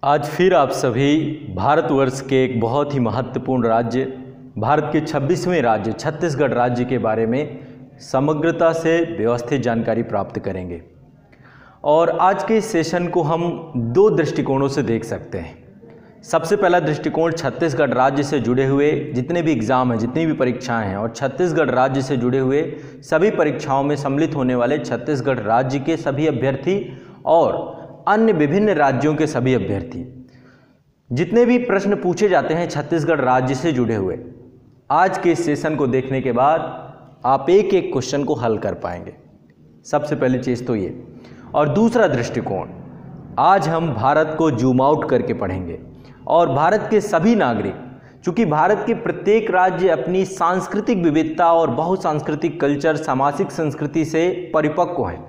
आज फिर आप सभी भारतवर्ष के एक बहुत ही महत्वपूर्ण राज्य, भारत के 26वें राज्य छत्तीसगढ़ राज्य के बारे में समग्रता से व्यवस्थित जानकारी प्राप्त करेंगे। और आज के इस सेशन को हम दो दृष्टिकोणों से देख सकते हैं। सबसे पहला दृष्टिकोण छत्तीसगढ़ राज्य से जुड़े हुए जितने भी एग्ज़ाम हैं, जितनी भी परीक्षाएं हैं, और छत्तीसगढ़ राज्य से जुड़े हुए सभी परीक्षाओं में सम्मिलित होने वाले छत्तीसगढ़ राज्य के सभी अभ्यर्थी और अन्य विभिन्न राज्यों के सभी अभ्यर्थी, जितने भी प्रश्न पूछे जाते हैं छत्तीसगढ़ राज्य से जुड़े हुए, आज के इस सेशन को देखने के बाद आप एक एक क्वेश्चन को हल कर पाएंगे। सबसे पहली चीज़ तो ये। और दूसरा दृष्टिकोण, आज हम भारत को जूम आउट करके पढ़ेंगे और भारत के सभी नागरिक, चूँकि भारत के प्रत्येक राज्य अपनी सांस्कृतिक विविधता और बहुसांस्कृतिक कल्चर, सामाजिक संस्कृति से परिपक्व है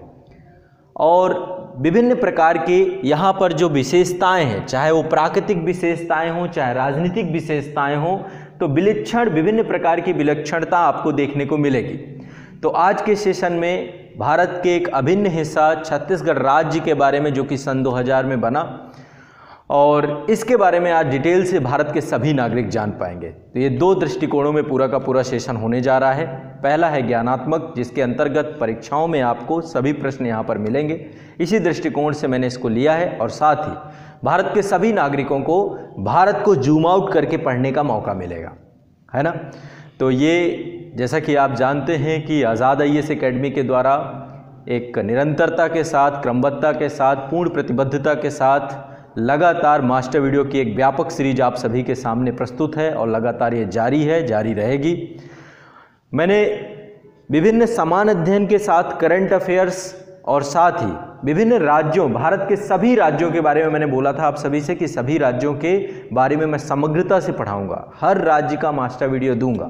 और विभिन्न प्रकार के यहाँ पर जो विशेषताएं हैं, चाहे वो प्राकृतिक विशेषताएं हों, चाहे राजनीतिक विशेषताएं हों, तो विभिन्न प्रकार की विलक्षणता आपको देखने को मिलेगी। तो आज के सेशन में भारत के एक अभिन्न हिस्सा छत्तीसगढ़ राज्य के बारे में, जो कि सन 2000 में बना, और इसके बारे में आज डिटेल से भारत के सभी नागरिक जान पाएंगे। तो ये दो दृष्टिकोणों में पूरा का पूरा सेशन होने जा रहा है। पहला है ज्ञानात्मक, जिसके अंतर्गत परीक्षाओं में आपको सभी प्रश्न यहाँ पर मिलेंगे। इसी दृष्टिकोण से मैंने इसको लिया है और साथ ही भारत के सभी नागरिकों को भारत को जूम आउट करके पढ़ने का मौका मिलेगा, है ना। तो ये जैसा कि आप जानते हैं कि आज़ाद IAS एकेडमी के द्वारा एक निरंतरता के साथ, क्रमबद्धता के साथ, पूर्ण प्रतिबद्धता के साथ लगातार मास्टर वीडियो की एक व्यापक सीरीज आप सभी के सामने प्रस्तुत है और लगातार ये जारी है, जारी रहेगी। मैंने विभिन्न समान अध्ययन के साथ करंट अफेयर्स और साथ ही विभिन्न राज्यों, भारत के सभी राज्यों के बारे में मैंने बोला था आप सभी से कि सभी राज्यों के बारे में मैं समग्रता से पढ़ाऊंगा, हर राज्य का मास्टर वीडियो दूंगा।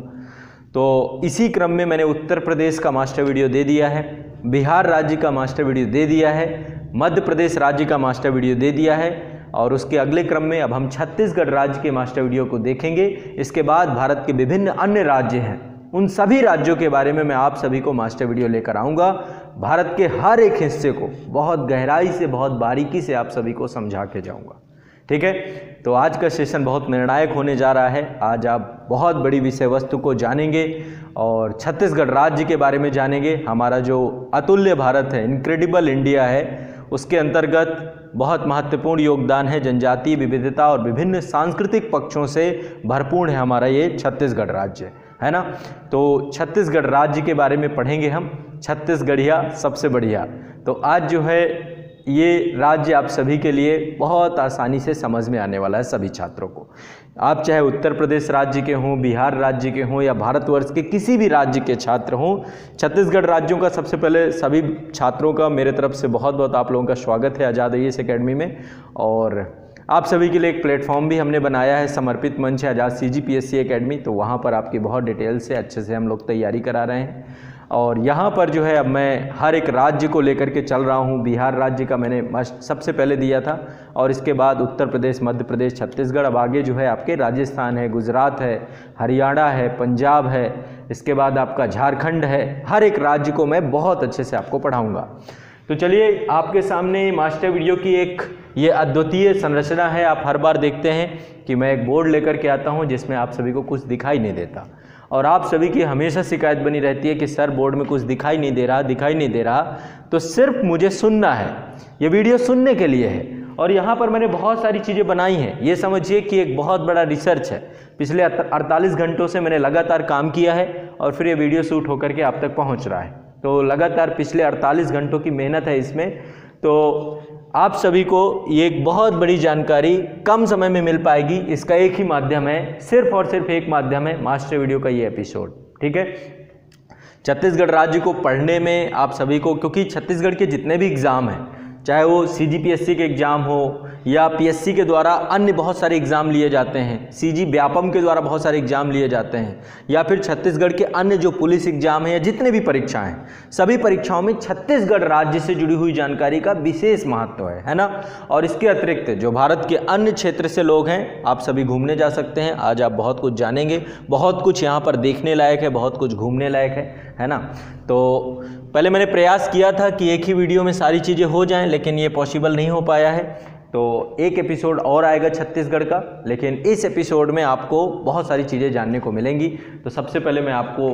तो इसी क्रम में मैंने उत्तर प्रदेश का मास्टर वीडियो दे दिया है, बिहार राज्य का मास्टर वीडियो दे दिया है, मध्य प्रदेश राज्य का मास्टर वीडियो दे दिया है, और उसके अगले क्रम में अब हम छत्तीसगढ़ राज्य के मास्टर वीडियो को देखेंगे। इसके बाद भारत के विभिन्न अन्य राज्य हैं, उन सभी राज्यों के बारे में मैं आप सभी को मास्टर वीडियो लेकर आऊँगा। भारत के हर एक हिस्से को बहुत गहराई से, बहुत बारीकी से आप सभी को समझा के जाऊँगा, ठीक है। तो आज का सेशन बहुत निर्णायक होने जा रहा है। आज आप बहुत बड़ी विषय वस्तु को जानेंगे और छत्तीसगढ़ राज्य के बारे में जानेंगे। हमारा जो अतुल्य भारत है, इनक्रेडिबल इंडिया है, उसके अंतर्गत बहुत महत्वपूर्ण योगदान है। जनजातीय विविधता और विभिन्न सांस्कृतिक पक्षों से भरपूर है हमारा ये छत्तीसगढ़ राज्य, है ना। तो छत्तीसगढ़ राज्य के बारे में पढ़ेंगे हम, छत्तीसगढ़िया सबसे बढ़िया। तो आज जो है ये राज्य आप सभी के लिए बहुत आसानी से समझ में आने वाला है, सभी छात्रों को। आप चाहे उत्तर प्रदेश राज्य के हों, बिहार राज्य के हों या भारतवर्ष के किसी भी राज्य के छात्र हों, छत्तीसगढ़ राज्यों का सबसे पहले सभी छात्रों का मेरे तरफ से बहुत बहुत आप लोगों का स्वागत है आज़ाद IAS एकेडमी में। और आप सभी के लिए एक प्लेटफॉर्म भी हमने बनाया है, समर्पित मंच है आज़ाद CGPSC एकेडमी। तो वहाँ पर आपकी बहुत डिटेल से अच्छे से हम लोग तैयारी करा रहे हैं। और यहाँ पर जो है अब मैं हर एक राज्य को लेकर के चल रहा हूँ। बिहार राज्य का मैंने सबसे पहले दिया था और इसके बाद उत्तर प्रदेश, मध्य प्रदेश, छत्तीसगढ़, अब आगे जो है आपके राजस्थान है, गुजरात है, हरियाणा है, पंजाब है, इसके बाद आपका झारखंड है। हर एक राज्य को मैं बहुत अच्छे से आपको पढ़ाऊँगा। तो चलिए, आपके सामने मास्टर वीडियो की एक ये अद्वितीय संरचना है। आप हर बार देखते हैं कि मैं एक बोर्ड लेकर के आता हूँ जिसमें आप सभी को कुछ दिखाई नहीं देता, और आप सभी की हमेशा शिकायत बनी रहती है कि सर बोर्ड में कुछ दिखाई नहीं दे रहा। तो सिर्फ मुझे सुनना है, ये वीडियो सुनने के लिए है। और यहाँ पर मैंने बहुत सारी चीज़ें बनाई हैं। ये समझिए कि एक बहुत बड़ा रिसर्च है। पिछले 48 घंटों से मैंने लगातार काम किया है और फिर ये वीडियो शूट होकर के आप तक पहुँच रहा है। तो लगातार पिछले 48 घंटों की मेहनत है इसमें। तो आप सभी को ये एक बहुत बड़ी जानकारी कम समय में मिल पाएगी। इसका एक ही माध्यम है, सिर्फ और सिर्फ एक माध्यम है, मास्टर वीडियो का ये एपिसोड, ठीक है। छत्तीसगढ़ राज्य को पढ़ने में आप सभी को, क्योंकि छत्तीसगढ़ के जितने भी एग्ज़ाम हैं, चाहे वो CGPSC के एग्ज़ाम हो या PSC के द्वारा अन्य बहुत सारे एग्ज़ाम लिए जाते हैं, CG व्यापम के द्वारा बहुत सारे एग्ज़ाम लिए जाते हैं, या फिर छत्तीसगढ़ के अन्य जो पुलिस एग्ज़ाम है या जितने भी परीक्षाएं हैं, सभी परीक्षाओं में छत्तीसगढ़ राज्य से जुड़ी हुई जानकारी का विशेष महत्व है ना। और इसके अतिरिक्त जो भारत के अन्य क्षेत्र से लोग हैं, आप सभी घूमने जा सकते हैं। आज आप बहुत कुछ जानेंगे, बहुत कुछ यहाँ पर देखने लायक है, बहुत कुछ घूमने लायक है ना। तो पहले मैंने प्रयास किया था कि एक ही वीडियो में सारी चीज़ें हो जाएं, लेकिन ये पॉसिबल नहीं हो पाया है। तो एक एपिसोड और आएगा छत्तीसगढ़ का, लेकिन इस एपिसोड में आपको बहुत सारी चीज़ें जानने को मिलेंगी। तो सबसे पहले मैं आपको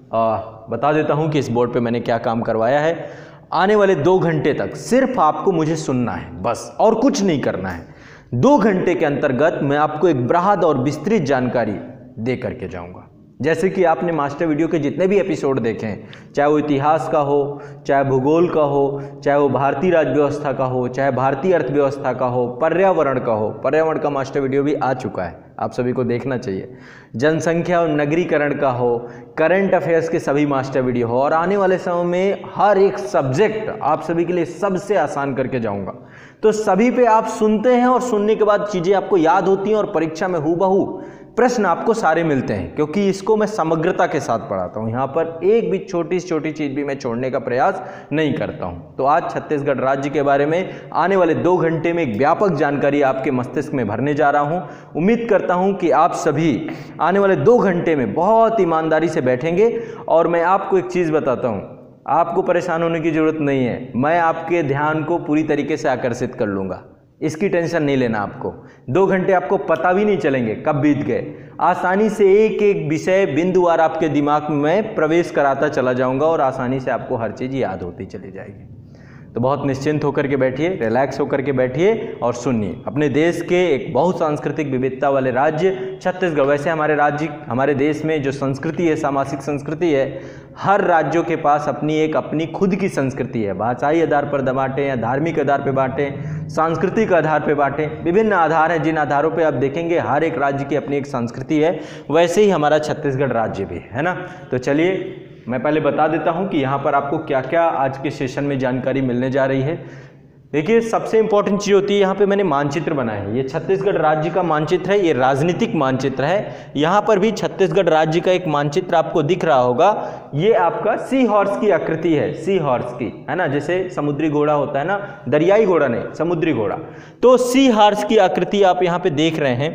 बता देता हूँ कि इस बोर्ड पे मैंने क्या काम करवाया है। आने वाले 2 घंटे तक सिर्फ आपको मुझे सुनना है बस, और कुछ नहीं करना है। 2 घंटे के अंतर्गत मैं आपको एक बृहद और विस्तृत जानकारी दे करके जाऊँगा। जैसे कि आपने मास्टर वीडियो के जितने भी एपिसोड देखे हैं, चाहे वो इतिहास का हो, चाहे भूगोल का हो, चाहे वो भारतीय राज्य व्यवस्था का हो, चाहे भारतीय अर्थव्यवस्था का हो, पर्यावरण का हो, पर्यावरण का मास्टर वीडियो भी आ चुका है, आप सभी को देखना चाहिए। जनसंख्या और नगरीकरण का हो, करंट अफेयर्स के सभी मास्टर वीडियो हो, और आने वाले समय में हर एक सब्जेक्ट आप सभी के लिए सबसे आसान करके जाऊंगा। तो सभी पे आप सुनते हैं और सुनने के बाद चीज़ें आपको याद होती हैं और परीक्षा में हूबहू प्रश्न आपको सारे मिलते हैं, क्योंकि इसको मैं समग्रता के साथ पढ़ाता हूँ। यहाँ पर एक भी छोटी से छोटी चीज़ भी मैं छोड़ने का प्रयास नहीं करता हूँ। तो आज छत्तीसगढ़ राज्य के बारे में आने वाले 2 घंटे में एक व्यापक जानकारी आपके मस्तिष्क में भरने जा रहा हूँ। उम्मीद करता हूँ कि आप सभी आने वाले 2 घंटे में बहुत ईमानदारी से बैठेंगे। और मैं आपको एक चीज़ बताता हूँ, आपको परेशान होने की ज़रूरत नहीं है। मैं आपके ध्यान को पूरी तरीके से आकर्षित कर लूँगा, इसकी टेंशन नहीं लेना आपको। 2 घंटे आपको पता भी नहीं चलेंगे कब बीत गए। आसानी से एक एक विषय बिंदुवार आपके दिमाग में प्रवेश कराता चला जाऊंगा और आसानी से आपको हर चीज़ याद होती चली जाएगी। तो बहुत निश्चिंत होकर के बैठिए, रिलैक्स होकर के बैठिए और सुनिए। अपने देश के एक बहुत सांस्कृतिक विविधता वाले राज्य छत्तीसगढ़, वैसे हमारे देश में जो संस्कृति है, सामाजिक संस्कृति है, हर राज्यों के पास अपनी खुद की संस्कृति है। भाषाई आधार पर बांटें या धार्मिक आधार पर बांटें, सांस्कृतिक आधार पर बांटें, विभिन्न आधार हैं जिन आधारों पे आप देखेंगे हर एक राज्य की अपनी एक संस्कृति है। वैसे ही हमारा छत्तीसगढ़ राज्य भी है ना। तो चलिए मैं पहले बता देता हूं कि यहाँ पर आपको क्या क्या आज के सेशन में जानकारी मिलने जा रही है। देखिए सबसे इंपॉर्टेंट चीज़ होती है, यहाँ पे मैंने मानचित्र बनाया है। ये छत्तीसगढ़ राज्य का मानचित्र है, ये राजनीतिक मानचित्र है। यहाँ पर भी छत्तीसगढ़ राज्य का एक मानचित्र आपको दिख रहा होगा। ये आपका सी हॉर्स की आकृति है, सी हॉर्स की, है ना, जैसे समुद्री घोड़ा होता है ना, दरियाई घोड़ा नहीं, समुद्री घोड़ा। तो सी हॉर्स की आकृति आप यहाँ पे देख रहे हैं।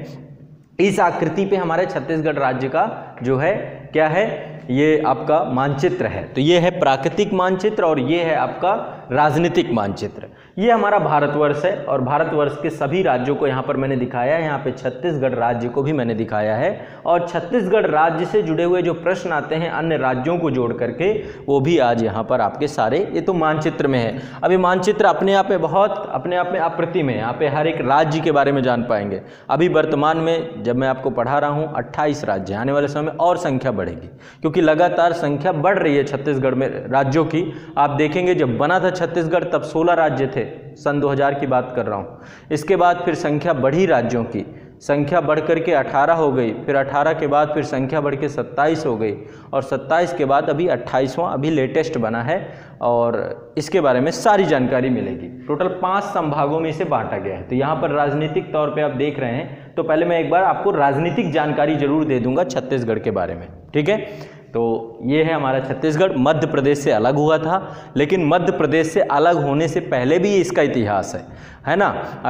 इस आकृति पे हमारे छत्तीसगढ़ राज्य का जो है क्या है, ये आपका मानचित्र है। तो ये है प्राकृतिक मानचित्र और ये है आपका राजनीतिक मानचित्र। ये हमारा भारतवर्ष है और भारतवर्ष के सभी राज्यों को यहाँ पर मैंने दिखाया है। यहाँ पे छत्तीसगढ़ राज्य को भी मैंने दिखाया है और छत्तीसगढ़ राज्य से जुड़े हुए जो प्रश्न आते हैं अन्य राज्यों को जोड़ करके, वो भी आज यहाँ पर आपके सारे, ये तो मानचित्र में है। अब ये मानचित्र अपने आप में अप्रतिम है। यहाँ पे हर एक राज्य के बारे में जान पाएंगे। अभी वर्तमान में जब मैं आपको पढ़ा रहा हूँ 28 राज्य, आने वाले समय में और संख्या बढ़ेगी, क्योंकि लगातार संख्या बढ़ रही है छत्तीसगढ़ में राज्यों की। आप देखेंगे जब बना था छत्तीसगढ़ तब 16 राज्य थे, सन 2000 की बात कर रहा हूँ। इसके बाद फिर संख्या बढ़ी राज्यों की, संख्या बढ़ करके 18 हो गई, फिर 18 के बाद फिर संख्या बढ़ के 27 हो गई और 27 के बाद अभी 28वां अभी लेटेस्ट बना है और इसके बारे में सारी जानकारी मिलेगी। टोटल 5 संभागों में इसे बांटा गया है। तो यहाँ पर राजनीतिक तौर पे आप देख रहे हैं, तो पहले मैं एक बार आपको राजनीतिक जानकारी जरूर दे दूंगा छत्तीसगढ़ के बारे में, ठीक है। तो ये है हमारा छत्तीसगढ़। मध्य प्रदेश से अलग हुआ था, लेकिन मध्य प्रदेश से अलग होने से पहले भी इसका इतिहास है ना।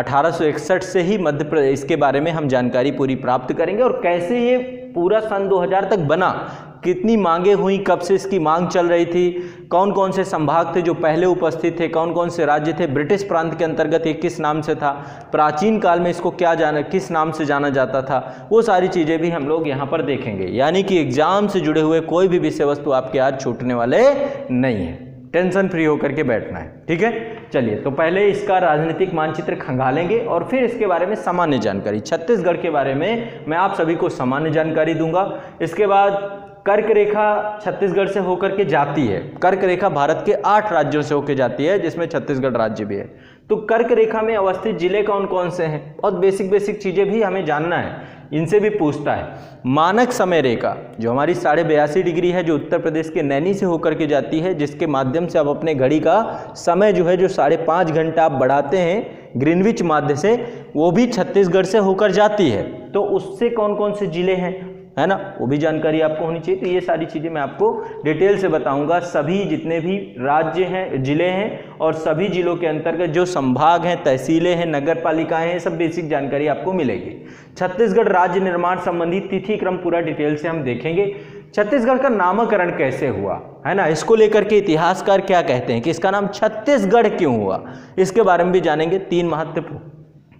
1861 से ही मध्य प्रदेश, इसके बारे में हम जानकारी पूरी प्राप्त करेंगे और कैसे ये पूरा सन 2000 तक बना, कितनी मांगे हुई, कब से इसकी मांग चल रही थी, कौन कौन से संभाग थे जो पहले उपस्थित थे, कौन कौन से राज्य थे, ब्रिटिश प्रांत के अंतर्गत ये किस नाम से था, प्राचीन काल में इसको किस नाम से जाना जाता था, वो सारी चीज़ें भी हम लोग यहाँ पर देखेंगे। यानी कि एग्जाम से जुड़े हुए कोई भी विषय वस्तु आपके आज छूटने वाले नहीं है। टेंशन फ्री होकर के बैठना है, ठीक है। चलिए तो पहले इसका राजनीतिक मानचित्र खंगालेंगे और फिर इसके बारे में सामान्य जानकारी, छत्तीसगढ़ के बारे में मैं आप सभी को सामान्य जानकारी दूंगा। इसके बाद कर्क रेखा छत्तीसगढ़ से होकर के जाती है। कर्क रेखा भारत के 8 राज्यों से होकर जाती है, जिसमें छत्तीसगढ़ राज्य भी है। तो कर्क रेखा में अवस्थित जिले कौन कौन से हैं, बहुत बेसिक चीज़ें भी हमें जानना है, इनसे भी पूछता है। मानक समय रेखा जो हमारी 82.5 डिग्री है, जो उत्तर प्रदेश के नैनी से होकर के जाती है, जिसके माध्यम से आप अपने घड़ी का समय जो है, जो 5.5 घंटा आप बढ़ाते हैं ग्रीनविच माध्य से, वो भी छत्तीसगढ़ से होकर जाती है। तो उससे कौन कौन से जिले हैं, है ना, वो भी जानकारी आपको होनी चाहिए। तो ये सारी चीज़ें मैं आपको डिटेल से बताऊंगा। सभी जितने भी राज्य हैं, जिले हैं और सभी जिलों के अंतर्गत जो संभाग हैं, तहसीलें हैं, नगर पालिकाएं हैं, सब बेसिक जानकारी आपको मिलेगी। छत्तीसगढ़ राज्य निर्माण संबंधी तिथि क्रम पूरा डिटेल से हम देखेंगे। छत्तीसगढ़ का नामकरण कैसे हुआ, है ना, इसको लेकर के इतिहासकार क्या कहते हैं कि इसका नाम छत्तीसगढ़ क्यों हुआ, इसके बारे में भी जानेंगे। 3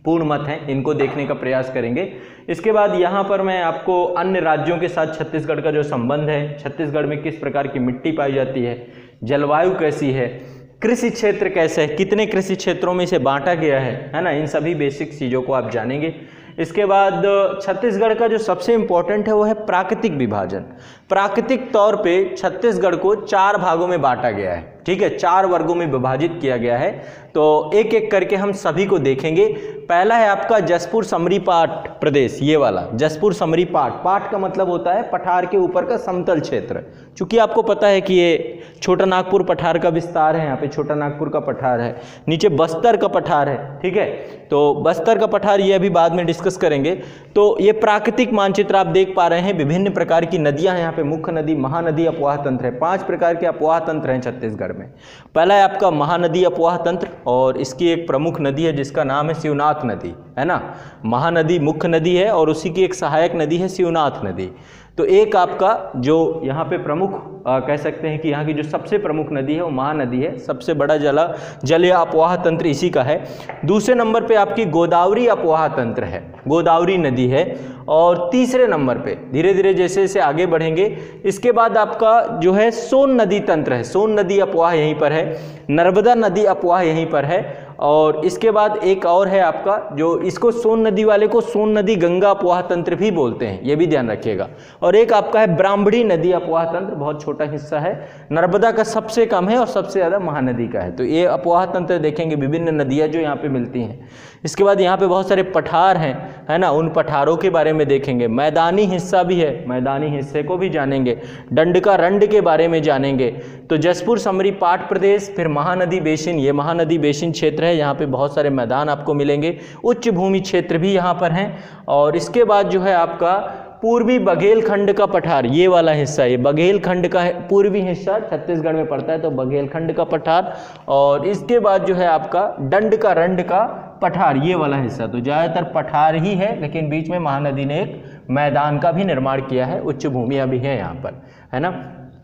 पूर्ण मत हैं, इनको देखने का प्रयास करेंगे। इसके बाद यहाँ पर मैं आपको अन्य राज्यों के साथ छत्तीसगढ़ का जो संबंध है, छत्तीसगढ़ में किस प्रकार की मिट्टी पाई जाती है, जलवायु कैसी है, कृषि क्षेत्र कैसे है, कितने कृषि क्षेत्रों में इसे बांटा गया है ना, इन सभी बेसिक चीज़ों को आप जानेंगे। इसके बाद छत्तीसगढ़ का जो सबसे इम्पोर्टेंट है वो है प्राकृतिक विभाजन। प्राकृतिक तौर पे छत्तीसगढ़ को 4 भागों में बांटा गया है, ठीक है, 4 वर्गों में विभाजित किया गया है। तो एक एक करके हम सभी को देखेंगे। पहला है आपका जसपुर समरी पाट प्रदेश, ये वाला जसपुर समरी पाट। पाट का मतलब होता है पठार के ऊपर का समतल क्षेत्र। चूंकि आपको पता है कि ये छोटा नागपुर पठार का विस्तार है, यहाँ पे छोटा नागपुर का पठार है, नीचे बस्तर का पठार है, ठीक है, तो बस्तर का पठार ये अभी बाद में डिस्कस करेंगे। तो ये प्राकृतिक मानचित्र आप देख पा रहे हैं, विभिन्न प्रकार की नदियां हैं यहाँ पे, मुख्य नदी, महानदी, अपवाह तंत्र है। 5 प्रकार के अपवाह तंत्र हैं छत्तीसगढ़ में। पहला है आपका महानदी अपवाह तंत्र, और इसकी एक प्रमुख नदी है जिसका नाम है शिवनाथ नदी, है ना। महानदी मुख्य नदी है और उसी की एक सहायक नदी है शिवनाथ नदी। तो एक आपका जो यहाँ पे प्रमुख कह सकते हैं कि यहाँ की जो सबसे प्रमुख नदी है वो महानदी है, सबसे बड़ा जलीय अपवाह तंत्र इसी का है। दूसरे नंबर पे आपकी गोदावरी अपवाह तंत्र है, गोदावरी नदी है। और तीसरे नंबर पे धीरे धीरे जैसे जैसे आगे बढ़ेंगे, इसके बाद आपका जो है सोन नदी तंत्र है, सोन नदी अपवाह यहीं पर है, नर्मदा नदी अपवाह यहीं पर है। और इसके बाद एक और है आपका, जो इसको सोन नदी वाले को सोन नदी गंगा अपवाह तंत्र भी बोलते हैं, ये भी ध्यान रखिएगा। और एक आपका है ब्राह्मणी नदी अपवाह तंत्र, बहुत छोटा हिस्सा है, नर्मदा का सबसे कम है और सबसे ज़्यादा महानदी का है। तो ये अपवाह तंत्र देखेंगे, विभिन्न नदियाँ जो यहाँ पे मिलती हैं। इसके बाद यहाँ पे बहुत सारे पठार हैं, है ना, उन पठारों के बारे में देखेंगे। मैदानी हिस्सा भी है, मैदानी हिस्से को भी जानेंगे। डंडका रंड के बारे में जानेंगे। तो जसपुर समरी पाट प्रदेश, फिर महानदी बेसिन, ये महानदी बेसिन क्षेत्र है, यहाँ पे बहुत सारे मैदान आपको मिलेंगे। उच्च भूमि क्षेत्र भी यहाँ पर हैं। और इसके बाद जो है आपका पूर्वी बघेलखंड का पठार, ये वाला हिस्सा, ये बघेलखंड का पूर्वी हिस्सा छत्तीसगढ़ में पड़ता है, तो बघेलखंड का पठार। और इसके बाद जो है आपका डंडका रंड का पठार, ये वाला हिस्सा। तो ज़्यादातर पठार ही है, लेकिन बीच में महानदी ने एक मैदान का भी निर्माण किया है, उच्च भूमियाँ भी हैं यहाँ पर, है ना।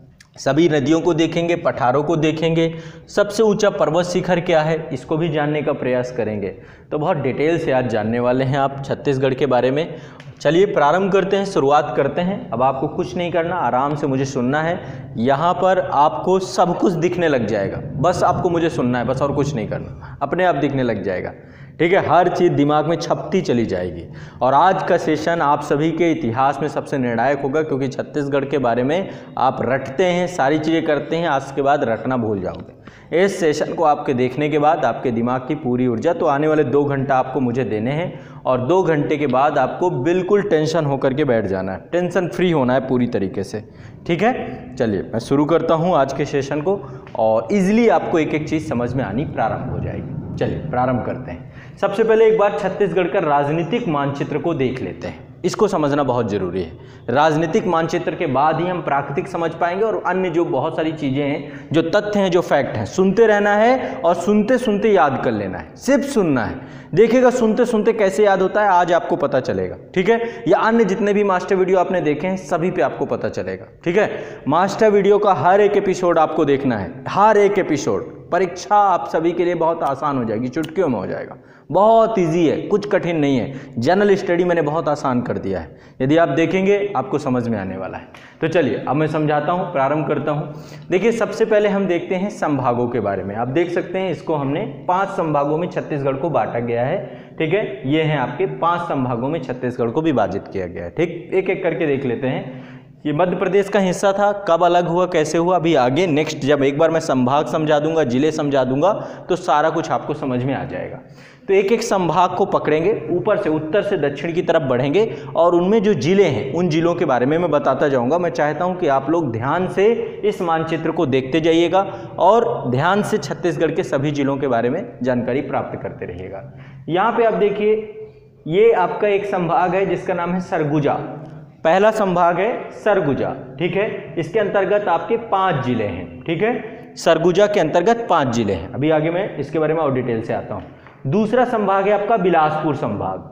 सभी नदियों को देखेंगे, पठारों को देखेंगे। सबसे ऊंचा पर्वत शिखर क्या है, इसको भी जानने का प्रयास करेंगे। तो बहुत डिटेल से आज जानने वाले हैं आप छत्तीसगढ़ के बारे में। चलिए प्रारंभ करते हैं, शुरुआत करते हैं। अब आपको कुछ नहीं करना, आराम से मुझे सुनना है। यहाँ पर आपको सब कुछ दिखने लग जाएगा, बस आपको मुझे सुनना है, बस और कुछ नहीं करना, अपने आप दिखने लग जाएगा, ठीक है। हर चीज़ दिमाग में छपती चली जाएगी। और आज का सेशन आप सभी के इतिहास में सबसे निर्णायक होगा, क्योंकि छत्तीसगढ़ के बारे में आप रटते हैं, सारी चीज़ें करते हैं, आज के बाद रटना भूल जाओगे। इस सेशन को आपके देखने के बाद आपके दिमाग की पूरी ऊर्जा, तो आने वाले 2 घंटा आपको मुझे देने हैं, और 2 घंटे के बाद आपको बिल्कुल टेंशन होकर के बैठ जाना है, टेंशन फ्री होना है पूरी तरीके से, ठीक है। चलिए मैं शुरू करता हूँ आज के सेशन को, और ईजिली आपको एक एक चीज़ समझ में आनी प्रारंभ हो जाएगी। चलिए प्रारंभ करते हैं। सबसे पहले एक बार छत्तीसगढ़ का राजनीतिक मानचित्र को देख लेते हैं, इसको समझना बहुत ज़रूरी है। राजनीतिक मानचित्र के बाद ही हम प्राकृतिक समझ पाएंगे, और अन्य जो बहुत सारी चीज़ें हैं, जो तथ्य हैं, जो फैक्ट हैं, सुनते रहना है और सुनते सुनते याद कर लेना है, सिर्फ सुनना है। देखिएगा सुनते सुनते कैसे याद होता है, आज आपको पता चलेगा, ठीक है। या अन्य जितने भी मास्टर वीडियो आपने देखे हैं सभी पे आपको पता चलेगा, ठीक है। मास्टर वीडियो का हर एक एपिसोड आपको देखना है, हर एक एपिसोड। परीक्षा आप सभी के लिए बहुत आसान हो जाएगी, चुटकियों में हो जाएगा, बहुत इजी है, कुछ कठिन नहीं है। जनरल स्टडी मैंने बहुत आसान कर दिया है, यदि आप देखेंगे आपको समझ में आने वाला है। तो चलिए अब मैं समझाता हूँ, प्रारंभ करता हूँ। देखिए सबसे पहले हम देखते हैं संभागों के बारे में। आप देख सकते हैं इसको हमने 5 संभागों में छत्तीसगढ़ को बांटा गया है, ठीक है। ये हैं आपके 5 संभागों में छत्तीसगढ़ को विभाजित किया गया है, ठीक। एक एक करके देख लेते हैं। ये मध्य प्रदेश का हिस्सा था, कब अलग हुआ, कैसे हुआ, अभी आगे नेक्स्ट जब एक बार मैं संभाग समझा दूंगा, जिले समझा दूंगा, तो सारा कुछ आपको समझ में आ जाएगा। तो एक एक संभाग को पकड़ेंगे, ऊपर से उत्तर से दक्षिण की तरफ बढ़ेंगे, और उनमें जो जिले हैं उन जिलों के बारे में मैं बताता जाऊंगा। मैं चाहता हूं कि आप लोग ध्यान से इस मानचित्र को देखते जाइएगा और ध्यान से छत्तीसगढ़ के सभी जिलों के बारे में जानकारी प्राप्त करते रहिएगा। यहाँ पे आप देखिए, ये आपका एक संभाग है जिसका नाम है सरगुजा। पहला संभाग है सरगुजा, ठीक है। इसके अंतर्गत आपके 5 जिले हैं, ठीक है। सरगुजा के अंतर्गत 5 जिले हैं। अभी आगे मैं इसके बारे में और डिटेल से आता हूँ। दूसरा संभाग है आपका बिलासपुर संभाग,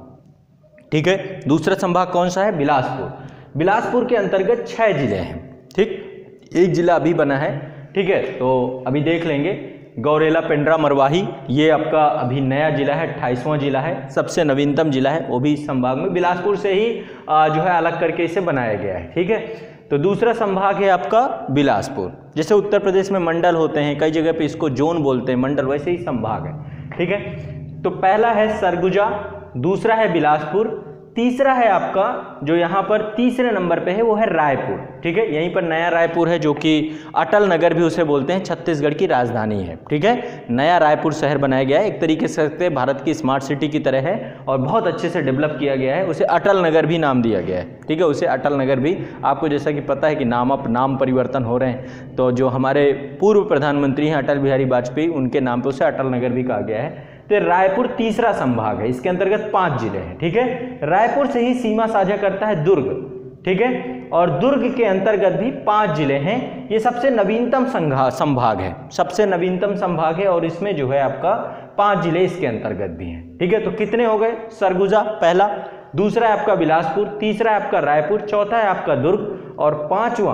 ठीक है। दूसरा संभाग कौन सा है, बिलासपुर। बिलासपुर के अंतर्गत 6 जिले हैं, ठीक। एक जिला अभी बना है, ठीक है। तो अभी देख लेंगे। गौरेला, पेंड्रा, मरवाही, ये आपका अभी नया जिला है, 28वां जिला है, सबसे नवीनतम जिला है, वो भी इस संभाग में बिलासपुर से ही जो है अलग करके इसे बनाया गया है। ठीक है, तो दूसरा संभाग है आपका बिलासपुर। जैसे उत्तर प्रदेश में मंडल होते हैं, कई जगह पे इसको जोन बोलते हैं, मंडल, वैसे ही संभाग है। ठीक है, तो पहला है सरगुजा, दूसरा है बिलासपुर, तीसरा है आपका जो यहाँ पर तीसरे नंबर पे है वो है रायपुर। ठीक है, यहीं पर नया रायपुर है जो कि अटल नगर भी उसे बोलते हैं, छत्तीसगढ़ की राजधानी है। ठीक है, नया रायपुर शहर बनाया गया है, एक तरीके से सकते हैं भारत की स्मार्ट सिटी की तरह है और बहुत अच्छे से डेवलप किया गया है, उसे अटल नगर भी नाम दिया गया है। ठीक है, उसे अटल नगर भी, आपको जैसा कि पता है कि नाम परिवर्तन हो रहे हैं, तो जो हमारे पूर्व प्रधानमंत्री हैं अटल बिहारी वाजपेयी, उनके नाम पर उसे अटल नगर भी कहा गया है। तो रायपुर तीसरा संभाग है, इसके अंतर्गत 5 जिले हैं। ठीक है, रायपुर से ही सीमा साझा करता है दुर्ग। ठीक है, और दुर्ग के अंतर्गत भी 5 जिले हैं। ये सबसे नवीनतम संभाग है, सबसे नवीनतम संभाग है और इसमें जो है आपका 5 जिले इसके अंतर्गत भी हैं। ठीक है, तो कितने हो गए? सरगुजा पहला, दूसरा है आपका बिलासपुर, तीसरा है आपका रायपुर, चौथा है आपका दुर्ग और 5वां,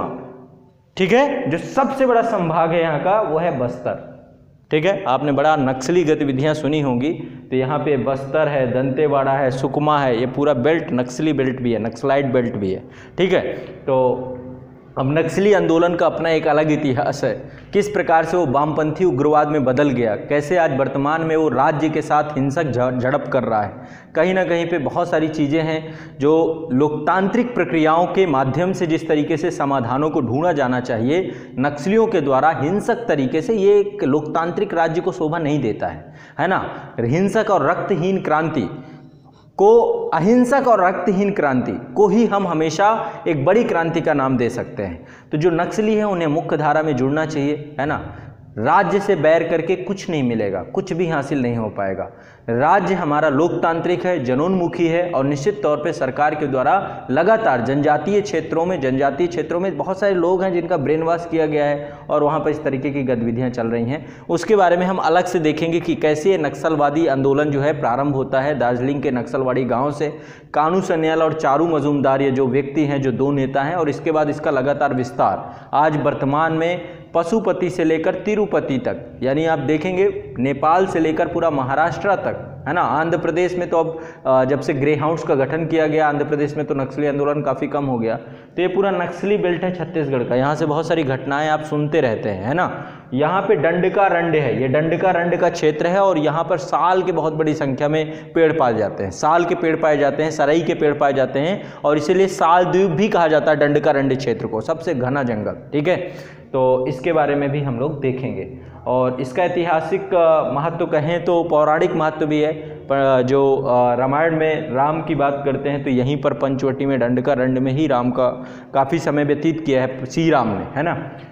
ठीक है, जो सबसे बड़ा संभाग है यहाँ का वो है बस्तर। ठीक है, आपने बड़ा नक्सली गतिविधियां सुनी होंगी, तो यहाँ पे बस्तर है, दंतेवाड़ा है, सुकमा है, ये पूरा बेल्ट नक्सली बेल्ट भी है, नक्सलाइट बेल्ट भी है। ठीक है, तो अब नक्सली आंदोलन का अपना एक अलग इतिहास है, किस प्रकार से वो वामपंथी उग्रवाद में बदल गया, कैसे आज वर्तमान में वो राज्य के साथ हिंसक झड़प कर रहा है। कहीं ना कहीं पे बहुत सारी चीज़ें हैं जो लोकतांत्रिक प्रक्रियाओं के माध्यम से जिस तरीके से समाधानों को ढूंढा जाना चाहिए, नक्सलियों के द्वारा हिंसक तरीके से, ये एक लोकतांत्रिक राज्य को शोभा नहीं देता है ना। हिंसक और रक्तहीन क्रांति को, अहिंसक और रक्तहीन क्रांति को ही हम हमेशा एक बड़ी क्रांति का नाम दे सकते हैं। तो जो नक्सली हैं उन्हें मुख्य धारा में जुड़ना चाहिए, है ना। राज्य से बैर करके कुछ नहीं मिलेगा, कुछ भी हासिल नहीं हो पाएगा। राज्य हमारा लोकतांत्रिक है, जनोन्मुखी है और निश्चित तौर पे सरकार के द्वारा लगातार जनजातीय क्षेत्रों में बहुत सारे लोग हैं जिनका ब्रेन वॉश किया गया है और वहाँ पर इस तरीके की गतिविधियाँ चल रही हैं। उसके बारे में हम अलग से देखेंगे कि कैसे ये नक्सलवादी आंदोलन जो है प्रारंभ होता है दार्जिलिंग के नक्सलवाड़ी गाँव से। कानू सन्याल और चारू मजूमदार ये जो व्यक्ति हैं, जो 2 नेता हैं, और इसके बाद इसका लगातार विस्तार आज वर्तमान में पशुपति से लेकर तिरुपति तक, यानी आप देखेंगे नेपाल से लेकर पूरा महाराष्ट्र तक, है ना। आंध्र प्रदेश में तो अब जब से ग्रे हाउंड्स का गठन किया गया आंध्र प्रदेश में, तो नक्सली आंदोलन काफ़ी कम हो गया। तो ये पूरा नक्सली बेल्ट है छत्तीसगढ़ का, यहाँ से बहुत सारी घटनाएं आप सुनते रहते हैं, है ना। यहाँ पे डंडका रंड है, ये डंडका रंड का क्षेत्र है और यहाँ पर साल के बहुत बड़ी संख्या में पेड़ पाए जाते हैं, साल के पेड़ पाए जाते हैं, सरई के पेड़ पाए जाते हैं और इसीलिए साल द्वीप भी कहा जाता है डंडका रंड क्षेत्र को, सबसे घना जंगल। ठीक है, तो इसके बारे में भी हम लोग देखेंगे और इसका ऐतिहासिक महत्व कहें तो पौराणिक महत्व भी है। पर जो रामायण में राम की बात करते हैं तो यहीं पर पंचवटी में डंडका रंड में ही राम का काफ़ी समय व्यतीत किया है श्री राम ने, है ना।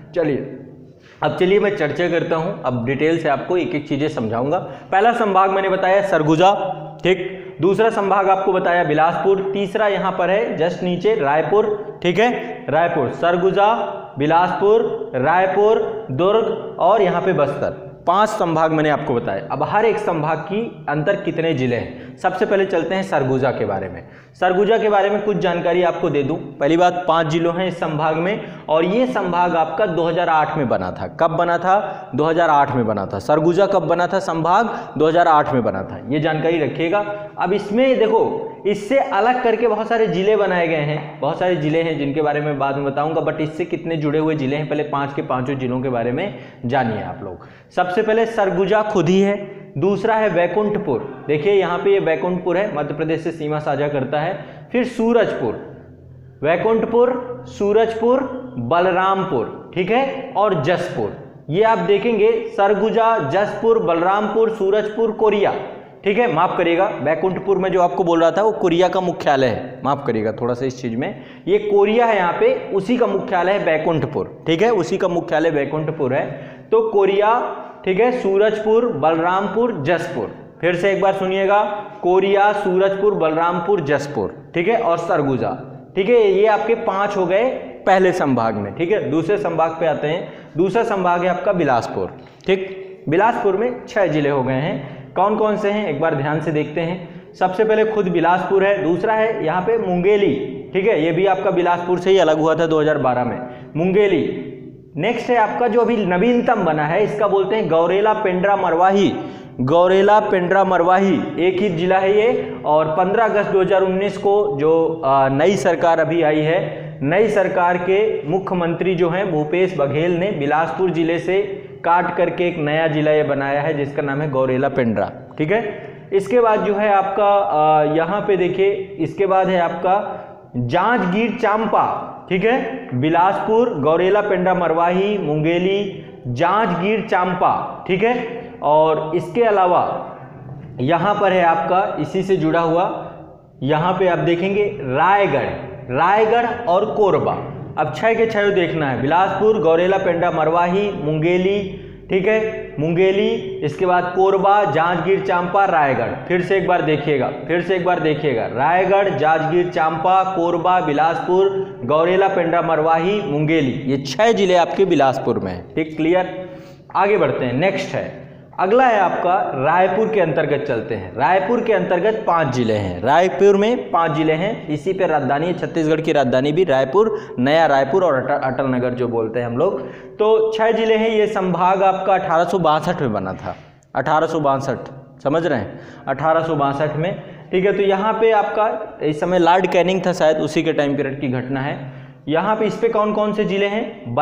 चलिए मैं चर्चा करता हूँ, अब डिटेल से आपको एक एक चीज़ें समझाऊंगा। पहला संभाग मैंने बताया सरगुजा, ठीक। दूसरा संभाग आपको बताया बिलासपुर, तीसरा यहाँ पर है जस्ट नीचे रायपुर, ठीक है, रायपुर, सरगुजा, बिलासपुर, रायपुर, दुर्ग और यहाँ पे बस्तर। 5 संभाग मैंने आपको बताया। अब हर एक संभाग की अंतर कितने जिले हैं। सबसे पहले चलते हैं सरगुजा के बारे में। सरगुजा के बारे में कुछ जानकारी आपको दे दूं। पहली बात, 5 जिलों हैं इस संभाग में और ये संभाग आपका 2008 में बना था। कब बना था? 2008 में बना था। सरगुजा कब बना था? संभाग 2008 में बना था, ये जानकारी रखिएगा। अब इसमें देखो, इससे अलग करके बहुत सारे जिले बनाए गए हैं, बहुत सारे जिले हैं जिनके बारे में बाद में बताऊंगा, बट इससे कितने जुड़े हुए जिले हैं पहले 5 के 5 जिलों के बारे में जानिए आप लोग। सबसे पहले सरगुजा खुद ही है, दूसरा है बैकुंठपुर, देखिए यहाँ पे ये बैकुंठपुर है, मध्य प्रदेश से सीमा साझा करता है। फिर सूरजपुर, बैकुंठपुर, सूरजपुर, बलरामपुर, ठीक है, और जसपुर। ये आप देखेंगे सरगुजा, जसपुर, बलरामपुर, सूरजपुर, कोरिया, ठीक है। माफ करिएगा, बैकुंठपुर में जो आपको बोल रहा था वो कोरिया का मुख्यालय है, माफ करिएगा थोड़ा सा इस चीज में, ये कोरिया है यहाँ पे, उसी का मुख्यालय है बैकुंठपुर, ठीक है, उसी का मुख्यालय बैकुंठपुर है। तो कोरिया, ठीक है, सूरजपुर, बलरामपुर, जसपुर। फिर से एक बार सुनिएगा, कोरिया, सूरजपुर, बलरामपुर, जसपुर, ठीक है, और सरगुजा, ठीक है। ये आपके 5 हो गए पहले संभाग में, ठीक है। दूसरे संभाग पे आते हैं। दूसरा संभाग है आपका बिलासपुर, ठीक। बिलासपुर में 6 जिले हो गए हैं। कौन कौन से हैं एक बार ध्यान से देखते हैं। सबसे पहले खुद बिलासपुर है, दूसरा है यहाँ पे मुंगेली, ठीक है, ये भी आपका बिलासपुर से ही अलग हुआ था 2012 में। मुंगेली, नेक्स्ट है आपका जो अभी नवीनतम बना है, इसका बोलते हैं गौरेला पेंड्रा मरवाही। गौरेला पेंड्रा मरवाही एक ही जिला है ये, और 15 अगस्त 2019 को जो नई सरकार अभी आई है, नई सरकार के मुख्यमंत्री जो हैं भूपेश बघेल ने बिलासपुर जिले से काट करके एक नया जिला ये बनाया है जिसका नाम है गौरेला पेंड्रा। ठीक है, इसके बाद जो है आपका यहाँ पे देखिए, इसके बाद है आपका जांजगीर चांपा। ठीक है, बिलासपुर, गौरेला पेंड्रा मरवाही, मुंगेली, जांजगीर चांपा। ठीक है, और इसके अलावा यहाँ पर है आपका इसी से जुड़ा हुआ, यहाँ पे आप देखेंगे रायगढ़ और कोरबा। अब 6 के 6 देखना है, बिलासपुर, गौरेला पेंड्रा मरवाही, मुंगेली, ठीक है, मुंगेली, इसके बाद कोरबा, जांजगीर चांपा, रायगढ़। फिर से एक बार देखिएगा, रायगढ़, जांजगीर चांपा, कोरबा, बिलासपुर, गौरेला पेंड्रा मरवाही, मुंगेली, ये 6 जिले आपके बिलासपुर में हैं। ठीक, क्लियर। आगे बढ़ते हैं, नेक्स्ट है, अगला है आपका रायपुर के अंतर्गत चलते हैं। रायपुर के अंतर्गत 5 जिले हैं, रायपुर में 5 जिले हैं, इसी पे राजधानी है, छत्तीसगढ़ की राजधानी भी रायपुर, नया रायपुर और अटल नगर जो बोलते हैं हम लोग। तो 6 जिले हैं, ये संभाग आपका 1862 में बना था, 1862, समझ रहे हैं, 1862 में। ठीक है, तो यहाँ पे आपका इस समय लॉर्ड कैनिंग था शायद, उसी के टाइम पीरियड की घटना है। यहाँ पे इस पे कौन कौन से जिले हैं,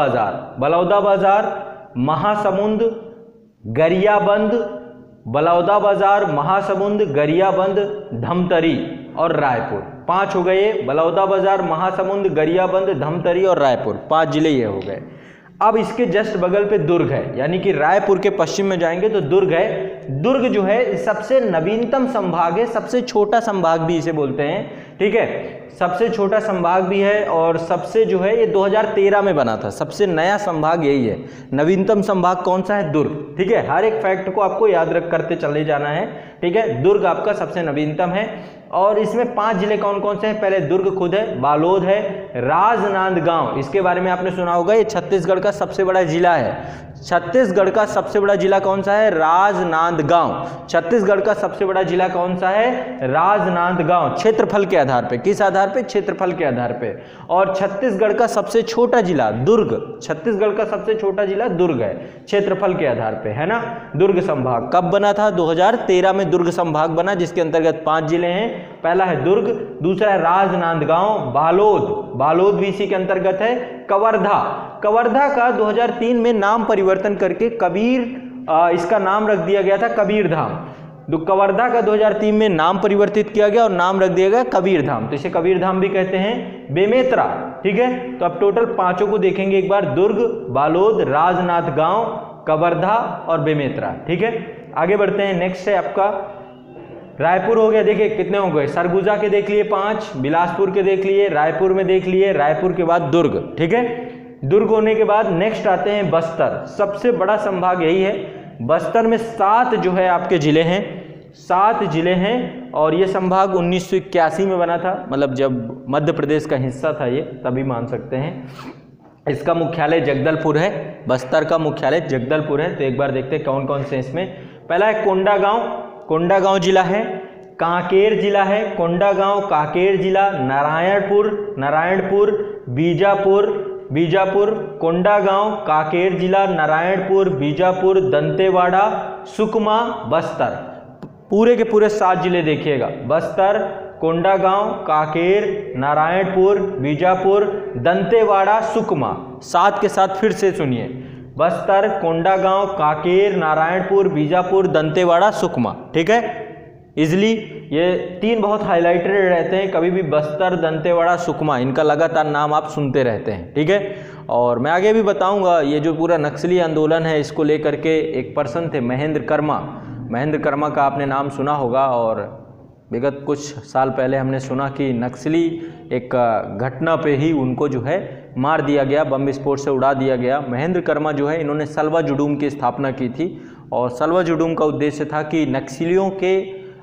बलौदाबाजार, महासमुंद, गरियाबंद, बलौदाबाजार, महासमुंद, गरियाबंद, धमतरी और रायपुर। 5 हो गए, बलौदाबाजार, महासमुंद, गरियाबंद, धमतरी और रायपुर, 5 जिले ये हो गए। अब इसके जस्ट बगल पे दुर्ग है, यानी कि रायपुर के पश्चिम में जाएंगे तो दुर्ग है। दुर्ग जो है सबसे नवीनतम संभाग है, सबसे छोटा संभाग भी इसे बोलते हैं। ठीक है, सबसे छोटा संभाग भी है और सबसे जो है ये 2013 में बना था, सबसे नया संभाग यही है। नवीनतम संभाग कौन सा है, दुर्ग। ठीक है, हर एक फैक्ट को आपको याद रख करते चले जाना है। ठीक है, दुर्ग आपका सबसे नवीनतम है और इसमें 5 जिले कौन कौन से हैं, पहले दुर्ग खुद है, बालोद है, राजनांदगांव, इसके बारे में आपने सुना होगा, ये छत्तीसगढ़ का सबसे बड़ा जिला है। छत्तीसगढ़ का सबसे बड़ा जिला कौन सा है, राजनांदगांव। छत्तीसगढ़ का सबसे बड़ा जिला कौन सा है, राजनांदगांव, क्षेत्रफल के आधार पे। किस आधार पे, क्षेत्रफल के आधार पे। और छत्तीसगढ़ का सबसे छोटा जिला दुर्ग, छत्तीसगढ़ का सबसे छोटा जिला दुर्ग है, क्षेत्रफल के आधार पे, है ना। दुर्ग संभाग कब बना था, 2013 में दुर्ग संभाग बना, जिसके अंतर्गत 5 जिले हैं। पहला है दुर्ग, दूसरा है राजनांदगांव, बालोद भी इसी के अंतर्गत है, कवर्धा का 2003 में नाम परिवर्तन करके कबीर, इसका नाम रख दिया गया था कबीर धाम। कवर्धा का 2003 में नाम परिवर्तित किया गया और नाम रख दिया गया कबीर धाम, तो इसे कबीर धाम भी कहते हैं। बेमेतरा, ठीक है, तो अब टोटल 5 को देखेंगे एक बार, दुर्ग, बालोद, राजनांदगांव, कवर्धा और बेमेतरा। ठीक है, आगे बढ़ते हैं, नेक्स्ट है आपका रायपुर हो गया। देखिए कितने हो गए, सरगुजा के देख लिए 5, बिलासपुर के देख लिए, रायपुर में देख लिए, रायपुर के बाद दुर्ग। ठीक है, दुर्ग होने के बाद नेक्स्ट आते हैं बस्तर, सबसे बड़ा संभाग यही है। बस्तर में 7 जो है आपके जिले हैं, 7 जिले हैं और ये संभाग 1981 में बना था, मतलब जब मध्य प्रदेश का हिस्सा था ये, तभी मान सकते हैं। इसका मुख्यालय जगदलपुर है, बस्तर का मुख्यालय जगदलपुर है। तो एक बार देखते हैं कौन कौन से इसमें। पहला है कोंडागांव जिला है, कांकेर जिला है, कोंडागांव, कांकेर जिला, नारायणपुर, बीजापुर, कोंडागांव, कांकेर जिला, नारायणपुर, बीजापुर, दंतेवाड़ा, सुकमा, बस्तर। पूरे के पूरे 7 जिले देखिएगा, बस्तर, कोंडागांव, कांकेर, नारायणपुर, बीजापुर, दंतेवाड़ा, सुकमा। 7 के साथ फिर से सुनिए, बस्तर, कोंडागांव, कांकेर, नारायणपुर, बीजापुर, दंतेवाड़ा, सुकमा। ठीक है, इजली ये 3 बहुत हाईलाइटेड रहते हैं, कभी भी बस्तर, दंतेवाड़ा, सुकमा, इनका लगातार नाम आप सुनते रहते हैं। ठीक है, और मैं आगे भी बताऊंगा, ये जो पूरा नक्सली आंदोलन है इसको लेकर के एक पर्सन थे महेंद्र कर्मा का आपने नाम सुना होगा। और विगत कुछ साल पहले हमने सुना कि नक्सली एक घटना पे ही उनको जो है मार दिया गया, बम विस्फोट से उड़ा दिया गया। महेंद्र कर्मा जो है, इन्होंने सलवा जुडूम की स्थापना की थी और सलवा जुडूम का उद्देश्य था कि नक्सलियों के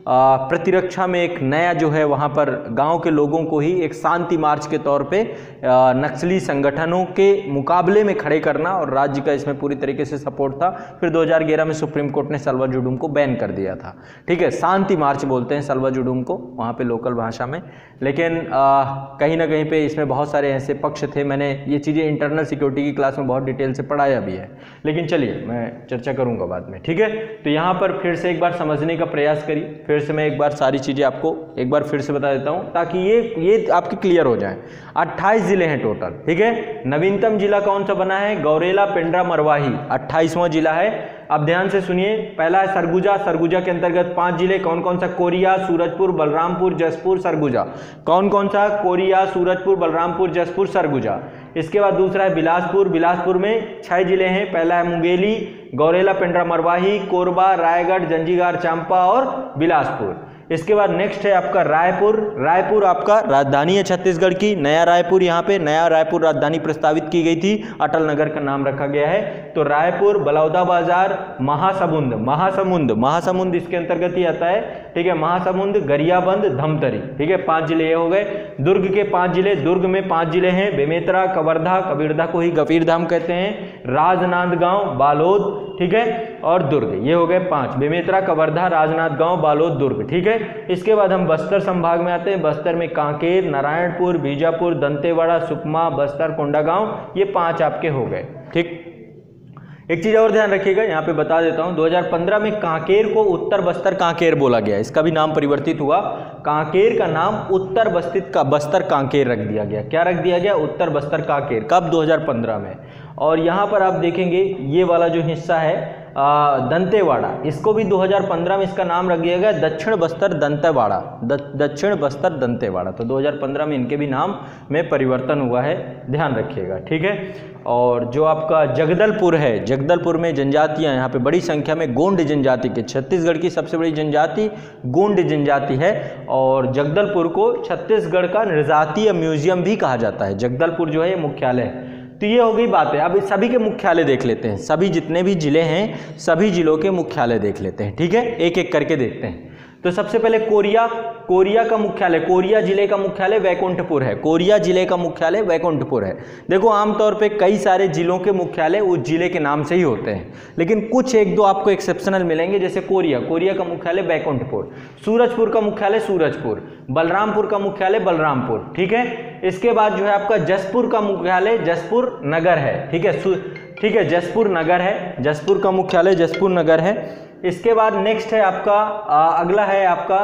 प्रतिरक्षा में एक नया जो है वहाँ पर गांव के लोगों को ही एक शांति मार्च के तौर पे नक्सली संगठनों के मुकाबले में खड़े करना, और राज्य का इसमें पूरी तरीके से सपोर्ट था। फिर 2011 में सुप्रीम कोर्ट ने सल्वा जुडूम को बैन कर दिया था। ठीक है, शांति मार्च बोलते हैं सल्वा जुडूम को वहाँ पे लोकल भाषा में, लेकिन कहीं ना कहीं पे इसमें बहुत सारे ऐसे पक्ष थे। मैंने ये चीज़ें इंटरनल सिक्योरिटी की क्लास में बहुत डिटेल से पढ़ाया भी है, लेकिन चलिए मैं चर्चा करूँगा बाद में। ठीक है, तो यहाँ पर फिर से एक बार समझने का प्रयास करिए। फिर से मैं एक बार सारी चीज़ें आपको एक बार फिर से बता देता हूँ ताकि ये आपकी क्लियर हो जाए। 28 जिले हैं टोटल। ठीक है, नवीनतम जिला कौन सा बना है? गौरेला पेंड्रा मरवाही 28वां जिला है। अब ध्यान से सुनिए, पहला है सरगुजा। सरगुजा के अंतर्गत 5 जिले, कौन कौन सा? कोरिया, सूरजपुर, बलरामपुर, जसपुर, सरगुजा। कौन कौन सा? कोरिया, सूरजपुर, बलरामपुर, जसपुर, सरगुजा। इसके बाद दूसरा है बिलासपुर। बिलासपुर में 6 जिले हैं। पहला है मुंगेली, गौरेला पेंड्रा मरवाही, कोरबा, रायगढ़, जंजीगार चांपा और बिलासपुर। इसके बाद नेक्स्ट है आपका रायपुर। रायपुर आपका राजधानी है छत्तीसगढ़ की, नया रायपुर। यहाँ पे नया रायपुर राजधानी प्रस्तावित की गई थी, अटल नगर का नाम रखा गया है। तो रायपुर, बलौदाबाजार, महासमुंद, महासमुंद इसके अंतर्गत ही आता है। ठीक है, महासमुंद, गरियाबंद, धमतरी। ठीक है, 5 जिले ये हो गए। दुर्ग के 5 जिले, दुर्ग में 5 जिले हैं। बेमेतरा, कवर्धा, कबीरधा को ही कबीरधाम कहते हैं, राजनांदगांव, बालोद, ठीक है, और दुर्ग। ये हो गए 5, बेमेतरा, कवर्धा, राजनांदगांव, बालोद, दुर्ग। ठीक है, इसके बाद हम बस्तर संभाग में आते हैं। बस्तर में कांकेर, नारायणपुर, बीजापुर, दंतेवाड़ा, सुकमा, बस्तर, कोंडागांव, ये 5 आपके हो गए। ठीक, एक चीज और ध्यान रखिएगा, यहाँ पे बता देता हूँ। 2015 में कांकेर को उत्तर बस्तर कांकेर बोला गया, इसका भी नाम परिवर्तित हुआ। कांकेर का नाम उत्तर बस्तर कांकेर रख दिया गया। क्या रख दिया गया? उत्तर बस्तर कांकेर। कब? 2015 में। और यहाँ पर आप देखेंगे ये वाला जो हिस्सा है दंतेवाड़ा, इसको भी 2015 में इसका नाम रख दिया गया दक्षिण बस्तर दंतेवाड़ा, दक्षिण बस्तर दंतेवाड़ा। तो 2015 में इनके भी नाम में परिवर्तन हुआ है, ध्यान रखिएगा। ठीक है, और जो आपका जगदलपुर है, जगदलपुर में जनजातियां यहाँ पे बड़ी संख्या में गोंड जनजाति के, छत्तीसगढ़ की सबसे बड़ी जनजाति गोंड जनजाति है, और जगदलपुर को छत्तीसगढ़ का नृजातीय म्यूजियम भी कहा जाता है। जगदलपुर जो है ये मुख्यालय है। तो ये हो गई बात है। अब सभी के मुख्यालय देख लेते हैं, सभी जितने भी जिले हैं सभी जिलों के मुख्यालय देख लेते हैं। ठीक है, एक एक करके देखते हैं। तो सबसे पहले कोरिया, कोरिया का मुख्यालय, कोरिया जिले का मुख्यालय वैकुंठपुर है। कोरिया जिले का मुख्यालय वैकुंठपुर है। देखो आमतौर पे कई सारे जिलों के मुख्यालय उस जिले के नाम से ही होते हैं, लेकिन कुछ एक दो आपको एक्सेप्शनल मिलेंगे, जैसे कोरिया, कोरिया का मुख्यालय वैकुंठपुर, सूरजपुर का मुख्यालय सूरजपुर, बलरामपुर का मुख्यालय बलरामपुर। ठीक है, इसके बाद जो है आपका जसपुर का मुख्यालय जसपुर नगर है। ठीक है, ठीक है, जसपुर नगर है, जसपुर का मुख्यालय जसपुर नगर है। इसके बाद नेक्स्ट है आपका अगला है आपका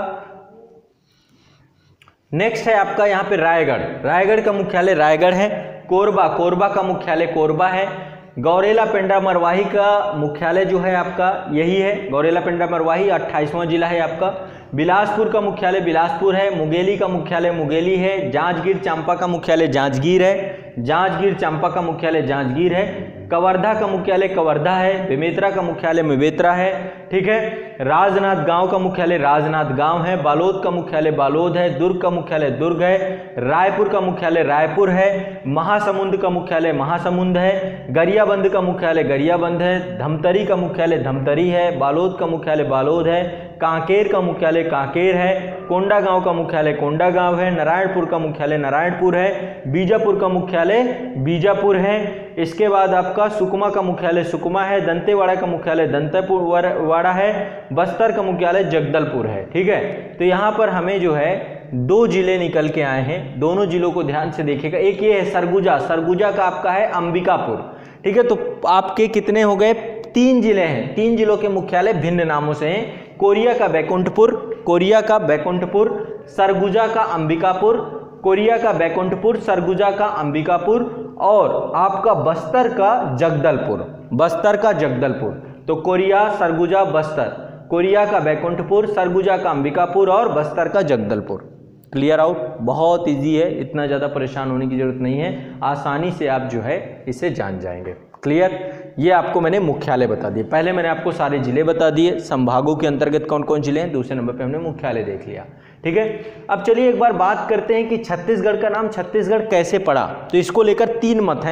नेक्स्ट है आपका यहाँ पे रायगढ़, रायगढ़ का मुख्यालय रायगढ़ है। कोरबा, कोरबा का मुख्यालय कोरबा है। गौरेला पेंड्रा मरवाही का मुख्यालय जो है आपका यही है, गौरेला पेंड्रा मरवाही 28वां जिला है आपका। बिलासपुर का मुख्यालय बिलासपुर है। मुंगेली का मुख्यालय मुंगेली है। जांजगीर चांपा का मुख्यालय जांजगीर है। जांजगीर चांपा का मुख्यालय जांजगीर है। कवर्धा का मुख्यालय कवर्धा है। बेमेतरा का मुख्यालय बेमेतरा है। ठीक है, राजनांदगांव का मुख्यालय राजनांदगांव है। बालोद का मुख्यालय बालोद है। दुर्ग का मुख्यालय दुर्ग है। रायपुर का मुख्यालय रायपुर है। महासमुंद का मुख्यालय महासमुंद है। गरियाबंद का मुख्यालय गरियाबंद है। धमतरी का मुख्यालय धमतरी है। बालोद का मुख्यालय बालोद है। कांकेर का मुख्यालय कांकेर है। कोंडागांव का मुख्यालय कोंडागांव है। नारायणपुर का मुख्यालय नारायणपुर है। बीजापुर का मुख्यालय बीजापुर है। इसके बाद आपका सुकमा का मुख्यालय सुकमा है। दंतेवाड़ा का मुख्यालय दंतेवाड़ा है। बस्तर का मुख्यालय जगदलपुर है। ठीक है, तो यहाँ पर हमें जो है 2 जिले निकल के आए हैं, दोनों जिलों को ध्यान से देखिएगा। एक ये है सरगुजा, सरगुजा का आपका है अंबिकापुर। ठीक है, तो आपके कितने हो गए? 3 जिले हैं। 3 जिलों के मुख्यालय भिन्न नामों से हैं। कोरिया का बैकुंठपुर, कोरिया का बैकुंठपुर, सरगुजा का अंबिकापुर, कोरिया का बैकुंठपुर, सरगुजा का अंबिकापुर, और आपका बस्तर का जगदलपुर, बस्तर का जगदलपुर। तो कोरिया सरगुजा बस्तर, कोरिया का बैकुंठपुर, सरगुजा का अंबिकापुर और बस्तर का जगदलपुर। Clear out? बहुत इजी है, इतना ज़्यादा परेशान होने की जरूरत नहीं है, आसानी से आप जो है इसे जान जाएंगे। क्लियर? ये आपको मैंने मुख्यालय बता दिए। पहले मैंने आपको सारे जिले बता दिए, संभागों के अंतर्गत कौन कौन जिले हैं। दूसरे नंबर पे हमने मुख्यालय देख लिया। ठीक है, अब चलिए एक बार बात करते हैं कि छत्तीसगढ़ का नाम छत्तीसगढ़ कैसे पड़ा। तो इसको लेकर 3 मत हैं।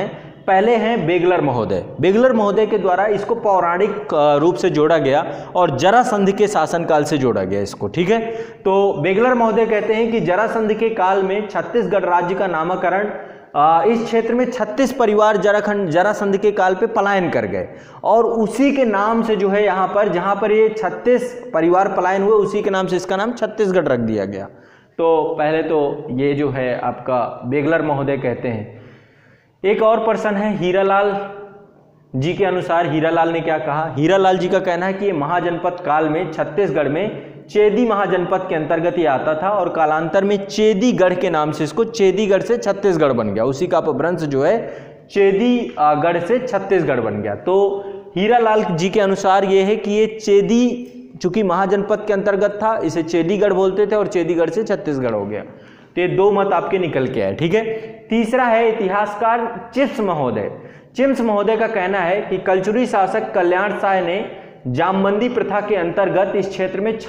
पहले हैं बेगलर महोदय। बेगलर महोदय के द्वारा इसको पौराणिक रूप से जोड़ा गया और जरासंध के शासनकाल से जोड़ा गया इसको, ठीक है। तो बेगलर महोदय कहते हैं कि जरासंध के काल में छत्तीसगढ़ राज्य का नामकरण, इस क्षेत्र में 36 परिवार जरासंध के काल पे पलायन कर गए और उसी के नाम से जो है यहाँ पर, जहाँ पर ये 36 परिवार पलायन हुए, उसी के नाम से इसका नाम छत्तीसगढ़ रख दिया गया। तो पहले तो ये जो है आपका बेगलर महोदय कहते हैं। एक और पर्सन है हीरालाल जी के अनुसार हीरालाल ने क्या कहा। हीरालाल जी का कहना है कि ये महाजनपद काल में छत्तीसगढ़ में चेदी महाजनपद के अंतर्गत ये आता था और कालांतर में चेदीगढ़ के नाम से इसको चेदीगढ़ से छत्तीसगढ़ बन गया। उसी का अपभ्रंश जो है चेदीगढ़ से छत्तीसगढ़ बन गया। तो हीरालाल जी के अनुसार ये है कि ये चेदी चूंकि महाजनपद के अंतर्गत था, इसे चेदीगढ़ बोलते थे और चेदीगढ़ से छत्तीसगढ़ हो गया। तो ये दो मत आपके निकल के आए, ठीक है। तीसरा है इतिहासकार चिप्स महोदय। चिप्स महोदय का कहना है कि कलचुरी शासक कल्याण साय ने जामबंदी प्रथा के अंतर्गत इस क्षेत्र में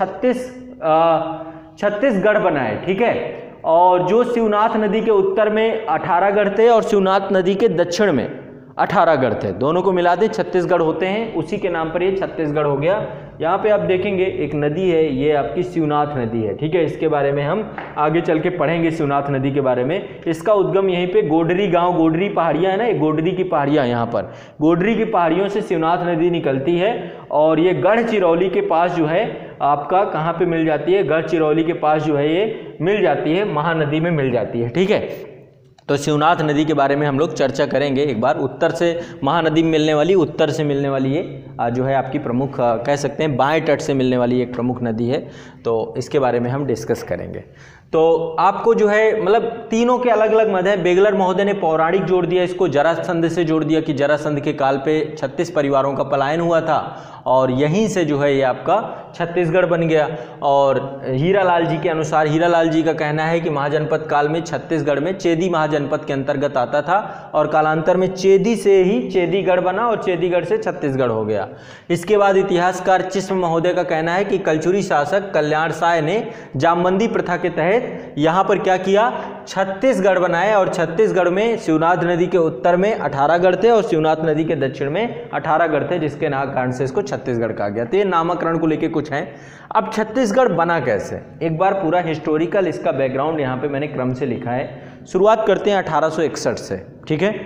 36 गढ़ बनाए, ठीक है। और जो शिवनाथ नदी के उत्तर में 18 गढ़ थे और शिवनाथ नदी के दक्षिण में 18 गढ़ थे, दोनों को मिला दे 36 गढ़ होते हैं। उसी के नाम पर ये छत्तीसगढ़ हो गया। यहाँ पे आप देखेंगे एक नदी है, ये आपकी शिवनाथ नदी है, ठीक है। इसके बारे में हम आगे चल के पढ़ेंगे शिवनाथ नदी के बारे में। इसका उद्गम यहीं पे गोडरी गांव, गोडरी पहाड़ियाँ है ना, ये गोडरी की पहाड़ियाँ, यहाँ पर गोडरी की पहाड़ियों से शिवनाथ नदी निकलती है और ये गढ़चिरौली के पास जो है आपका कहाँ पे मिल जाती है, गढ़चिरौली के पास जो है ये मिल जाती है, महानदी में मिल जाती है, ठीक है। तो शिवनाथ नदी के बारे में हम लोग चर्चा करेंगे एक बार। उत्तर से महानदी में मिलने वाली, उत्तर से मिलने वाली ये जो है आपकी प्रमुख कह सकते हैं बाएं तट से मिलने वाली एक प्रमुख नदी है। तो इसके बारे में हम डिस्कस करेंगे। तो आपको जो है मतलब तीनों के अलग अलग मत है। बेगलर महोदय ने पौराणिक जोड़ दिया, इसको जरासंध से जोड़ दिया कि जरासंध के काल पे 36 परिवारों का पलायन हुआ था और यहीं से जो है ये आपका छत्तीसगढ़ बन गया। और हीरालाल जी के अनुसार, हीरालाल जी का कहना है कि महाजनपद काल में छत्तीसगढ़ में चेदी महाजनपद के अंतर्गत आता था और कालांतर में चेदी से ही चेदीगढ़ बना और चेदीगढ़ से छत्तीसगढ़ हो गया। इसके बाद इतिहासकार चिस्म महोदय का कहना है कि कलचुरी शासक कल्याण साय ने जामबंदी प्रथा के तहत यहाँ पर क्या किया, छत्तीसगढ़ बनाए और छत्तीसगढ़ में शिवनाथ नदी के उत्तर में 18 गढ़ थे और शिवनाथ नदी के दक्षिण में 18 गढ़ थे, जिसके कारण से इसको छत्तीसगढ़ कहा गया। तो ये नामकरण को लेके कुछ हैं। अब छत्तीसगढ़ बना कैसे, एक बार पूरा हिस्टोरिकल इसका बैकग्राउंड यहाँ पे मैंने क्रम से लिखा है। शुरुआत करते हैं 1861 से, ठीक है।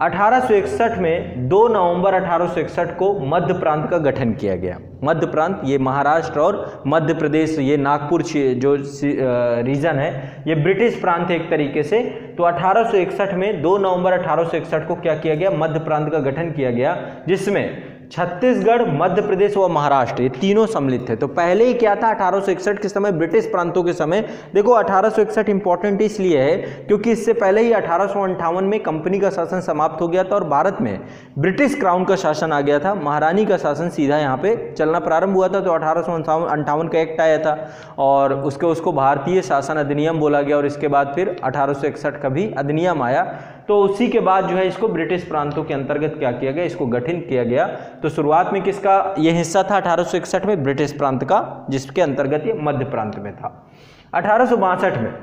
1861 में 2 नवंबर 1861 को मध्य प्रांत का गठन किया गया। मध्य प्रांत ये महाराष्ट्र और मध्य प्रदेश, ये नागपुर जो रीजन है ये ब्रिटिश प्रांत है एक तरीके से। तो 1861 में 2 नवंबर 1861 को क्या किया गया, मध्य प्रांत का गठन किया गया, जिसमें छत्तीसगढ़, मध्य प्रदेश व महाराष्ट्र ये तीनों सम्मिलित थे। तो पहले ही क्या था 1861 के समय, ब्रिटिश प्रांतों के समय। देखो 1861 इंपॉर्टेंट इसलिए है क्योंकि इससे पहले ही 1858 में कंपनी का शासन समाप्त हो गया था और भारत में ब्रिटिश क्राउन का शासन आ गया था। महारानी का शासन सीधा यहाँ पे चलना प्रारंभ हुआ था। तो 1858 का एक्ट आया था और उसको भारतीय शासन अधिनियम बोला गया और इसके बाद फिर 1861 का भी अधिनियम आया। तो उसी के बाद जो है इसको ब्रिटिश प्रांतों के अंतर्गत क्या किया गया, इसको गठन किया गया। तो शुरुआत में किसका ये हिस्सा था 1861 में, ब्रिटिश प्रांत का, जिसके अंतर्गत ये मध्य प्रांत में था। 1862 में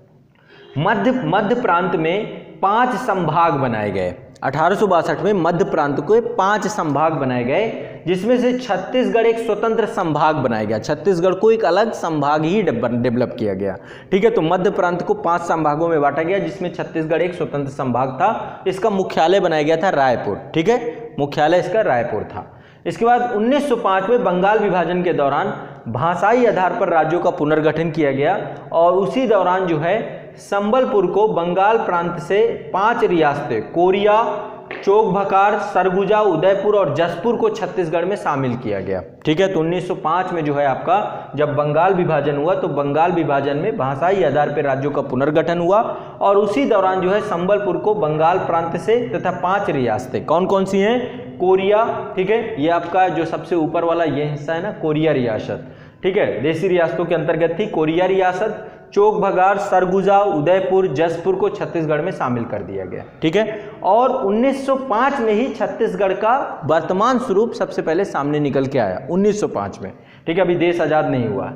मध्य प्रांत में 5 संभाग बनाए गए। 1862 में मध्य प्रांत को 5 संभाग बनाए गए, जिसमें से छत्तीसगढ़ एक स्वतंत्र संभाग बनाया गया। छत्तीसगढ़ को एक अलग संभाग ही डेवलप किया गया, ठीक है। तो मध्य प्रांत को 5 संभागों में बांटा गया, जिसमें छत्तीसगढ़ एक स्वतंत्र संभाग था। इसका मुख्यालय बनाया गया था रायपुर, ठीक है, मुख्यालय इसका रायपुर था। इसके बाद 1905 में बंगाल विभाजन के दौरान भाषाई आधार पर राज्यों का पुनर्गठन किया गया और उसी दौरान जो है संबलपुर को बंगाल प्रांत से 5 रियासतें कोरिया, चोकभकार, सरगुजा, उदयपुर और जसपुर को छत्तीसगढ़ में शामिल किया गया, ठीक है। तो 1905 में जो है आपका जब बंगाल विभाजन हुआ तो बंगाल विभाजन में भाषाई आधार पर राज्यों का पुनर्गठन हुआ और उसी दौरान जो है संबलपुर को बंगाल प्रांत से तथा 5 रियासतें, कौन कौन सी हैं, कोरिया, ठीक है, ये आपका जो सबसे ऊपर वाला ये हिस्सा है ना, कोरिया रियासत, ठीक है, देसी रियासतों के अंतर्गत थी कोरिया रियासत। चोकभगार, सरगुजा, उदयपुर, जसपुर को छत्तीसगढ़ में शामिल कर दिया गया, ठीक है। और 1905 में ही छत्तीसगढ़ का वर्तमान स्वरूप सबसे पहले सामने निकल के आया, 1905 में, ठीक है, अभी देश आजाद नहीं हुआ।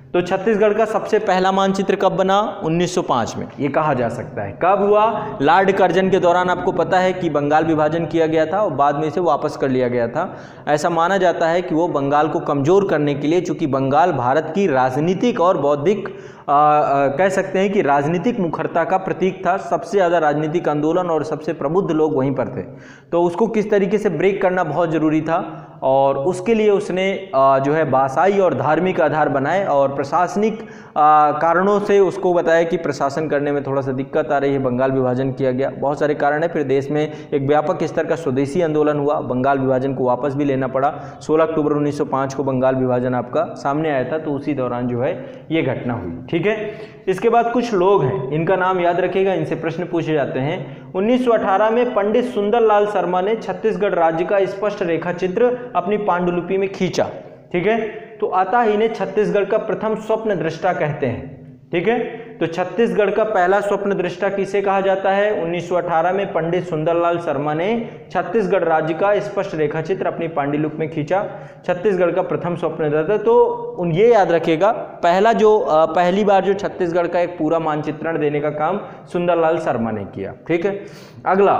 तो छत्तीसगढ़ का सबसे पहला मानचित्र कब बना? 1905 में, ये कहा जा सकता है। कब हुआ? लॉर्ड कर्जन के दौरान। आपको पता है कि बंगाल विभाजन किया गया था और बाद में इसे वापस कर लिया गया था। ऐसा माना जाता है कि वो बंगाल को कमज़ोर करने के लिए, चूँकि बंगाल भारत की राजनीतिक और बौद्धिक कह सकते हैं कि राजनीतिक मुखरता का प्रतीक था। सबसे ज़्यादा राजनीतिक आंदोलन और सबसे प्रबुद्ध लोग वहीं पर थे, तो उसको किस तरीके से ब्रेक करना बहुत ज़रूरी था और उसके लिए उसने जो है भाषाई और धार्मिक आधार बनाए और प्रशासनिक कारणों से उसको बताया कि प्रशासन करने में थोड़ा सा दिक्कत आ रही है, बंगाल विभाजन किया गया। बहुत सारे कारण है। फिर देश में एक व्यापक स्तर का स्वदेशी आंदोलन हुआ, बंगाल विभाजन को वापस भी लेना पड़ा। 16 अक्टूबर 1905 को बंगाल विभाजन आपका सामने आया था, तो उसी दौरान जो है ये घटना हुई। ठीक है, इसके बाद कुछ लोग हैं, इनका नाम याद रखिएगा, इनसे प्रश्न पूछे जाते हैं। 1918 में पंडित सुंदरलाल शर्मा ने छत्तीसगढ़ राज्य का स्पष्ट रेखा चित्र अपनी पांडुलिपि में खींचा। ठीक है, तो अतः इन्हें छत्तीसगढ़ का प्रथम स्वप्न दृष्टा कहते हैं। ठीक है, तो छत्तीसगढ़ का पहला स्वप्न दृष्टा किसे कहा जाता है? 1918 में पंडित सुंदरलाल शर्मा ने छत्तीसगढ़ राज्य का स्पष्ट रेखा चित्र अपनी पांडुलिपि में खींचा। छत्तीसगढ़ का प्रथम स्वप्न दृष्टा, तो ये याद रखिएगा, पहली बार जो छत्तीसगढ़ का एक पूरा मानचित्रण देने का काम सुंदरलाल शर्मा ने किया। ठीक है, अगला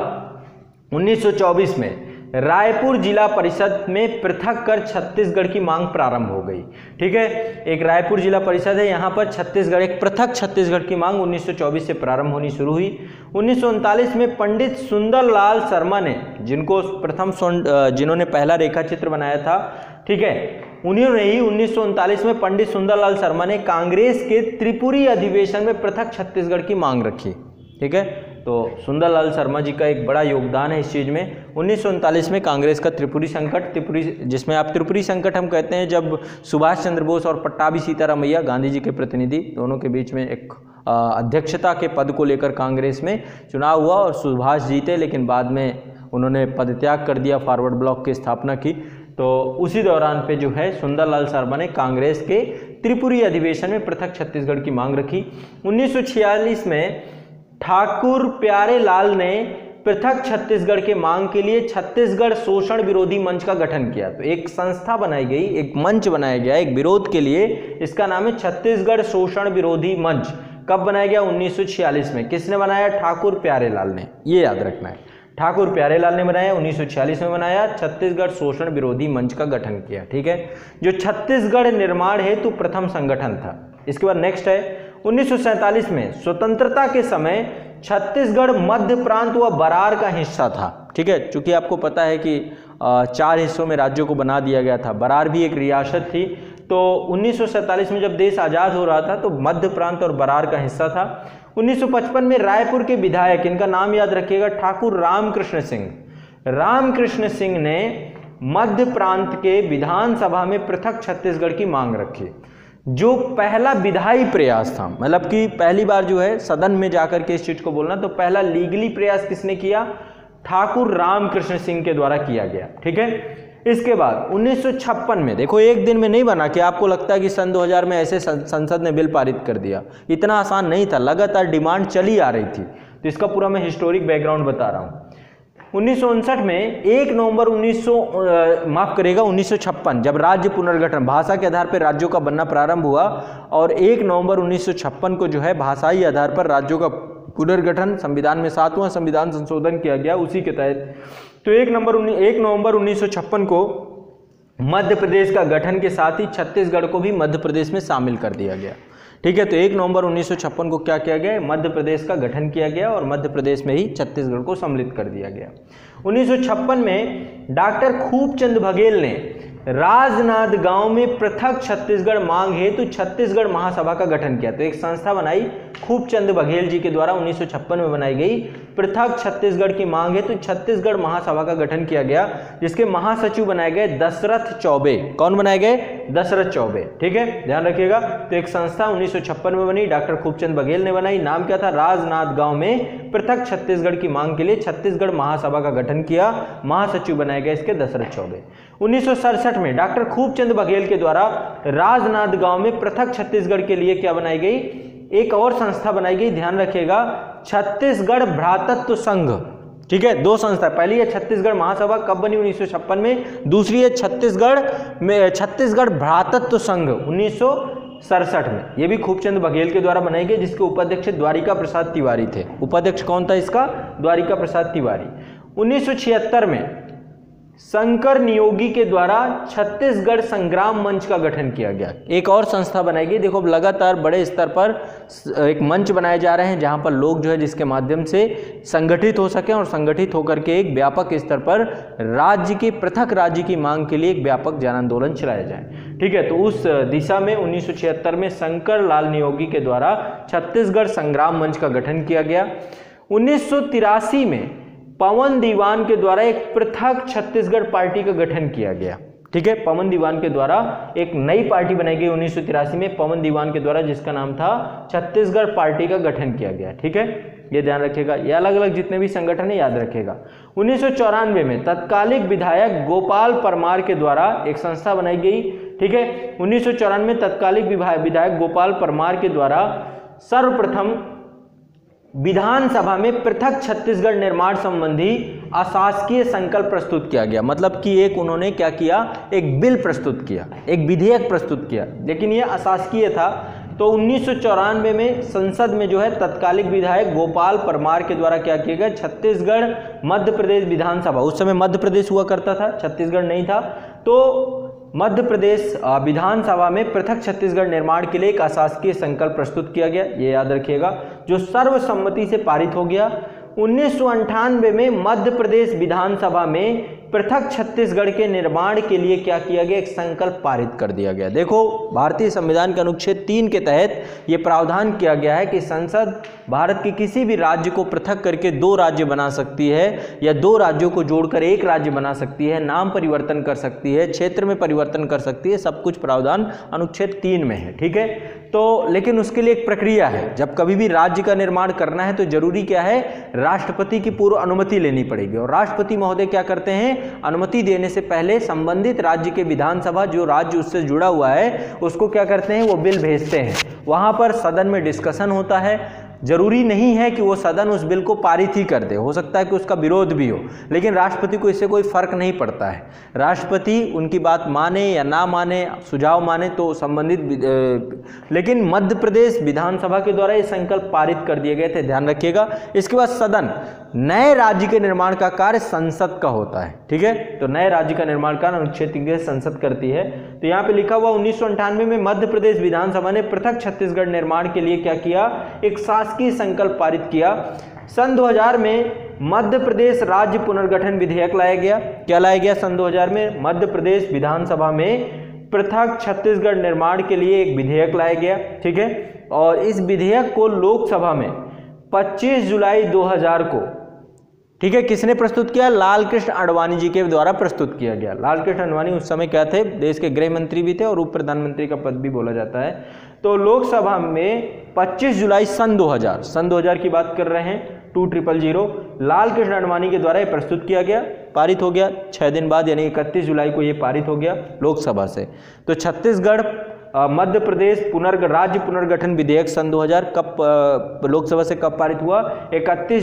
1924 में रायपुर जिला परिषद में पृथक कर छत्तीसगढ़ की मांग प्रारंभ हो गई। ठीक है, एक रायपुर जिला परिषद है, यहाँ पर छत्तीसगढ़, एक पृथक छत्तीसगढ़ की मांग 1924 से प्रारंभ होनी शुरू हुई। 1939 में पंडित सुंदरलाल शर्मा ने, जिन्होंने पहला रेखा चित्र बनाया था, ठीक है, उन्होंने ही 1939 में पंडित सुंदरलाल शर्मा ने कांग्रेस के त्रिपुरी अधिवेशन में पृथक छत्तीसगढ़ की मांग रखी। ठीक है, तो सुंदरलाल शर्मा जी का एक बड़ा योगदान है इस चीज़ में। 1939 में कांग्रेस का त्रिपुरी संकट, जिसमें आप त्रिपुरी संकट हम कहते हैं, जब सुभाष चंद्र बोस और पट्टाभी सीतारामैया, गांधी जी के प्रतिनिधि, दोनों के बीच में एक अध्यक्षता के पद को लेकर कांग्रेस में चुनाव हुआ और सुभाष जीते, लेकिन बाद में उन्होंने पदत्याग कर दिया, फॉरवर्ड ब्लॉक की स्थापना की। तो उसी दौरान पे जो है सुंदरलाल शर्मा ने कांग्रेस के त्रिपुरी अधिवेशन में पृथक छत्तीसगढ़ की मांग रखी। 1946 में ठाकुर प्यारे लाल ने पृथक छत्तीसगढ़ के मांग के लिए छत्तीसगढ़ शोषण विरोधी मंच का गठन किया। तो एक संस्था बनाई गई, एक मंच बनाया गया एक विरोध के लिए, इसका नाम है छत्तीसगढ़ शोषण विरोधी मंच। कब बनाया गया? 1946 में। किसने बनाया? ठाकुर प्यारे लाल ने, ये याद रखना है, ठाकुर प्यारे लाल ने बनाया, 1946 में बनाया, छत्तीसगढ़ शोषण विरोधी मंच का गठन किया। ठीक है, जो छत्तीसगढ़ निर्माण हेतु प्रथम संगठन था। इसके बाद नेक्स्ट है 1947 में स्वतंत्रता के समय छत्तीसगढ़ मध्य प्रांत व बरार का हिस्सा था। ठीक है, चूंकि आपको पता है कि 4 हिस्सों में राज्यों को बना दिया गया था, बरार भी एक रियासत थी। तो 1947 में जब देश आज़ाद हो रहा था तो मध्य प्रांत और बरार का हिस्सा था। 1955 में रायपुर के विधायक, इनका नाम याद रखिएगा, ठाकुर रामकृष्ण सिंह, रामकृष्ण सिंह ने मध्य प्रांत के विधानसभा में पृथक छत्तीसगढ़ की मांग रखी, जो पहला विधायी प्रयास था। मतलब कि पहली बार जो है सदन में जाकर के इस चीज को बोलना, तो पहला लीगली प्रयास किसने किया? ठाकुर रामकृष्ण सिंह के द्वारा किया गया। ठीक है, इसके बाद 1956 में, देखो एक दिन में नहीं बना कि आपको लगता है कि सन 2000 में ऐसे संसद ने बिल पारित कर दिया, इतना आसान नहीं था, लगातार डिमांड चली आ रही थी। तो इसका पूरा मैं हिस्टोरिक बैकग्राउंड बता रहा हूँ। 1959 में 1 नवंबर 1956 जब राज्य पुनर्गठन, भाषा के आधार पर राज्यों का बनना प्रारंभ हुआ और 1 नवंबर 1956 को जो है भाषाई आधार पर राज्यों का पुनर्गठन, संविधान में 7वां संविधान संशोधन किया गया उसी के तहत। तो 1 नवंबर 1956 को मध्य प्रदेश का गठन के साथ ही छत्तीसगढ़ को भी मध्य प्रदेश में शामिल कर दिया गया। ठीक है, तो 1 नवंबर 1956 को क्या किया गया? मध्य प्रदेश का गठन किया गया और मध्य प्रदेश में ही छत्तीसगढ़ को सम्मिलित कर दिया गया। 1956 में डॉक्टर खूबचंद बघेल ने राजनांदगांव में पृथक छत्तीसगढ़ मांग हेतु छत्तीसगढ़ महासभा का गठन किया। तो एक संस्था बनाई खूबचंद बघेल जी के द्वारा 1956 में बनाई गई, पृथक छत्तीसगढ़ की मांग हेतु छत्तीसगढ़ महासभा का गठन किया गया, जिसके महासचिव बनाए गए दशरथ चौबे। कौन बनाए गए? दशरथ चौबे। ठीक है, ध्यान रखिएगा। तो एक संस्था 1956 में बनी, डॉक्टर खूबचंद बघेल ने बनाई, नाम क्या था? राजनांदगांव में पृथक छत्तीसगढ़ की मांग के लिए छत्तीसगढ़ महासभा का गठन किया, महासचिव बनाए गए इसके दशरथ चौबे। 1967 में डॉक्टर खूबचंद बघेल के द्वारा राजनांदगांव में पृथक छत्तीसगढ़ के लिए क्या बनाई गई? एक और संस्था बनाई गई, ध्यान रखिएगा, छत्तीसगढ़ भ्रातृत्व संघ। ठीक है, 2 संस्था, पहली है छत्तीसगढ़ महासभा, कब बनी? 1956 में। दूसरी है छत्तीसगढ़ भ्रातृत्व संघ, 1967 में। ये भी खूबचंद बघेल के द्वारा बनाई गई, जिसके उपाध्यक्ष द्वारिका प्रसाद तिवारी थे। उपाध्यक्ष कौन था इसका? द्वारिका प्रसाद तिवारी। 1976 में शंकर नियोगी के द्वारा छत्तीसगढ़ संग्राम मंच का गठन किया गया। एक और संस्था बनाई गई। देखो, लगातार बड़े स्तर पर एक मंच बनाए जा रहे हैं जहां पर लोग जो है जिसके माध्यम से संगठित हो सकें और संगठित होकर के एक व्यापक स्तर पर राज्य की, पृथक राज्य की मांग के लिए एक व्यापक जन आंदोलन चलाया जाए। ठीक है, तो उस दिशा में 1976 में शंकर लाल नियोगी के द्वारा छत्तीसगढ़ संग्राम मंच का गठन किया गया। 1983 में पवन दीवान के द्वारा एक पृथक छत्तीसगढ़ पार्टी का गठन किया गया। ठीक है, पवन दीवान के द्वारा एक नई पार्टी बनाई गई 1983 में पवन दीवान के द्वारा, जिसका नाम था छत्तीसगढ़ पार्टी का गठन किया गया। ठीक है, ये ध्यान रखिएगा, ये अलग अलग जितने भी संगठन है याद रखिएगा। 1994 में तत्कालिक विधायक गोपाल परमार के द्वारा एक संस्था बनाई गई। ठीक है, 1994 में तत्कालिक विधायक गोपाल परमार के द्वारा सर्वप्रथम विधानसभा में पृथक छत्तीसगढ़ निर्माण संबंधी अशासकीय संकल्प प्रस्तुत किया गया। मतलब कि एक उन्होंने क्या किया, एक बिल प्रस्तुत किया, एक विधेयक प्रस्तुत किया, लेकिन यह अशासकीय था। तो 1994 में संसद में जो है तत्कालिक विधायक गोपाल परमार के द्वारा क्या किया गया, छत्तीसगढ़ मध्य प्रदेश विधानसभा, उस समय मध्य प्रदेश हुआ करता था, छत्तीसगढ़ नहीं था, तो मध्य प्रदेश विधानसभा में पृथक छत्तीसगढ़ निर्माण के लिए एक अशासकीय संकल्प प्रस्तुत किया गया, ये याद रखिएगा, जो सर्वसम्मति से पारित हो गया। 1998 में मध्य प्रदेश विधानसभा में पृथक छत्तीसगढ़ के निर्माण के लिए क्या किया गया, एक संकल्प पारित कर दिया गया। देखो, भारतीय संविधान के अनुच्छेद 3 के तहत ये प्रावधान किया गया है कि संसद भारत के किसी भी राज्य को पृथक करके 2 राज्य बना सकती है या 2 राज्यों को जोड़कर एक राज्य बना सकती है, नाम परिवर्तन कर सकती है, क्षेत्र में परिवर्तन कर सकती है, सब कुछ प्रावधान अनुच्छेद 3 में है। ठीक है, तो लेकिन उसके लिए एक प्रक्रिया है। जब कभी भी राज्य का निर्माण करना है तो जरूरी क्या है, राष्ट्रपति की पूर्व अनुमति लेनी पड़ेगी, और राष्ट्रपति महोदय क्या करते हैं, अनुमति देने से पहले संबंधित राज्य के विधानसभा, जो राज्य उससे जुड़ा हुआ है, उसको क्या करते हैं, वो बिल भेजते हैं। वहां पर सदन में डिस्कशन होता है। जरूरी नहीं है कि वो सदन उस बिल को पारित ही कर दे, हो सकता है कि उसका विरोध भी हो, लेकिन राष्ट्रपति को इससे कोई फर्क नहीं पड़ता है। राष्ट्रपति उनकी बात माने या ना माने, सुझाव माने तो संबंधित, लेकिन मध्य प्रदेश विधानसभा के द्वारा ये संकल्प पारित कर दिए गए थे, ध्यान रखिएगा। इसके बाद सदन, नए राज्य के निर्माण का कार्य संसद का होता है। ठीक है, तो नए राज्य का निर्माण कार्य अनुच्छेद 3 संसद करती है। तो यहाँ पे लिखा हुआ 1998 में मध्य प्रदेश विधानसभा ने पृथक छत्तीसगढ़ निर्माण के लिए क्या किया, एक शासकीय संकल्प पारित किया। सन 2000 में मध्य प्रदेश राज्य पुनर्गठन विधेयक लाया गया। क्या लाया गया सन 2000 में? मध्य प्रदेश विधानसभा में पृथक छत्तीसगढ़ निर्माण के लिए एक विधेयक लाया गया। ठीक है, और इस विधेयक को लोकसभा में 25 जुलाई 2000 को, ठीक है, किसने प्रस्तुत किया? लाल कृष्ण आडवाणी जी के द्वारा प्रस्तुत किया गया। लाल कृष्ण आडवाणी उस समय क्या थे? देश के गृह मंत्री भी थे और उप प्रधानमंत्री का पद भी बोला जाता है। तो लोकसभा में 25 जुलाई सन 2000 की बात कर रहे हैं, 2000, लाल कृष्ण आडवाणी के द्वारा ये प्रस्तुत किया गया, पारित हो गया 6 दिन बाद, यानी 31 जुलाई को ये पारित हो गया लोकसभा से। तो छत्तीसगढ़ मध्य प्रदेश राज्य पुनर्गठन विधेयक सन 2000 कब लोकसभा से कब पारित हुआ? 31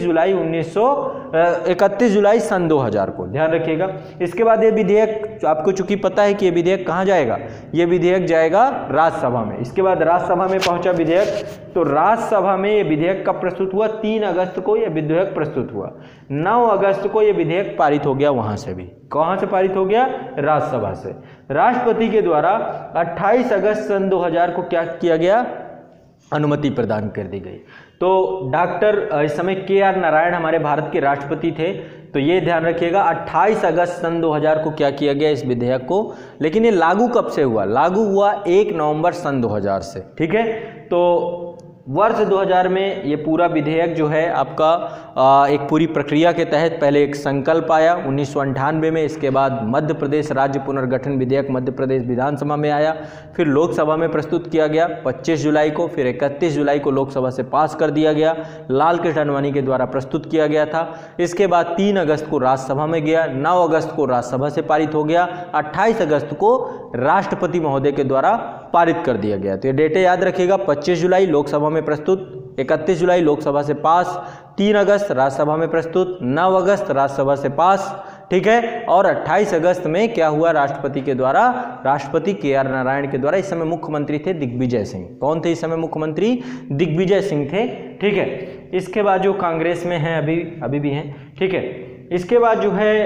जुलाई सन 2000 को, ध्यान रखिएगा। इसके बाद ये विधेयक, आपको चूंकि पता है कि ये विधेयक कहाँ जाएगा, ये विधेयक जाएगा राज्यसभा में। इसके बाद राज्यसभा में पहुंचा विधेयक, तो राज्यसभा में ये विधेयक कब प्रस्तुत हुआ? 3 अगस्त को ये विधेयक प्रस्तुत हुआ। 9 अगस्त को ये विधेयक पारित हो गया, वहां से भी। कहां से पारित हो गया? राज्यसभा से। राष्ट्रपति के द्वारा 28 अगस्त सन 2000 को क्या किया गया? अनुमति प्रदान कर दी गई। तो डॉक्टर इस समय KR नारायण हमारे भारत के राष्ट्रपति थे। तो ये ध्यान रखिएगा, 28 अगस्त सन 2000 को क्या किया गया इस विधेयक को। लेकिन ये लागू कब से हुआ? लागू हुआ 1 नवंबर सन 2000 से। ठीक है, तो वर्ष 2000 में ये पूरा विधेयक जो है आपका एक पूरी प्रक्रिया के तहत पहले एक संकल्प आया 1998 में, इसके बाद मध्य प्रदेश राज्य पुनर्गठन विधेयक मध्य प्रदेश विधानसभा में आया, फिर लोकसभा में प्रस्तुत किया गया 25 जुलाई को, फिर 31 जुलाई को लोकसभा से पास कर दिया गया, लाल कृष्ण आडवाणी के द्वारा प्रस्तुत किया गया था। इसके बाद 3 अगस्त को राज्यसभा में गया, 9 अगस्त को राज्यसभा से पारित हो गया, 28 अगस्त को राष्ट्रपति महोदय के द्वारा पारित कर दिया गया। तो ये डेटे याद रखिएगा, 25 जुलाई लोकसभा में प्रस्तुत, 31 जुलाई लोकसभा से पास, 3 अगस्त राज्यसभा में प्रस्तुत, 9 अगस्त राज्यसभा से पास, ठीक है। और 28 अगस्त में क्या हुआ राष्ट्रपति के द्वारा, राष्ट्रपति KR नारायण के द्वारा, इस समय मुख्यमंत्री थे दिग्विजय सिंह। कौन थे इस समय मुख्यमंत्री? दिग्विजय सिंह थे, ठीक है। इसके बाद जो कांग्रेस में हैं अभी भी हैं, ठीक है। इसके बाद जो है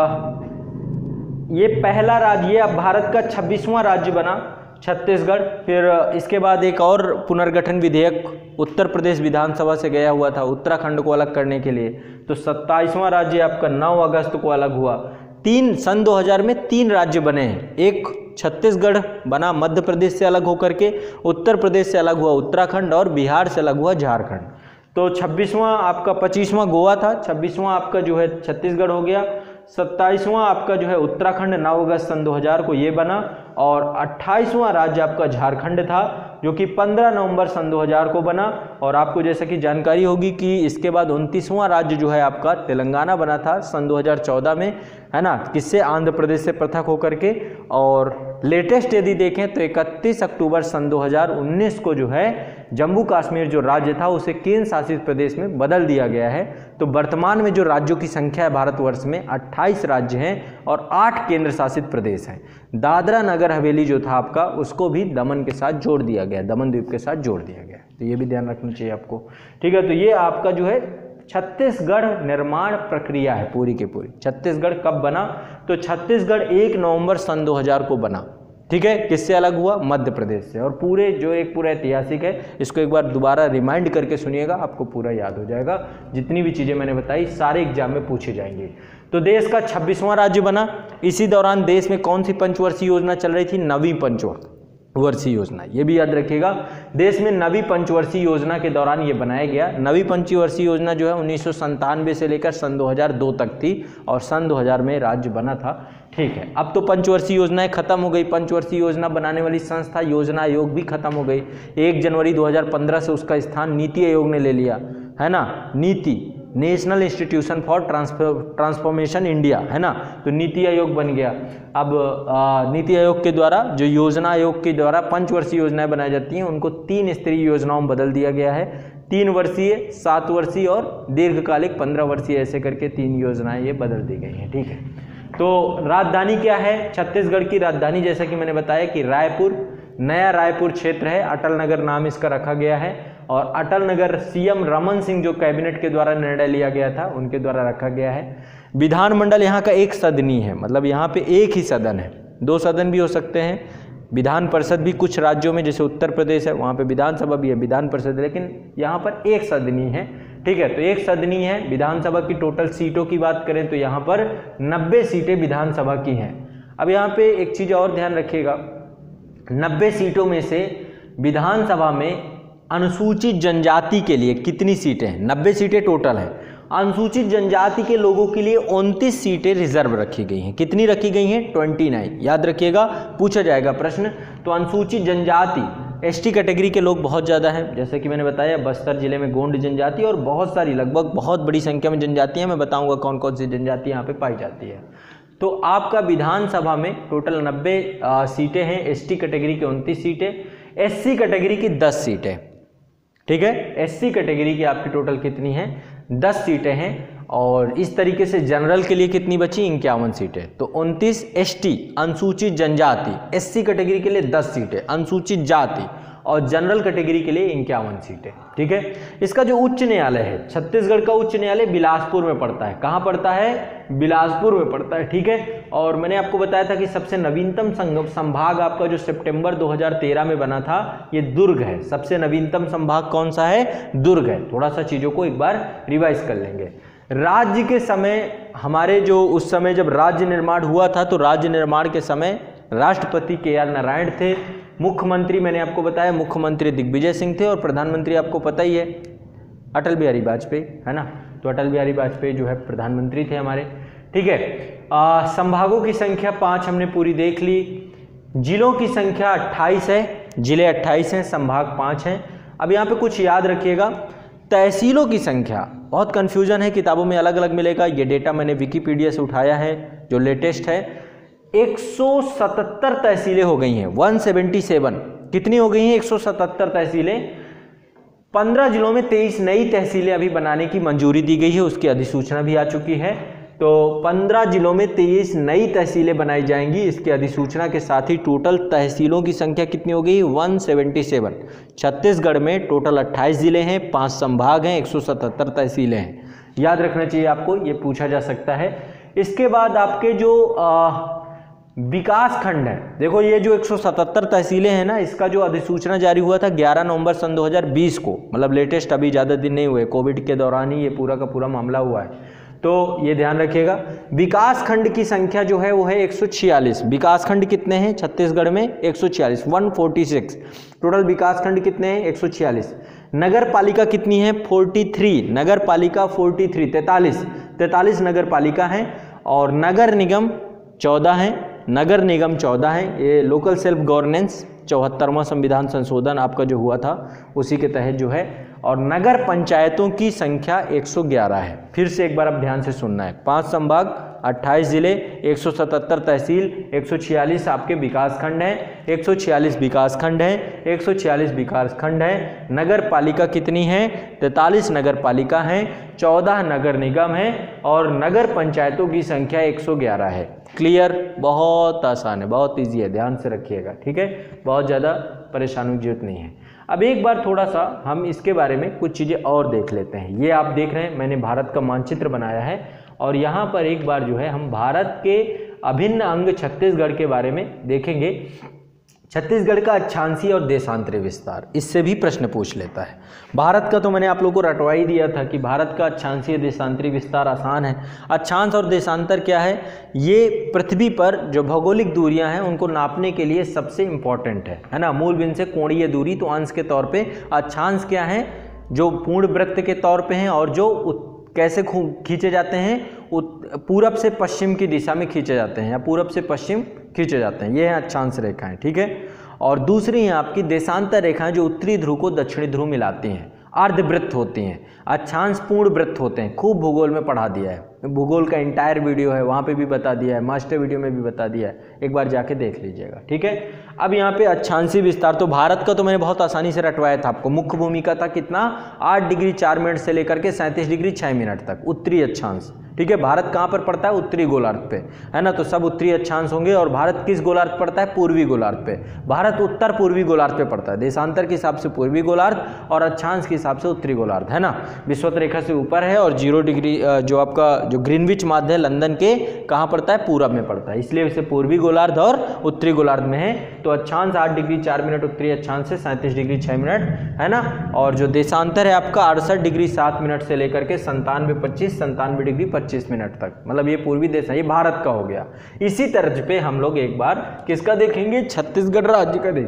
ये पहला राज्य, ये अब भारत का 26वां राज्य बना छत्तीसगढ़। फिर इसके बाद एक और पुनर्गठन विधेयक उत्तर प्रदेश विधानसभा से गया हुआ था उत्तराखंड को अलग करने के लिए, तो 27वां राज्य आपका 9 अगस्त को अलग हुआ। सन 2000 में 3 राज्य बने हैं, एक छत्तीसगढ़ बना मध्य प्रदेश से अलग होकर के, उत्तर प्रदेश से अलग हुआ उत्तराखंड और बिहार से अलग हुआ झारखंड। तो 26वां आपका 25वां गोवा था, 26वां आपका जो है छत्तीसगढ़ हो गया, 27वां आपका जो है उत्तराखंड 9 अगस्त सन 2000 को ये बना, और 28वां राज्य आपका झारखंड था जो कि 15 नवंबर सन 2000 को बना। और आपको जैसा कि जानकारी होगी कि इसके बाद 29वां राज्य जो है आपका तेलंगाना बना था सन 2014 में, है ना, किससे? आंध्र प्रदेश से पृथक होकर के। और लेटेस्ट यदि देखें तो 31 अक्टूबर सन 2019 को जो है जम्मू कश्मीर जो राज्य था उसे केंद्र शासित प्रदेश में बदल दिया गया है। तो वर्तमान में जो राज्यों की संख्या है भारतवर्ष में 28 राज्य हैं और 8 केंद्र शासित प्रदेश हैं। दादरा नगर हवेली जो था आपका उसको भी दमन के साथ जोड़ दिया गया, दमन द्वीप के साथ जोड़ दिया गया, तो ये भी ध्यान रखना चाहिए आपको, ठीक है। तो ये आपका जो है छत्तीसगढ़ निर्माण प्रक्रिया है पूरी की पूरी। छत्तीसगढ़ कब बना? तो छत्तीसगढ़ 1 नवंबर सन 2000 को बना, ठीक है। किससे अलग हुआ? मध्य प्रदेश से। और पूरे जो एक पूरा ऐतिहासिक है, इसको एक बार दोबारा रिमाइंड करके सुनिएगा, आपको पूरा याद हो जाएगा। जितनी भी चीज़ें मैंने बताई सारे एग्जाम में पूछे जाएंगे। तो देश का 26वां राज्य बना। इसी दौरान देश में कौन सी पंचवर्षीय योजना चल रही थी? नवीं पंचवर्षीय योजना, ये भी याद रखिएगा। देश में नवीं पंचवर्षीय योजना के दौरान ये बनाया गया। नवीं पंचवर्षीय योजना जो है 1997 से लेकर सन 2002 तक थी और सन 2000 में राज्य बना था, ठीक है। अब तो पंचवर्षीय योजनाएं खत्म हो गई। पंचवर्षीय योजना बनाने वाली संस्था योजना आयोग भी खत्म हो गई। 1 जनवरी 2015 से उसका स्थान नीति आयोग ने ले लिया, है ना, NITI national institution for transformation India, है ना, तो नीति आयोग बन गया। अब नीति आयोग के द्वारा जो योजना आयोग के द्वारा पंचवर्षीय योजनाएं बनाई जाती हैं उनको 3 स्तरीय योजनाओं में बदल दिया गया है। 3 वर्षीय, 7 वर्षीय और दीर्घकालिक 15 वर्षीय, ऐसे करके 3 योजनाएं ये बदल दी गई हैं, ठीक है। तो राजधानी क्या है? छत्तीसगढ़ की राजधानी जैसा कि मैंने बताया कि रायपुर, नया रायपुर क्षेत्र है, अटल नगर नाम इसका रखा गया है। और अटल नगर सीएम रमन सिंह जो कैबिनेट के द्वारा निर्णय लिया गया था उनके द्वारा रखा गया है। विधानमंडल यहाँ का एक सदनी है, मतलब यहाँ पे एक ही सदन है, 2 सदन भी हो सकते हैं। विधान परिषद भी कुछ राज्यों में जैसे उत्तर प्रदेश है वहाँ पे विधानसभा भी है, विधान परिषद, लेकिन यहाँ पर एक सदनी है, ठीक है। तो एक सदनी है। विधानसभा की टोटल सीटों की बात करें तो यहाँ पर 90 सीटें विधानसभा की हैं। अब यहाँ पे एक चीज़ और ध्यान रखिएगा, 90 सीटों में से विधानसभा में अनुसूचित जनजाति के लिए कितनी सीटें हैं? 90 सीटें टोटल हैं। अनुसूचित जनजाति के लोगों के लिए 29 सीटें रिजर्व रखी गई हैं। कितनी रखी गई हैं? 29, याद रखिएगा, पूछा जाएगा प्रश्न। तो अनुसूचित जनजाति एसटी कैटेगरी के लोग बहुत ज़्यादा हैं, जैसे कि मैंने बताया बस्तर जिले में गोंड जनजाति और बहुत सारी, लगभग बहुत बड़ी संख्या में जनजातियाँ, मैं बताऊँगा कौन कौन सी जनजाति यहाँ पर पाई जाती है। तो आपका विधानसभा में टोटल 90 सीटें हैं, एसटी कैटेगरी की 29 सीटें, एससी कैटेगरी की 10 सीटें, ठीक है। एससी कैटेगरी की आपकी टोटल कितनी है? 10 सीटें हैं। और इस तरीके से जनरल के लिए कितनी बची? 51 सीटें। तो 29 एसटी अनुसूचित जनजाति, एससी कैटेगरी के लिए 10 सीटें, अनुसूचित जाति और जनरल कैटेगरी के लिए 51 सीटें, ठीक है। इसका जो उच्च न्यायालय है, छत्तीसगढ़ का उच्च न्यायालय बिलासपुर में पड़ता है। कहाँ पड़ता है? बिलासपुर में पड़ता है, ठीक है। और मैंने आपको बताया था कि सबसे नवीनतम संभाग आपका जो सितंबर 2013 में बना था ये दुर्ग है। सबसे नवीनतम संभाग कौन सा है? दुर्ग है। थोड़ा सा चीज़ों को एक बार रिवाइज कर लेंगे। राज्य के समय, हमारे जो उस समय जब राज्य निर्माण हुआ था तो राज्य निर्माण के समय राष्ट्रपति KR नारायण थे। मुख्यमंत्री मैंने आपको बताया मुख्यमंत्री दिग्विजय सिंह थे और प्रधानमंत्री आपको पता ही है अटल बिहारी वाजपेयी, है ना। तो अटल बिहारी वाजपेयी जो है प्रधानमंत्री थे हमारे, ठीक है। संभागों की संख्या 5 हमने पूरी देख ली। जिलों की संख्या 28 है, जिले 28 हैं, संभाग 5 हैं। अब यहाँ पे कुछ याद रखिएगा, तहसीलों की संख्या बहुत कन्फ्यूजन है, किताबों में अलग अलग मिलेगा। ये डेटा मैंने विकिपीडिया से उठाया है जो लेटेस्ट है। 177 तहसीलें हो गई हैं, 177। कितनी हो गई हैं? 177 तहसीलें। 15 जिलों में 23 नई तहसीलें अभी बनाने की मंजूरी दी गई है, उसकी अधिसूचना भी आ चुकी है। तो 15 जिलों में 23 नई तहसीलें बनाई जाएंगी। इसके अधिसूचना के साथ ही टोटल तहसीलों की संख्या कितनी हो गई? 177। छत्तीसगढ़ में टोटल 28 जिले हैं, 5 संभाग हैं, 177 तहसीलें हैं। याद रखना चाहिए आपको, ये पूछा जा सकता है। इसके बाद आपके जो विकास खंड है, देखो ये जो 177 तहसीलें हैं ना, इसका जो अधिसूचना जारी हुआ था 11 नवंबर सन 2020 को, मतलब लेटेस्ट, अभी ज़्यादा दिन नहीं हुए, कोविड के दौरान ही ये पूरा का पूरा मामला हुआ है, तो ये ध्यान रखिएगा। विकास खंड की संख्या जो है वो है 146। विकास खंड कितने हैं छत्तीसगढ़ में? 146, 146। टोटल विकास खंड कितने हैं? 146। नगर पालिका कितनी है? 43। नगर पालिका 43, 43 नगर पालिका हैं, और नगर निगम 14 हैं। नगर निगम 14 हैं। ये लोकल सेल्फ गवर्नेंस 74वां संविधान संशोधन आपका जो हुआ था उसी के तहत जो है। और नगर पंचायतों की संख्या 111 है। फिर से एक बार आप ध्यान से सुनना है। 5 संभाग, 28 जिले, 177 तहसील, 146 आपके विकास खंड हैं, 146 विकास खंड हैं, 146 विकास खंड हैं। नगर पालिका कितनी है? 43 नगर पालिका हैं, 14 नगर निगम हैं, और नगर पंचायतों की संख्या 111 है। क्लियर? बहुत आसान है, बहुत ईजी है, ध्यान से रखिएगा, ठीक है? बहुत ज़्यादा परेशानी की जरूरत नहीं है। अब एक बार थोड़ा सा हम इसके बारे में कुछ चीज़ें और देख लेते हैं। ये आप देख रहे हैं मैंने भारत का मानचित्र बनाया है, और यहाँ पर एक बार जो है हम भारत के अभिन्न अंग छत्तीसगढ़ के बारे में देखेंगे। छत्तीसगढ़ का अक्षांशीय और देशांतरी विस्तार, इससे भी प्रश्न पूछ लेता है। भारत का तो मैंने आप लोगों को रटवा ही दिया था कि भारत का अक्षांशीय देशांतरी विस्तार आसान है। अक्षांश और देशांतर क्या है? ये पृथ्वी पर जो भौगोलिक दूरियां हैं उनको नापने के लिए सबसे इंपॉर्टेंट है ना। मूल बिंदु से कोणीय दूरी, तो अंश के तौर पे अक्षांश क्या है? जो पूर्ण वृत्त के तौर पे हैं, और जो कैसे खींचे जाते हैं? पूरब से पश्चिम की दिशा में खींचे जाते हैं, या पूरब से पश्चिम खींचे जाते हैं। ये हैं अक्षांश रेखाएं, ठीक है? और दूसरी हैं आपकी देशांतर रेखाएं, जो उत्तरी ध्रुव को दक्षिणी ध्रुव मिलाती हैं, अर्धवृत्त होती हैं। अक्षांश पूर्ण वृत्त होते हैं। खूब भूगोल में पढ़ा दिया है, भूगोल का इंटायर वीडियो है, वहाँ पे भी बता दिया है, मास्टर वीडियो में भी बता दिया है, एक बार जाके देख लीजिएगा, ठीक है? अब यहाँ पे अक्षांशीय विस्तार, तो भारत का तो मैंने बहुत आसानी से रटवाया था आपको। मुख्य भूमि का था कितना? 8 डिग्री 4 मिनट से लेकर के 37 डिग्री 6 मिनट तक उत्तरी अक्षांश, ठीक है? भारत कहाँ पर पड़ता है? उत्तरी गोलार्ध पे, है ना? तो सब उत्तरी अक्षांश होंगे। और भारत किस गोलार्ध पड़ता है? पूर्वी गोलार्ध पे। भारत उत्तर पूर्वी गोलार्ध पे पड़ता है। देशांतर के हिसाब से पूर्वी गोलार्ध, और अक्षांश के हिसाब से उत्तरी गोलार्ध, है ना? विषुवत रेखा से ऊपर है, और 0 डिग्री जो आपका जो ग्रीनविच माध्य है लंदन के, कहाँ पड़ता है? पूरब में पड़ता है, इसलिए इसे पूर्वी गोलार्ध और उत्तरी गोलार्ध में है। तो अक्षांश 8 डिग्री 4 मिनट उत्तरी अक्षांश से 37 डिग्री 6 मिनट, है ना? और जो देशांतर है आपका 68 डिग्री 7 मिनट से लेकर के 97 डिग्री 25 मिनट तक, मतलब ये पूर्वी देश है। ये भारत का हो गया। इसी तर्ज पे हम लोग एक बार किसका देखेंगे? छत्तीसगढ़ राज्य का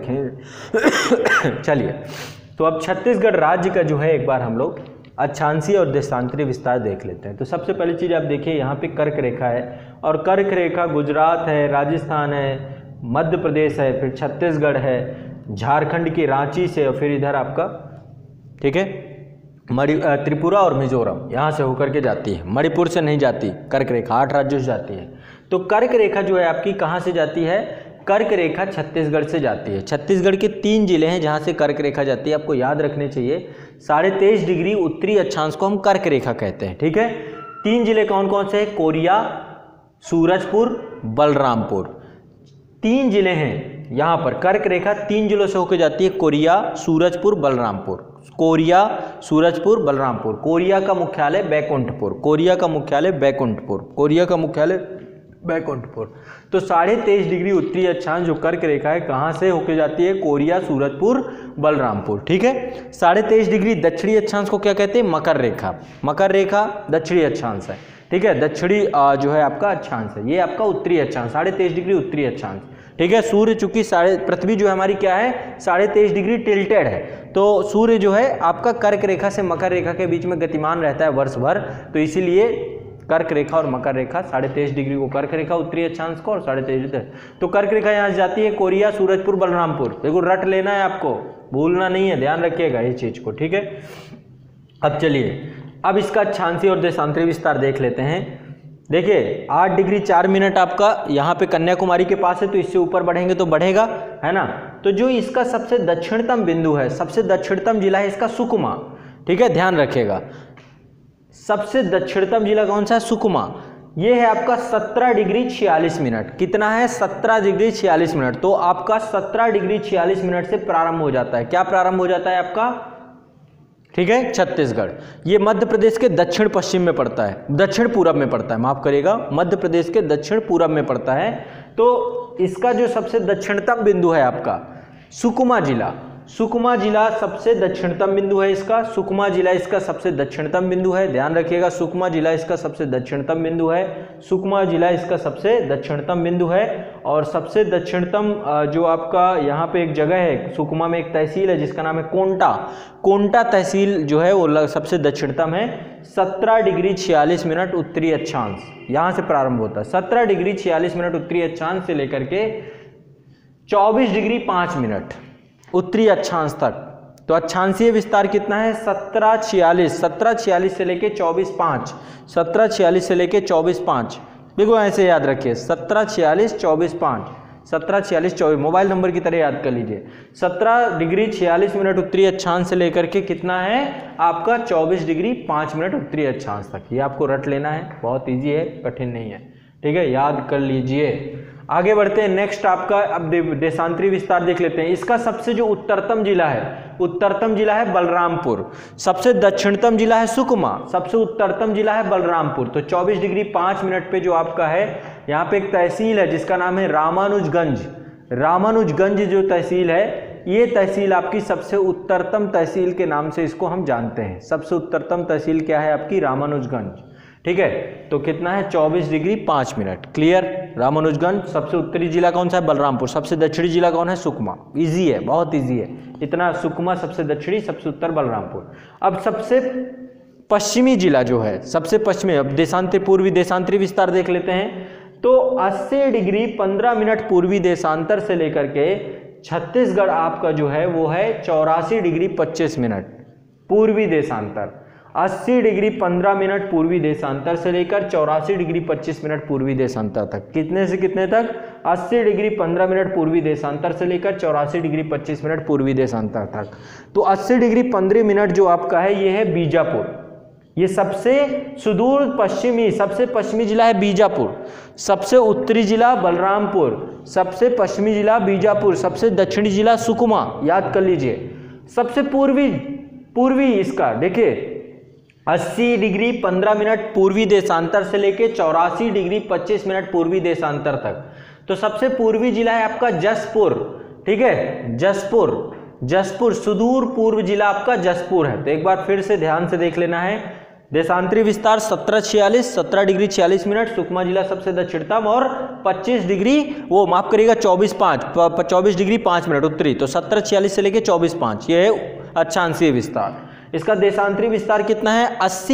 देखेंगे। चलिए, तो अब छत्तीसगढ़ राज्य का जो है एक बार हम लोग अक्षांशीय और देशांतरी विस्तार देख लेते हैं। तो सबसे पहली चीज़ आप देखिए, यहाँ पे कर्क रेखा है, और कर्क रेखा गुजरात है, राजस्थान है, मध्य प्रदेश है, फिर छत्तीसगढ़ है, झारखंड की रांची से, और फिर इधर आपका, ठीक है, त्रिपुरा और मिजोरम, यहाँ से होकर के जाती है। मणिपुर से नहीं जाती कर्क रेखा, 8 राज्यों से जाती है। तो कर्क रेखा जो है आपकी कहाँ से जाती है? कर्क रेखा छत्तीसगढ़ से जाती है। छत्तीसगढ़ के 3 जिले हैं जहाँ से कर्क रेखा जाती है, आपको याद रखने चाहिए। 23.5 डिग्री उत्तरी अक्षांश को हम कर्क रेखा कहते हैं, ठीक है? 3 जिले कौन कौन से हैं? कोरिया, सूरजपुर, बलरामपुर। 3 जिले हैं यहाँ पर। कर्क रेखा 3 जिलों से होकर जाती है, कोरिया, सूरजपुर, बलरामपुर। कोरिया, सूरजपुर, बलरामपुर। कोरिया का मुख्यालय बैकुंठपुर, कोरिया का मुख्यालय बैकुंठपुर, कोरिया का मुख्यालय बैकुंठपुर। तो 23.5 डिग्री उत्तरी अक्षांश जो कर्क रेखा है, कहाँ से होकर जाती है? कोरिया, सूरजपुर, बलरामपुर, ठीक है? 23.5 डिग्री दक्षिणी अक्षांश को क्या कहते हैं? मकर रेखा। मकर रेखा दक्षिणी अक्षांश है, ठीक है? दक्षिणी जो है आपका अक्षांश है, ये आपका उत्तरी अक्षांश, 23.5 डिग्री उत्तरी अक्षांश, ठीक है? सूर्य चूंकि पृथ्वी जो है हमारी क्या है? 23.5 डिग्री टिल्टेड है, तो सूर्य जो है आपका कर्क रेखा से मकर रेखा के बीच में गतिमान रहता है वर्ष भर, तो इसीलिए कर्क रेखा और मकर रेखा 23.5 डिग्री को कर्क रेखा उत्तरी अक्षांश को, और 23.5 डिग्री, तो कर्क रेखा यहाँ से जाती है कोरिया, सूरजपुर, बलरामपुर। देखो रट लेना है आपको, भूलना नहीं है, ध्यान रखिएगा इस चीज को, ठीक है? अब चलिए, अब इसका अक्षांशीय और देशांतरी विस्तार देख लेते हैं। देखिए 8 डिग्री 4 मिनट आपका यहाँ पे कन्याकुमारी के पास है, तो इससे ऊपर बढ़ेंगे तो बढ़ेगा, है ना? तो जो इसका सबसे दक्षिणतम बिंदु है, सबसे दक्षिणतम जिला है इसका सुकमा, ठीक है? ध्यान रखिएगा, सबसे दक्षिणतम जिला कौन सा है? सुकमा। ये है आपका 17 डिग्री 46 मिनट। कितना है? 17 डिग्री 46 मिनट। तो आपका 17 डिग्री 46 मिनट से प्रारंभ हो जाता है। क्या प्रारंभ हो जाता है आपका? ठीक है, छत्तीसगढ़। ये मध्य प्रदेश के दक्षिण पश्चिम में पड़ता है, दक्षिण पूरब में पड़ता है, माफ करिएगा, मध्य प्रदेश के दक्षिण पूरब में पड़ता है। तो इसका जो सबसे दक्षिणतम बिंदु है आपका सुकमा जिला, सुकमा जिला सबसे दक्षिणतम बिंदु है इसका। सुकमा जिला इसका सबसे दक्षिणतम बिंदु है, ध्यान रखिएगा। सुकमा जिला इसका सबसे दक्षिणतम बिंदु है, सुकमा जिला इसका सबसे दक्षिणतम बिंदु है। और सबसे दक्षिणतम जो आपका यहाँ पे एक जगह है, सुकमा में एक तहसील है जिसका नाम है कोंटा, कोंटा तहसील जो है वो सबसे दक्षिणतम है। 17 डिग्री 46 मिनट उत्तरी अक्षांश यहाँ से प्रारंभ होता है। 17 डिग्री 46 मिनट उत्तरी अक्षांश से लेकर के 24 डिग्री 5 मिनट उत्तरी अक्षांश तक। तो अक्षांशीय विस्तार कितना है? 1746, 1746 से लेके 24/5, 1746 से लेके 24/5। देखो ऐसे याद रखिए, 1746 24/5, 1746 24, मोबाइल नंबर की तरह याद कर लीजिए। 17 डिग्री 46 मिनट उत्तरी अक्षांश से लेकर के कितना है आपका? 24 डिग्री 5 मिनट उत्तरी अक्षांश तक। ये आपको रट लेना है, बहुत ईजी है, कठिन नहीं है, ठीक है, याद कर लीजिए। आगे बढ़ते हैं। नेक्स्ट आपका अब देशांतरी विस्तार देख लेते हैं। इसका सबसे जो उत्तरतम जिला है, उत्तरतम जिला है बलरामपुर, सबसे दक्षिणतम जिला है सुकमा, सबसे उत्तरतम जिला है बलरामपुर। तो 24 डिग्री 5 मिनट पे जो आपका है यहाँ पे एक तहसील है जिसका नाम है रामानुजगंज। रामानुजगंज जो तहसील है, ये तहसील आपकी सबसे उत्तरतम तहसील के नाम से इसको हम जानते हैं। सबसे उत्तरतम तहसील क्या है आपकी? रामानुजगंज, ठीक है। तो कितना है? 24 डिग्री 5 मिनट। क्लियर? रामानुजगंज। सबसे उत्तरी जिला कौन सा है? बलरामपुर। सबसे दक्षिणी जिला कौन है? सुकमा। इजी है, बहुत इजी है, इतना। सुकमा सबसे दक्षिणी, सबसे उत्तर बलरामपुर। अब सबसे पश्चिमी जिला जो है, सबसे पश्चिमी, अब देशांतरी पूर्वी देशांतरी विस्तार देख लेते हैं। तो 80 डिग्री 15 मिनट पूर्वी देशांतर से लेकर के छत्तीसगढ़ आपका जो है वो है 84 डिग्री 25 मिनट पूर्वी देशांतर। 80 डिग्री 15 मिनट पूर्वी देशांतर से लेकर 84 डिग्री 25 मिनट पूर्वी देशांतर तक। कितने से कितने तक? 80 डिग्री 15 मिनट पूर्वी देशांतर से लेकर 84 डिग्री 25 मिनट पूर्वी देशांतर तक। तो 80 डिग्री 15 मिनट जो आपका है ये है बीजापुर। ये सबसे सुदूर पश्चिमी, सबसे पश्चिमी जिला है बीजापुर, सबसे उत्तरी जिला बलरामपुर, सबसे पश्चिमी जिला बीजापुर, सबसे दक्षिणी जिला सुकमा। याद कर लीजिए। सबसे पूर्वी इसका देखिए 80 डिग्री 15 मिनट पूर्वी देशांतर से लेके 84 डिग्री 25 मिनट पूर्वी देशांतर तक। तो सबसे पूर्वी जिला है आपका जसपुर, ठीक है, जसपुर सुदूर पूर्व जिला आपका जसपुर है। तो एक बार फिर से ध्यान से देख लेना है। देशांतरी विस्तार 17 डिग्री 46 मिनट, सुकमा जिला सबसे दक्षिणतम, और 25 डिग्री वो माफ करिएगा 24 डिग्री 5 मिनट उत्तरी। तो 1746 से लेके 24/5 ये है अक्षांशीय विस्तार। इसका देशांतरी विस्तार कितना है?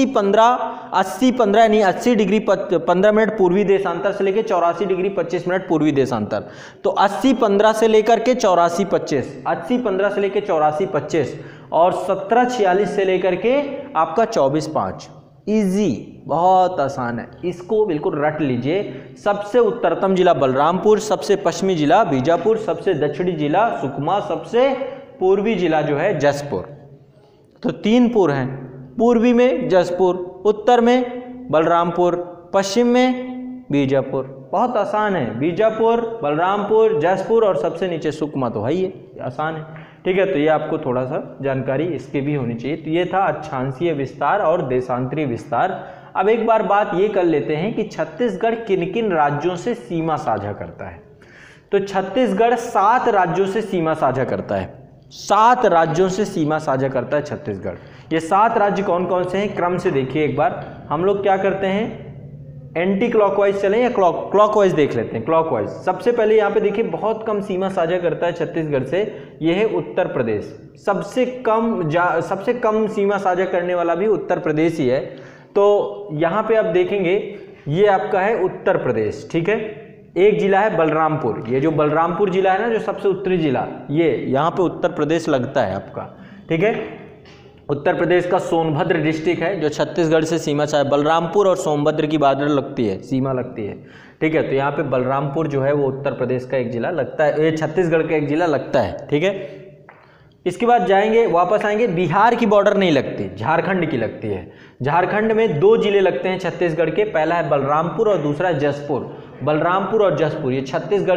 80-15 यानी 80 डिग्री 15 मिनट पूर्वी देशांतर से लेकर 84 डिग्री 25 मिनट पूर्वी देशांतर। तो 80-15 से लेकर के 84-25, 80-15 से लेकर 84-25, और 1746 से लेकर के आपका 24/5। इजी, बहुत आसान है, इसको बिल्कुल रट लीजिए। सबसे उत्तरतम जिला बलरामपुर, सबसे पश्चिमी जिला बीजापुर, सबसे दक्षिणी जिला सुकमा, सबसे पूर्वी जिला जो है जसपुर। तो 3 पुर हैं, पूर्वी में जसपुर, उत्तर में बलरामपुर, पश्चिम में बीजापुर। बहुत आसान है, बीजापुर, बलरामपुर, जसपुर और सबसे नीचे सुकमा। तो है ही आसान है, ठीक है। तो ये आपको थोड़ा सा जानकारी इसके भी होनी चाहिए। तो ये था अक्षांशीय विस्तार और देशांतरी विस्तार। अब एक बार बात ये कर लेते हैं कि छत्तीसगढ़ किन किन राज्यों से सीमा साझा करता है। तो छत्तीसगढ़ 7 राज्यों से सीमा साझा करता है, 7 राज्यों से सीमा साझा करता है छत्तीसगढ़। ये 7 राज्य कौन कौन से हैं क्रम से देखिए एक बार। हम लोग क्या करते हैं, एंटी क्लॉकवाइज चलें या क्लॉकवाइज देख लेते हैं। क्लॉकवाइज सबसे पहले यहाँ पे देखिए बहुत कम सीमा साझा करता है छत्तीसगढ़ से, ये है उत्तर प्रदेश। सबसे कम सीमा साझा करने वाला भी उत्तर प्रदेश ही है। तो यहाँ पे आप देखेंगे ये आपका है उत्तर प्रदेश, ठीक है। एक जिला है बलरामपुर, ये जो बलरामपुर जिला है ना, जो सबसे उत्तरी जिला, ये यहाँ पे उत्तर प्रदेश लगता है आपका, ठीक है। उत्तर प्रदेश का सोनभद्र डिस्ट्रिक्ट है जो छत्तीसगढ़ से सीमा चाहे, बलरामपुर और सोनभद्र की बॉर्डर लगती है, सीमा लगती है, ठीक है। तो यहाँ पे बलरामपुर जो है वो उत्तर प्रदेश का एक जिला लगता है, ये छत्तीसगढ़ का एक जिला लगता है, ठीक है। इसके बाद जाएंगे, वापस आएंगे, बिहार की बॉर्डर नहीं लगती, झारखंड की लगती है। झारखंड में 2 जिले लगते हैं छत्तीसगढ़ के, पहला है बलरामपुर और दूसरा है जसपुर। बलरामपुर और जसपुर ये छत्तीसगढ़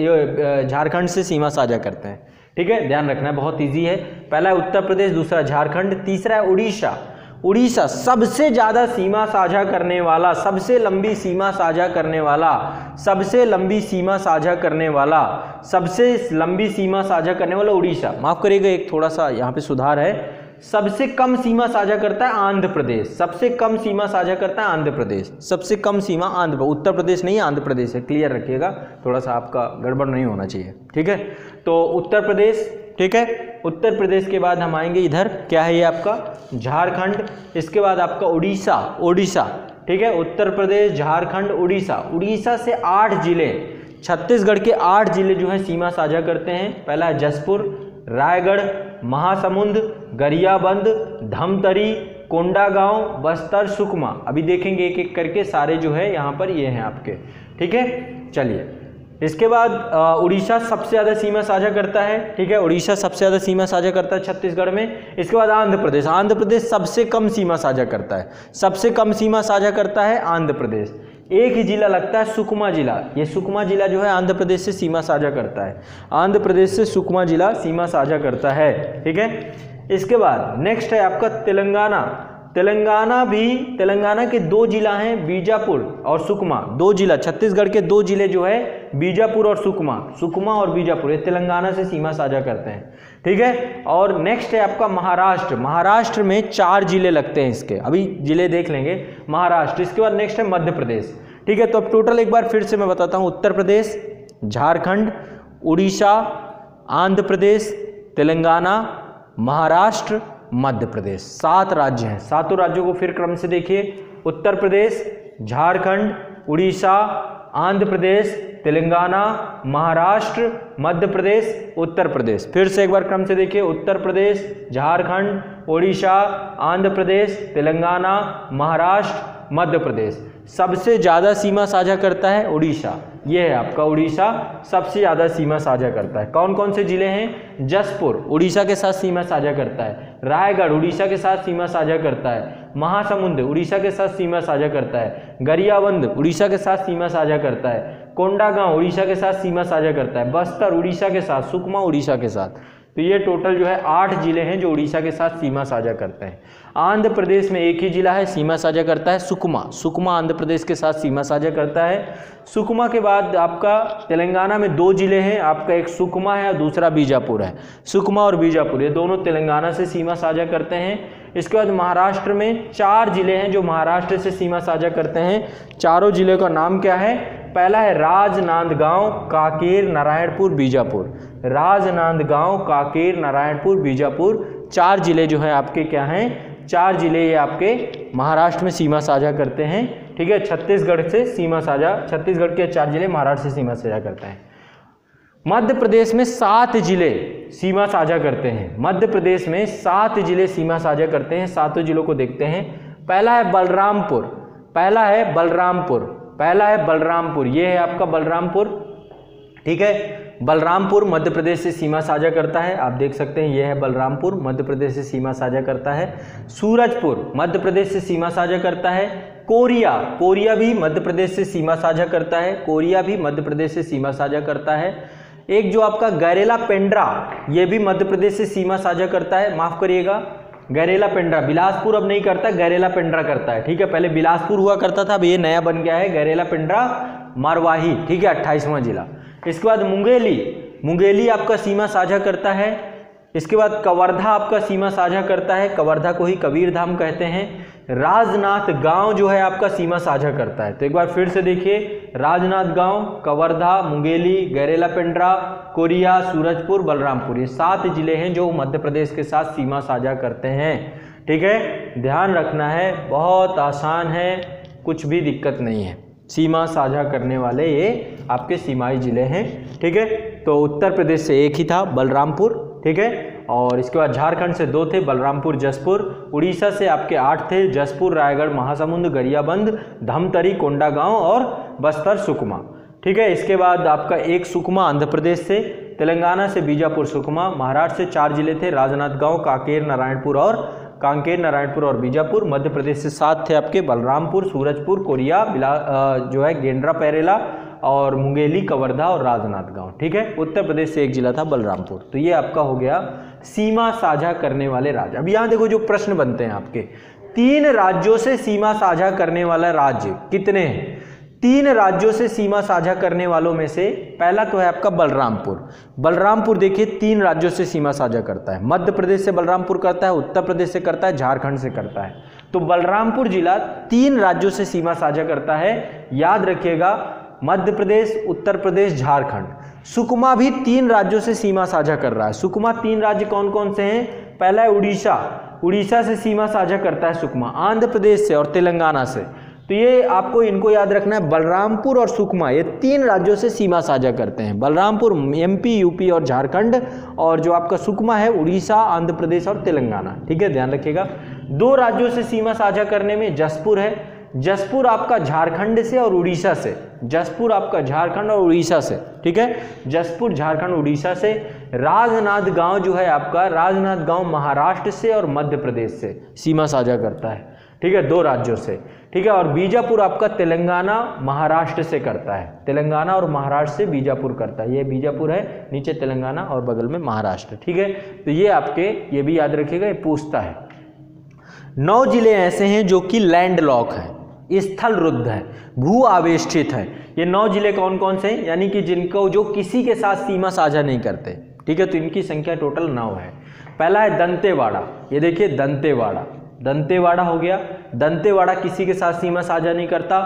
से, झारखंड से सीमा साझा करते हैं। ठीक है, ध्यान रखना है, बहुत ईजी है। पहला है उत्तर प्रदेश, दूसरा झारखंड, तीसरा है उड़ीसा। उड़ीसा सबसे ज़्यादा सीमा साझा करने वाला, सबसे लंबी सीमा साझा करने वाला, सबसे लंबी सीमा साझा करने वाला, सबसे लंबी सीमा साझा करने वाला उड़ीसा। माफ करिएगा, एक थोड़ा सा यहाँ पे सुधार है, सबसे कम सीमा साझा करता है आंध्र प्रदेश। सबसे कम सीमा साझा करता है आंध्र प्रदेश, सबसे कम सीमा आंध्र, उत्तर प्रदेश नहीं, आंध्र प्रदेश है, क्लियर रखिएगा, थोड़ा सा आपका गड़बड़ नहीं होना चाहिए। ठीक है, तो उत्तर प्रदेश, ठीक है, उत्तर प्रदेश के बाद हम आएंगे इधर, क्या है ये आपका झारखंड, इसके बाद आपका उड़ीसा, ओडिशा। ठीक है, उत्तर प्रदेश, झारखंड, उड़ीसा। उड़ीसा से 8 जिले, छत्तीसगढ़ के 8 जिले जो है सीमा साझा करते हैं। पहला है जसपुर, रायगढ़, महासमुंद, गरियाबंद, धमतरी, कोंडागांव, बस्तर, सुकमा। अभी देखेंगे एक एक करके, सारे जो है यहाँ पर ये हैं आपके। ठीक है, चलिए, इसके बाद उड़ीसा सबसे ज़्यादा सीमा साझा करता है। ठीक है, उड़ीसा सबसे ज़्यादा सीमा साझा करता है छत्तीसगढ़ में। इसके बाद आंध्र प्रदेश, आंध्र प्रदेश सबसे कम सीमा साझा करता है, सबसे कम सीमा साझा करता है आंध्र प्रदेश। एक ही जिला लगता है सुकमा जिला, ये सुकमा जिला जो है आंध्र प्रदेश से सीमा साझा करता है, आंध्र प्रदेश से सुकमा जिला सीमा साझा करता है। ठीक है, इसके बाद नेक्स्ट है आपका तेलंगाना। तेलंगाना भी, तेलंगाना के 2 जिला हैं, बीजापुर और सुकमा। 2 जिला, छत्तीसगढ़ के 2 जिले जो है बीजापुर और सुकमा, सुकमा और बीजापुर, ये तेलंगाना से सीमा साझा करते हैं। ठीक है, और नेक्स्ट है आपका महाराष्ट्र। महाराष्ट्र में 4 जिले लगते हैं इसके, अभी जिले देख लेंगे महाराष्ट्र। इसके बाद नेक्स्ट है मध्य प्रदेश। ठीक है, तो अब टोटल एक बार फिर से मैं बताता हूँ, उत्तर प्रदेश, झारखंड, उड़ीसा, आंध्र प्रदेश, तेलंगाना, महाराष्ट्र, मध्य प्रदेश, 7 राज्य हैं। 7 राज्यों को फिर क्रम से देखिए, उत्तर प्रदेश, झारखंड, उड़ीसा, आंध्र प्रदेश, तेलंगाना, महाराष्ट्र, मध्य प्रदेश, उत्तर प्रदेश। फिर से एक बार क्रम से देखिए, उत्तर प्रदेश, झारखंड, उड़ीसा, आंध्र प्रदेश, तेलंगाना, महाराष्ट्र, मध्य प्रदेश। सबसे ज़्यादा सीमा साझा करता है उड़ीसा, ये है आपका उड़ीसा सबसे ज़्यादा सीमा साझा करता है। कौन कौन से जिले हैं? जसपुर उड़ीसा के साथ सीमा साझा करता है, रायगढ़ उड़ीसा के साथ सीमा साझा करता है, महासमुंद उड़ीसा के साथ सीमा साझा करता है, गरियाबंद उड़ीसा के साथ सीमा साझा करता है, कोंडागांव उड़ीसा के साथ सीमा साझा करता है, बस्तर उड़ीसा के साथ, सुकमा उड़ीसा के साथ। तो ये टोटल जो है 8 जिले हैं जो उड़ीसा के साथ सीमा साझा करते हैं। आंध्र प्रदेश में एक ही जिला है सीमा साझा करता है, सुकमा। सुकमा आंध्र प्रदेश के साथ सीमा साझा करता है। सुकमा के बाद आपका तेलंगाना में 2 जिले हैं, आपका एक सुकमा है और दूसरा बीजापुर है। सुकमा और बीजापुर ये दोनों तेलंगाना से सीमा साझा करते हैं। इसके बाद महाराष्ट्र में 4 जिले हैं जो महाराष्ट्र से सीमा साझा करते हैं। चारों जिले का नाम क्या है? पहला है राजनांदगांव, कांकेर, नारायणपुर, बीजापुर। राजनांदगांव, कांकेर, नारायणपुर, बीजापुर 4 जिले जो हैं आपके क्या हैं? 4 जिले ये आपके महाराष्ट्र में सीमा साझा करते हैं। ठीक है, छत्तीसगढ़ से सीमा साझा, छत्तीसगढ़ के 4 जिले महाराष्ट्र से सीमा साझा करते हैं। मध्य प्रदेश में 7 जिले सीमा साझा करते हैं। मध्य प्रदेश में 7 जिले सीमा साझा करते हैं। 7 जिलों को देखते हैं। पहला है बलरामपुर, पहला है बलरामपुर, पहला है बलरामपुर, ये है आपका बलरामपुर। ठीक है, बलरामपुर मध्य प्रदेश से सीमा साझा करता है, आप देख सकते हैं ये है बलरामपुर, मध्य प्रदेश से सीमा साझा करता है। सूरजपुर मध्य प्रदेश से सीमा साझा करता है। कोरिया, कोरिया भी मध्य प्रदेश से सीमा साझा करता है, कोरिया भी मध्य प्रदेश से सीमा साझा करता है। एक जो आपका गैरेला पेंड्रा, ये भी मध्य प्रदेश से सीमा साझा करता है, माफ करिएगा गैरेला पेंड्रा, बिलासपुर अब नहीं करता, गैरेला पेंड्रा करता है। ठीक है, पहले बिलासपुर हुआ करता था, अब ये नया बन गया है गैरेला पेंड्रा मरवाही। ठीक है, 28वां जिला। इसके बाद मुंगेली, मुंगेली आपका सीमा साझा करता है। इसके बाद कवर्धा आपका सीमा साझा करता है, कवर्धा को ही कबीर धाम कहते हैं। राजनांदगांव जो है आपका सीमा साझा करता है। तो एक बार फिर से देखिए, राजनांदगांव, कवर्धा, मुंगेली, गैरेला पेंड्रा, कोरिया, सूरजपुर, बलरामपुर, ये 7 जिले हैं जो मध्य प्रदेश के साथ सीमा साझा करते हैं। ठीक है, ध्यान रखना है, बहुत आसान है, कुछ भी दिक्कत नहीं है। सीमा साझा करने वाले ये आपके सीमाई जिले हैं। ठीक है, तो उत्तर प्रदेश से एक ही था बलरामपुर। ठीक है, और इसके बाद झारखंड से 2 थे, बलरामपुर, जसपुर। उड़ीसा से आपके 8 थे, जसपुर, रायगढ़, महासमुंद, गरियाबंद, धमतरी, कोंडागांव और बस्तर, सुकमा। ठीक है, इसके बाद आपका एक सुकमा आंध्र प्रदेश से, तेलंगाना से बीजापुर सुकमा, महाराष्ट्र से 4 जिले थे, राजनांदगांव, कांकेर, नारायणपुर और बीजापुर। मध्य प्रदेश से 7 थे आपके, बलरामपुर, सूरजपुर, कोरिया, जो है गेंड्रा पैरेला और मुंगेली, कवर्धा और राजनांदगांव। ठीक है, उत्तर प्रदेश से 1 जिला था बलरामपुर। तो ये आपका हो गया सीमा साझा करने वाले राज्य। अब यहाँ देखो जो प्रश्न बनते हैं आपके, 3 राज्यों से सीमा साझा करने वाला राज्य कितने हैं? 3 राज्यों से सीमा साझा करने वालों में से पहला तो है आपका बलरामपुर। बलरामपुर देखिए 3 राज्यों से सीमा साझा करता है। मध्य प्रदेश से बलरामपुर करता है, उत्तर प्रदेश से करता है, झारखंड से करता है। तो बलरामपुर जिला 3 राज्यों से सीमा साझा करता है, याद रखिएगा, मध्य प्रदेश, उत्तर प्रदेश, झारखंड। सुकमा भी 3 राज्यों से सीमा साझा कर रहा है। सुकमा 3 राज्य कौन कौन से हैं? पहला है उड़ीसा से सीमा साझा करता है सुकमा, आंध्र प्रदेश से और तेलंगाना से। तो ये आपको इनको याद रखना है, बलरामपुर और सुकमा ये 3 राज्यों से सीमा साझा करते हैं। बलरामपुर MP, UP और झारखंड, और जो आपका सुकमा है उड़ीसा, आंध्र प्रदेश और तेलंगाना। ठीक है, ध्यान रखिएगा। 2 राज्यों से सीमा साझा करने में जसपुर है। जसपुर आपका झारखंड से और उड़ीसा से, जसपुर आपका झारखंड और उड़ीसा से। ठीक है, जसपुर झारखंड उड़ीसा से। राजनांदगांव जो है आपका, राजनांदगांव महाराष्ट्र से और मध्य प्रदेश से सीमा साझा करता है। ठीक है, 2 राज्यों से। ठीक है, और बीजापुर आपका तेलंगाना महाराष्ट्र से करता है। तेलंगाना और महाराष्ट्र से बीजापुर करता है। ये बीजापुर है, नीचे तेलंगाना और बगल में महाराष्ट्र। ठीक है, तो ये आपके, ये भी याद रखिएगा, ये पूछता है। 9 जिले ऐसे हैं जो कि लैंड लॉक हैं, स्थल रुद्ध है, भू आवेष्टित है। ये 9 जिले कौन कौन से हैं? यानी कि जिनको जो किसी के साथ सीमा साझा नहीं करते। ठीक है, तो इनकी संख्या टोटल 9 है। पहला है दंतेवाड़ा, ये देखिए दंतेवाड़ा हो गया। दंतेवाड़ा किसी के साथ सीमा साझा नहीं करता।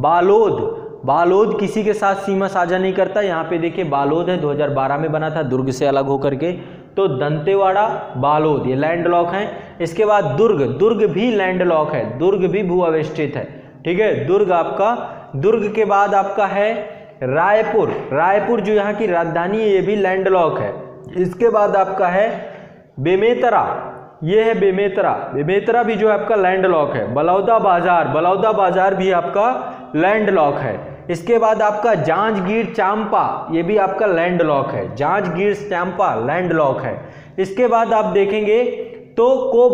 बालोद किसी के साथ सीमा साझा नहीं करता। यहाँ पे देखिए बालोद है, 2012 में बना था दुर्ग से अलग होकर के। तो दंतेवाड़ा, बालोद ये लैंड लॉक हैं। इसके बाद दुर्ग भी लैंड लॉक है, दुर्ग भी भू आवेष्टित है। ठीक है, दुर्ग के बाद आपका है रायपुर जो यहाँ की राजधानी है, ये भी लैंड लॉक है। इसके बाद आपका है बेमेतरा, ये है बेमेतरा भी जो है आपका लैंड लॉक है। बलौदा बाजार भी आपका लैंड लॉक है। इसके बाद आपका जांजगीर चांपा, ये भी आपका लैंड लॉक है। जांजगीर चांपा लैंड लॉक है। इसके बाद आप देखेंगे तो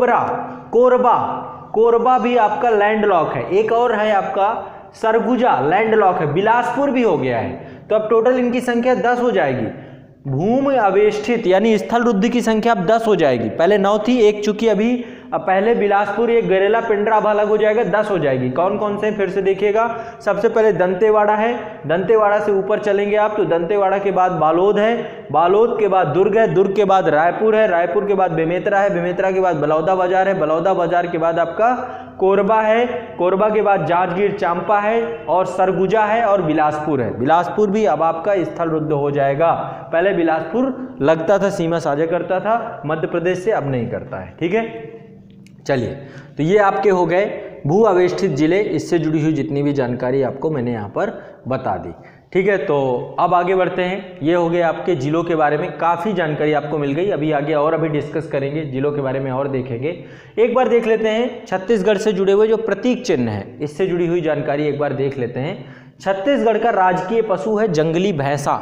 कोरबा भी आपका लैंड लॉक है। एक और है आपका सरगुजा, लैंड लॉक है। बिलासपुर भी हो गया है। तो अब टोटल इनकी संख्या 10 हो जाएगी। भूमि आवेष्टित यानी स्थल रुद्ध की संख्या अब 10 हो जाएगी। पहले 9 थी, 1 चुकी अभी। अब पहले बिलासपुर, एक गरेला, पिंडरा अब अलग हो जाएगा, 10 हो जाएगी। कौन कौन से फिर से देखिएगा। सबसे पहले दंतेवाड़ा है, दंतेवाड़ा से ऊपर चलेंगे आप तो दंतेवाड़ा के बाद बालोद है, बालोद के बाद दुर्ग है, दुर्ग के बाद रायपुर है, रायपुर के बाद बेमेतरा है, बेमेतरा के बाद बलौदा बाजार है, बलौदा बाजार के बाद आपका कोरबा है, कोरबा के बाद जांजगीर चांपा है और सरगुजा है और बिलासपुर है। बिलासपुर भी अब आपका स्थल रुद्ध हो जाएगा। पहले बिलासपुर लगता था, सीमा साझा करता था मध्य प्रदेश से, अब नहीं करता है। ठीक है, चलिए, तो ये आपके हो गए भू आवेष्टित जिले। इससे जुड़ी हुई जितनी भी जानकारी आपको मैंने यहाँ पर बता दी। ठीक है, तो अब आगे बढ़ते हैं। ये हो गए आपके जिलों के बारे में, काफ़ी जानकारी आपको मिल गई। अभी आगे और अभी डिस्कस करेंगे जिलों के बारे में और देखेंगे। एक बार देख लेते हैं छत्तीसगढ़ से जुड़े हुए जो प्रतीक चिन्ह है, इससे जुड़ी हुई जानकारी एक बार देख लेते हैं। छत्तीसगढ़ का राजकीय पशु है जंगली भैंसा।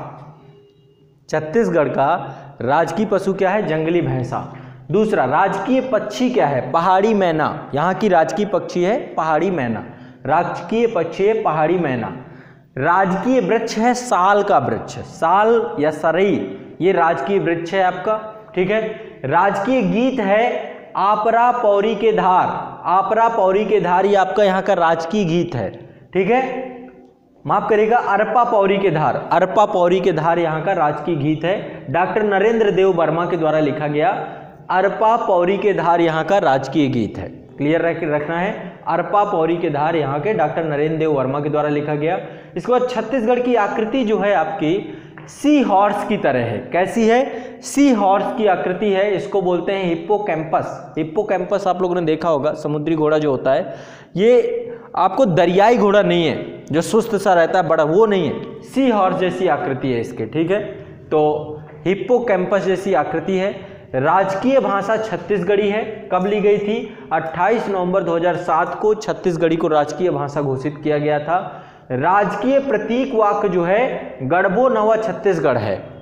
छत्तीसगढ़ का राजकीय पशु क्या है? जंगली भैंसा। दूसरा, राजकीय पक्षी क्या है? पहाड़ी मैना। यहाँ की राजकीय पक्षी है पहाड़ी मैना। राजकीय पक्षी है पहाड़ी मैना। राजकीय वृक्ष है साल का वृक्ष, साल या सरई, ये राजकीय वृक्ष है आपका। ठीक है, राजकीय गीत है आपरा पौरी के धार। आपरा पौरी के धार ये आपका यहाँ का राजकीय गीत है। ठीक है, माफ करिएगा, अरपा पौरी के धार, अरपा पौरी के धार यहाँ का राजकीय गीत है। डॉक्टर नरेंद्र देव वर्मा के द्वारा लिखा गया अरपा पौरी के धार यहाँ का राजकीय गीत है। क्लियर रखना है, अरपा पौरी के धार यहाँ के डॉक्टर नरेंद्र देव वर्मा के द्वारा लिखा गया। इसके बाद छत्तीसगढ़ की आकृति जो है आपकी सी हॉर्स की तरह है। कैसी है? सी हॉर्स की आकृति है। इसको बोलते हैं हिप्पोकैम्पस। हिप्पोकैम्पस आप लोगों ने देखा होगा, समुद्री घोड़ा जो होता है, ये आपको दरियाई घोड़ा नहीं है जो सुस्त सा रहता है, बड़ा वो नहीं है, सी हॉर्स जैसी आकृति है इसके। ठीक है, तो हिप्पोकैम्पस जैसी आकृति है। राजकीय भाषा छत्तीसगढ़ी है। कब ली गई थी? 28 नवंबर 2007 को छत्तीसगढ़ी को राजकीय भाषा घोषित किया गया था। राजकीय प्रतीक वाक्य जो है गढ़बो नवा छत्तीसगढ़ है।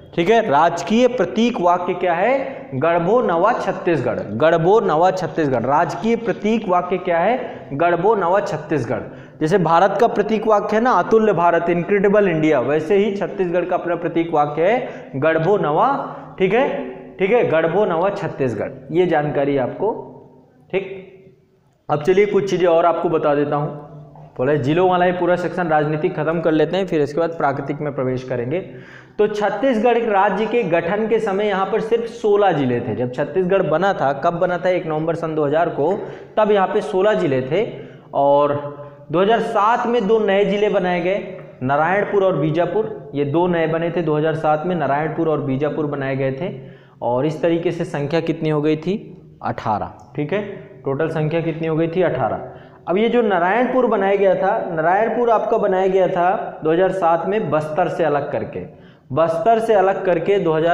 ठीक है, राजकीय प्रतीक वाक्य क्या है? गढ़बो नवा छत्तीसगढ़। गढ़बो नवा छत्तीसगढ़ राजकीय प्रतीक वाक्य क्या है? गढ़बो नवा छत्तीसगढ़। जैसे भारत का प्रतीक वाक्य है ना अतुल्य भारत, इनक्रेडिबल इंडिया, वैसे ही छत्तीसगढ़ का अपना प्रतीक वाक्य है गढ़बो नवा। ठीक है, ठीक है, गढ़बो नवा छत्तीसगढ़। ये जानकारी आपको, ठीक। अब चलिए कुछ चीजें और आपको बता देता हूं। बोले जिलों वाला ये पूरा सेक्शन राजनीतिक खत्म कर लेते हैं, फिर इसके बाद प्राकृतिक में प्रवेश करेंगे। तो छत्तीसगढ़ राज्य के गठन के समय यहाँ पर सिर्फ 16 जिले थे। जब छत्तीसगढ़ बना था, कब बना था? 1 नवंबर सन 2000 को, तब यहाँ पे 16 जिले थे। और 2007 में 2 नए जिले बनाए गए, नारायणपुर और बीजापुर। ये 2 नए बने थे 2007 में, नारायणपुर और बीजापुर बनाए गए थे। और इस तरीके से संख्या कितनी हो गई थी? 18। ठीक है, टोटल संख्या कितनी हो गई थी? 18। अब ये जो नारायणपुर बनाया गया था, नारायणपुर आपका बनाया गया था 2007 में बस्तर से अलग करके। बस्तर से अलग करके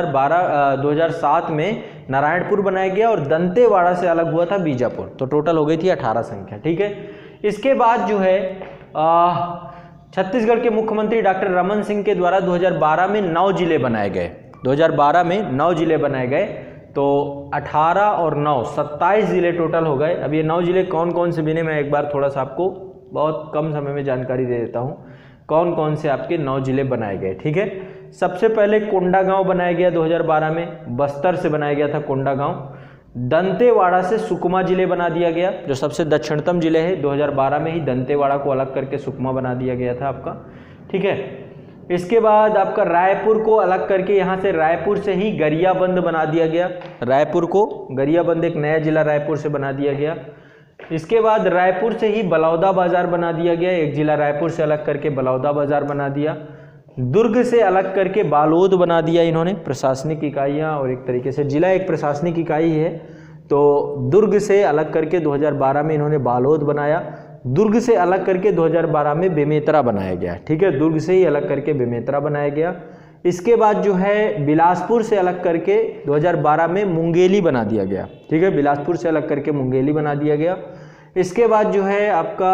2007 में नारायणपुर बनाया गया और दंतेवाड़ा से अलग हुआ था बीजापुर। तो टोटल हो गई थी 18 संख्या। ठीक है, इसके बाद जो है छत्तीसगढ़ के मुख्यमंत्री डॉक्टर रमन सिंह के द्वारा 2012 में 9 जिले बनाए गए। 2012 में 9 जिले बनाए गए। तो 18 और 9 27 जिले टोटल हो गए। अब ये 9 जिले कौन कौन से बने, मैं एक बार थोड़ा सा आपको बहुत कम समय में जानकारी दे देता हूँ कौन कौन से आपके 9 जिले बनाए गए। ठीक है, सबसे पहले कोंडागांव बनाया गया 2012 में, बस्तर से बनाया गया था कोंडागांव। दंतेवाड़ा से सुकमा जिले बना दिया गया, जो सबसे दक्षिणतम जिले है। 2012 में ही दंतेवाड़ा को अलग करके सुकमा बना दिया गया था आपका। ठीक है, इसके बाद आपका रायपुर को अलग करके यहाँ से रायपुर से ही गरियाबंद बना दिया गया। रायपुर को गरियाबंद एक नया जिला रायपुर से बना दिया गया। इसके बाद रायपुर से ही बलौदा बाजार बना दिया गया, एक जिला रायपुर से अलग करके बलौदा बाजार बना दिया। दुर्ग से अलग करके बालोद बना दिया इन्होंने, प्रशासनिक इकाइयाँ और एक तरीके से जिला एक प्रशासनिक इकाई है। तो दुर्ग से अलग करके 2012 में इन्होंने बालोद बनाया। दुर्ग से अलग करके 2012 में बेमेतरा बनाया गया। ठीक है, दुर्ग से ही अलग करके बेमेतरा बनाया गया। इसके बाद जो है बिलासपुर से अलग करके 2012 में मुंगेली बना दिया गया। ठीक है, बिलासपुर से अलग करके मुंगेली बना दिया गया। इसके बाद जो है आपका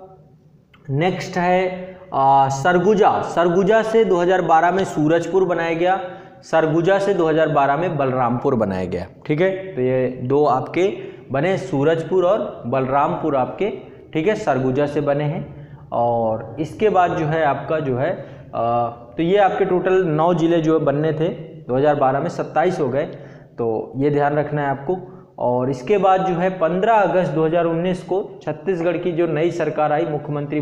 नेक्स्ट है सरगुजा। सरगुजा से 2012 में सूरजपुर बनाया गया। सरगुजा से 2012 में बलरामपुर बनाया गया। ठीक है, तो ये 2 आपके बने, सूरजपुर और बलरामपुर आपके, ठीक है, सरगुजा से बने हैं। और इसके बाद जो है आपका जो है तो ये आपके टोटल 9 जिले जो बनने थे 2012 में 27 हो गए। तो ये ध्यान रखना है आपको। और इसके बाद जो है 15 अगस्त 2019 को छत्तीसगढ़ की जो नई सरकार आई, मुख्यमंत्री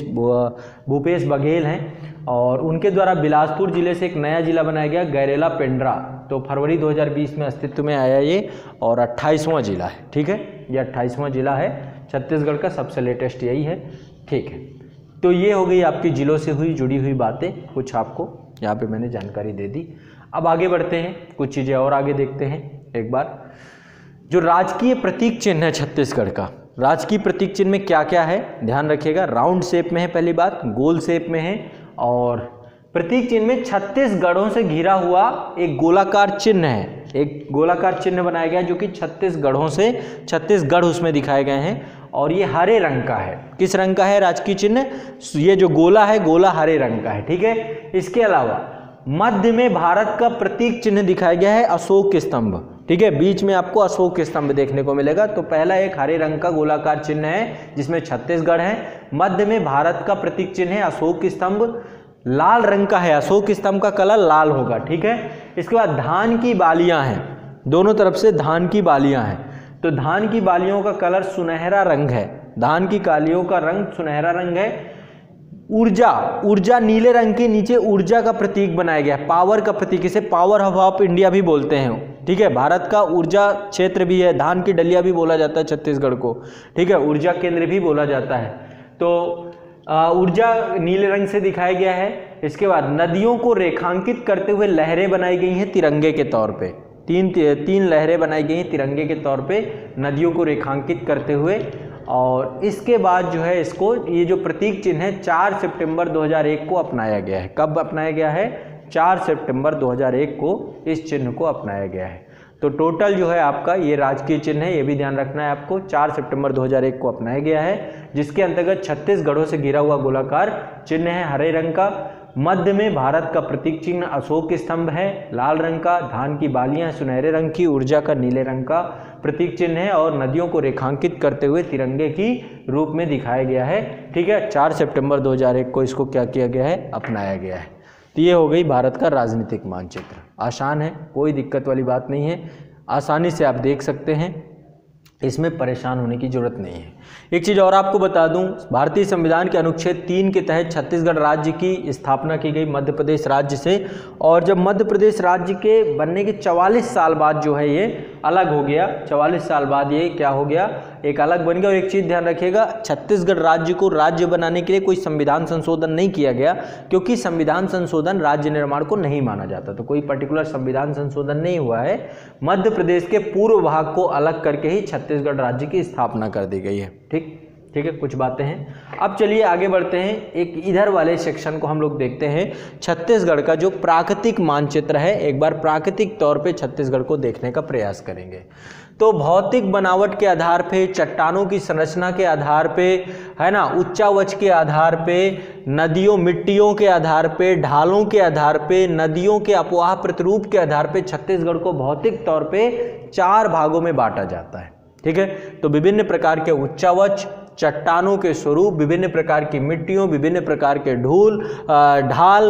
भूपेश बघेल हैं, और उनके द्वारा बिलासपुर जिले से एक नया जिला बनाया गया, गैरेला पेंड्रा। तो फरवरी 2020 में अस्तित्व में आया ये, और 28वां जिला है। ठीक है, ये 28वां जिला है छत्तीसगढ़ का, सबसे लेटेस्ट यही है। ठीक है, तो ये हो गई आपकी जिलों से हुई जुड़ी हुई बातें, कुछ आपको यहाँ पे मैंने जानकारी दे दी। अब आगे बढ़ते हैं, कुछ चीज़ें और आगे देखते हैं एक बार। जो राजकीय प्रतीक चिन्ह है छत्तीसगढ़ का, राजकीय प्रतीक चिन्ह में क्या क्या है ध्यान रखिएगा। राउंड शेप में है, पहली बात, गोल शेप में है, और प्रतीक चिन्ह में 36 गढ़ों से घिरा हुआ एक गोलाकार चिन्ह है। एक गोलाकार चिन्ह बनाया गया जो कि 36 गढ़ों से, 36 गढ़ उसमें दिखाए गए हैं, और ये हरे रंग का है। किस रंग का है राजकीय चिन्ह? ये जो गोला है, गोला हरे रंग का है। ठीक है, इसके अलावा मध्य में भारत का प्रतीक चिन्ह दिखाया गया है, अशोक स्तंभ। ठीक है, बीच में आपको अशोक स्तंभ देखने को मिलेगा। तो पहला एक हरे रंग का गोलाकार चिन्ह है जिसमें 36 गढ़ हैं। मध्य में भारत का प्रतीक चिन्ह है अशोक स्तंभ, लाल रंग का है, अशोक स्तंभ का कलर लाल होगा। ठीक है, इसके बाद धान की बालियां हैं, दोनों तरफ से धान की बालियां हैं। तो धान की बालियों का कलर सुनहरा रंग है, धान की कालियों का रंग सुनहरा रंग है। ऊर्जा, ऊर्जा नीले रंग के नीचे ऊर्जा का प्रतीक बनाया गया, पावर का प्रतीक, इसे पावर हब ऑफ इंडिया भी बोलते हैं। ठीक है, भारत का ऊर्जा क्षेत्र भी है, धान की डलिया भी बोला जाता है छत्तीसगढ़ को। ठीक है, ऊर्जा केंद्र भी बोला जाता है। तो ऊर्जा नीले रंग से दिखाया गया है। इसके बाद नदियों को रेखांकित करते हुए लहरें बनाई गई हैं तिरंगे के तौर पे। तीन लहरें बनाई गई हैं तिरंगे के तौर पे, नदियों को रेखांकित करते हुए। और इसके बाद जो है इसको, ये जो प्रतीक चिन्ह है 4 सितंबर 2001 को अपनाया गया है। कब अपनाया गया है? 4 सितंबर 2001 को इस चिन्ह को अपनाया गया है। तो टोटल जो है आपका ये राजकीय चिन्ह है, ये भी ध्यान रखना है आपको। 4 सितंबर 2001 को अपनाया गया है, जिसके अंतर्गत 36 गढ़ों से घिरा हुआ गोलाकार चिन्ह है हरे रंग का। मध्य में भारत का प्रतीक चिन्ह अशोक स्तंभ है, लाल रंग का, धान की बालियां सुनहरे रंग की, ऊर्जा का नीले रंग का प्रतीक चिन्ह है और नदियों को रेखांकित करते हुए तिरंगे की रूप में दिखाया गया है। ठीक है, 4 सितंबर 2001 को इसको क्या किया गया है, अपनाया गया है। तो ये हो गई भारत का राजनीतिक मानचित्र। आसान है, कोई दिक्कत वाली बात नहीं है, आसानी से आप देख सकते हैं, इसमें परेशान होने की जरूरत नहीं है। एक चीज़ और आपको बता दूं, भारतीय संविधान के अनुच्छेद 3 के तहत छत्तीसगढ़ राज्य की स्थापना की गई मध्य प्रदेश राज्य से, और जब मध्य प्रदेश राज्य के बनने के 44 साल बाद जो है ये अलग हो गया। 44 साल बाद ये क्या हो गया, एक अलग बन गया। और एक चीज़ ध्यान रखिएगा, छत्तीसगढ़ राज्य को राज्य बनाने के लिए कोई संविधान संशोधन नहीं किया गया, क्योंकि संविधान संशोधन राज्य निर्माण को नहीं माना जाता, तो कोई पर्टिकुलर संविधान संशोधन नहीं हुआ है। मध्य प्रदेश के पूर्व भाग को अलग करके ही छत्तीसगढ़ राज्य की स्थापना कर दी गई है। ठीक है, कुछ बातें हैं। अब चलिए आगे बढ़ते हैं, एक इधर वाले सेक्शन को हम लोग देखते हैं। छत्तीसगढ़ का जो प्राकृतिक मानचित्र है, एक बार प्राकृतिक तौर पे छत्तीसगढ़ को देखने का प्रयास करेंगे। तो भौतिक बनावट के आधार पे, चट्टानों की संरचना के आधार पे, है ना, उच्चावच के आधार पे, नदियों मिट्टियों के आधार पे, ढालों के आधार पे, नदियों के अपवाह प्रतिरूप के आधार पे छत्तीसगढ़ को भौतिक तौर पे 4 भागों में बांटा जाता है। ठीक है, तो विभिन्न प्रकार के उच्चावच, चट्टानों के स्वरूप, विभिन्न प्रकार की मिट्टियों, विभिन्न प्रकार के ढाल,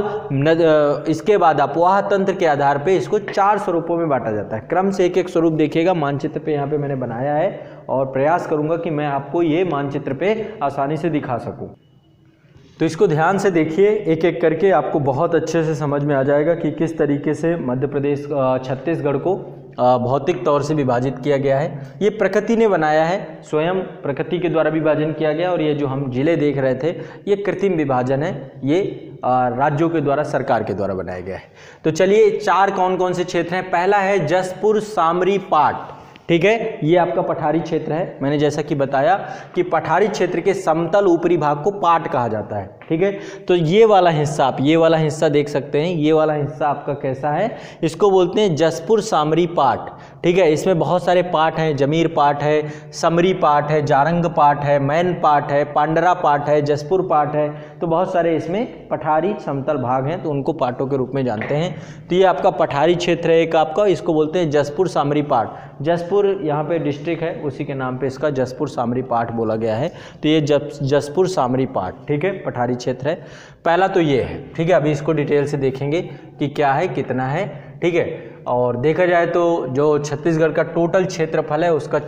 इसके बाद अपवाह तंत्र के आधार पे इसको 4 स्वरूपों में बांटा जाता है। क्रम से एक एक स्वरूप देखिएगा, मानचित्र पे यहाँ पे मैंने बनाया है और प्रयास करूंगा कि मैं आपको ये मानचित्र पे आसानी से दिखा सकूं। तो इसको ध्यान से देखिए, एक एक करके आपको बहुत अच्छे से समझ में आ जाएगा कि किस तरीके से मध्य प्रदेश छत्तीसगढ़ को भौतिक तौर से विभाजित किया गया है। ये प्रकृति ने बनाया है, स्वयं प्रकृति के द्वारा विभाजन किया गया, और ये जो हम जिले देख रहे थे ये कृत्रिम विभाजन है, ये राज्यों के द्वारा, सरकार के द्वारा बनाया गया है। तो चलिए 4 कौन कौन से क्षेत्र हैं। पहला है जसपुर सामरी पाट। ठीक है, ये आपका पठारी क्षेत्र है। मैंने जैसा कि बताया कि पठारी क्षेत्र के समतल ऊपरी भाग को पाट कहा जाता है। ठीक है, तो ये वाला हिस्सा, आप ये वाला हिस्सा देख सकते हैं, ये वाला हिस्सा आपका कैसा है, इसको बोलते हैं जसपुर सामरी पाट। ठीक है, इसमें बहुत सारे पाट हैं, जमीर पाट है, समरी पाट है, जारंग पाट है, मैन पाट है, पांडरा पाट है, जसपुर पाट है, तो बहुत सारे इसमें पठारी समतल भाग हैं, तो उनको पाटों के रूप में जानते हैं। तो ये आपका पठारी क्षेत्र है एक आपका, इसको बोलते हैं जसपुर सामरी पाट। जसपुर यहाँ पे डिस्ट्रिक्ट है, उसी के नाम पे इसका जसपुर सामरी पाट बोला गया है। तो ये जसपुर सामरी पाट, ठीक है, पठारी क्षेत्र है। पहला तो ये है। ठीक है, अभी इसको डिटेल से देखेंगे कि क्या है, कितना है। ठीक है, और देखा जाए तो जो छत्तीसगढ़ का टोटल क्षेत्रफल है उसका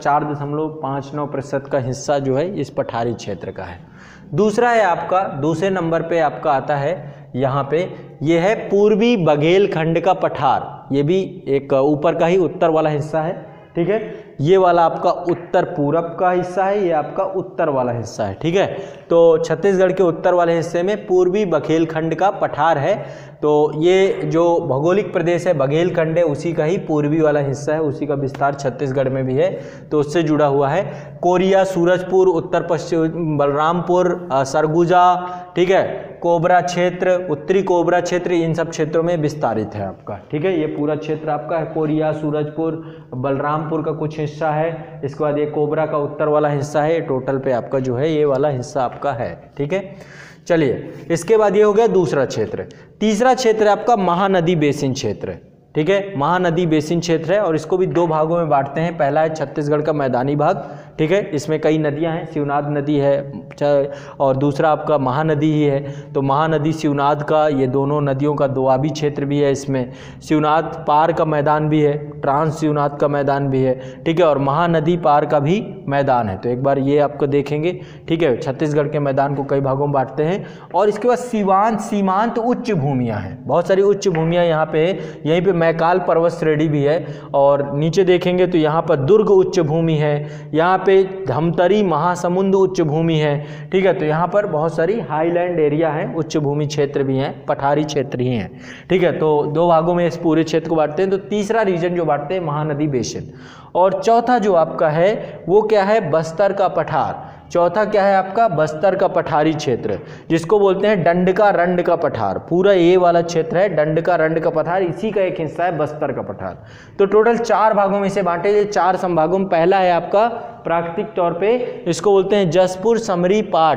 4.59% का हिस्सा जो है इस पठारी क्षेत्र का है। दूसरा है आपका, दूसरे नंबर पे आपका आता है यहाँ पे, ये है पूर्वी बघेलखंड का पठार। ये भी एक ऊपर का ही उत्तर वाला हिस्सा है। ठीक है, ये वाला आपका उत्तर पूरब का हिस्सा है, ये आपका उत्तर वाला हिस्सा है। ठीक है, तो छत्तीसगढ़ के उत्तर वाले हिस्से में पूर्वी बघेलखंड का पठार है। तो ये जो भौगोलिक प्रदेश है बघेलखंड है, उसी का ही पूर्वी वाला हिस्सा है, उसी का विस्तार छत्तीसगढ़ में भी है, तो उससे जुड़ा हुआ है। कोरिया, सूरजपुर, उत्तर पश्चिम बलरामपुर, सरगुजा, ठीक है, कोबरा क्षेत्र, उत्तरी कोबरा क्षेत्र, इन सब क्षेत्रों में विस्तारित है आपका। ठीक है, ये पूरा क्षेत्र आपका है। कोरिया, सूरजपुर, बलरामपुर का कुछ हिस्सा है, इसके बाद ये कोबरा का उत्तर वाला हिस्सा है। टोटल पे आपका जो है ये वाला हिस्सा आपका है। ठीक है, चलिए इसके बाद ये हो गया दूसरा क्षेत्र। तीसरा क्षेत्र है आपका महानदी बेसिन क्षेत्र। ठीक है, महानदी बेसिन क्षेत्र है और इसको भी 2 भागों में बांटते हैं। पहला है छत्तीसगढ़ का मैदानी भाग। ठीक है, इसमें कई नदियां हैं, शिवनाथ नदी है और दूसरा आपका महानदी ही है। तो महानदी शिवनाथ का, ये दोनों नदियों का दोआबी क्षेत्र भी है। इसमें शिवनाथ पार का मैदान भी है, ट्रांस शिवनाथ का मैदान भी है। ठीक है, और महानदी पार का भी मैदान है। तो एक बार ये आपको देखेंगे। ठीक है, छत्तीसगढ़ के मैदान को कई भागों में बांटते हैं। और इसके बाद सीमांत उच्च भूमियाँ हैं, बहुत सारी उच्च भूमियाँ यहाँ पे है। यहीं पर मैकाल पर्वत श्रेणी भी है और नीचे देखेंगे तो यहाँ पर दुर्ग उच्च भूमि है, यहाँ पे धमतरी महासमुंद उच्च भूमि है। ठीक है, तो यहाँ पर बहुत सारी हाईलैंड एरिया है, उच्च भूमि क्षेत्र भी हैं, पठारी क्षेत्र ही हैं। ठीक है, तो 2 भागों में इस पूरे क्षेत्र को बांटते हैं। तो तीसरा रीजन जो बांटते हैं महानदी बेसिन। और चौथा जो आपका है वो क्या है, बस्तर का पठार। चौथा क्या है आपका, बस्तर का पठारी क्षेत्र, जिसको बोलते हैं डंडका रंड का पठार। पूरा ये वाला क्षेत्र है डंडका रंड का पठार, इसी का एक हिस्सा है बस्तर का पठार। तो टोटल 4 भागों में से बांटे, ये 4 संभागों में। पहला है आपका प्राकृतिक तौर पे, इसको बोलते हैं जसपुर समरी पाट।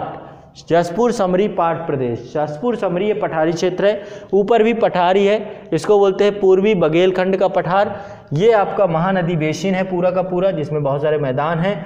जसपुर समरी पाट प्रदेश, जसपुर समरी ये पठारी क्षेत्र है, ऊपर भी पठारी है, इसको बोलते हैं पूर्वी बघेलखंड का पठार। ये आपका महानदी बेसिन है पूरा का पूरा, जिसमें बहुत सारे मैदान हैं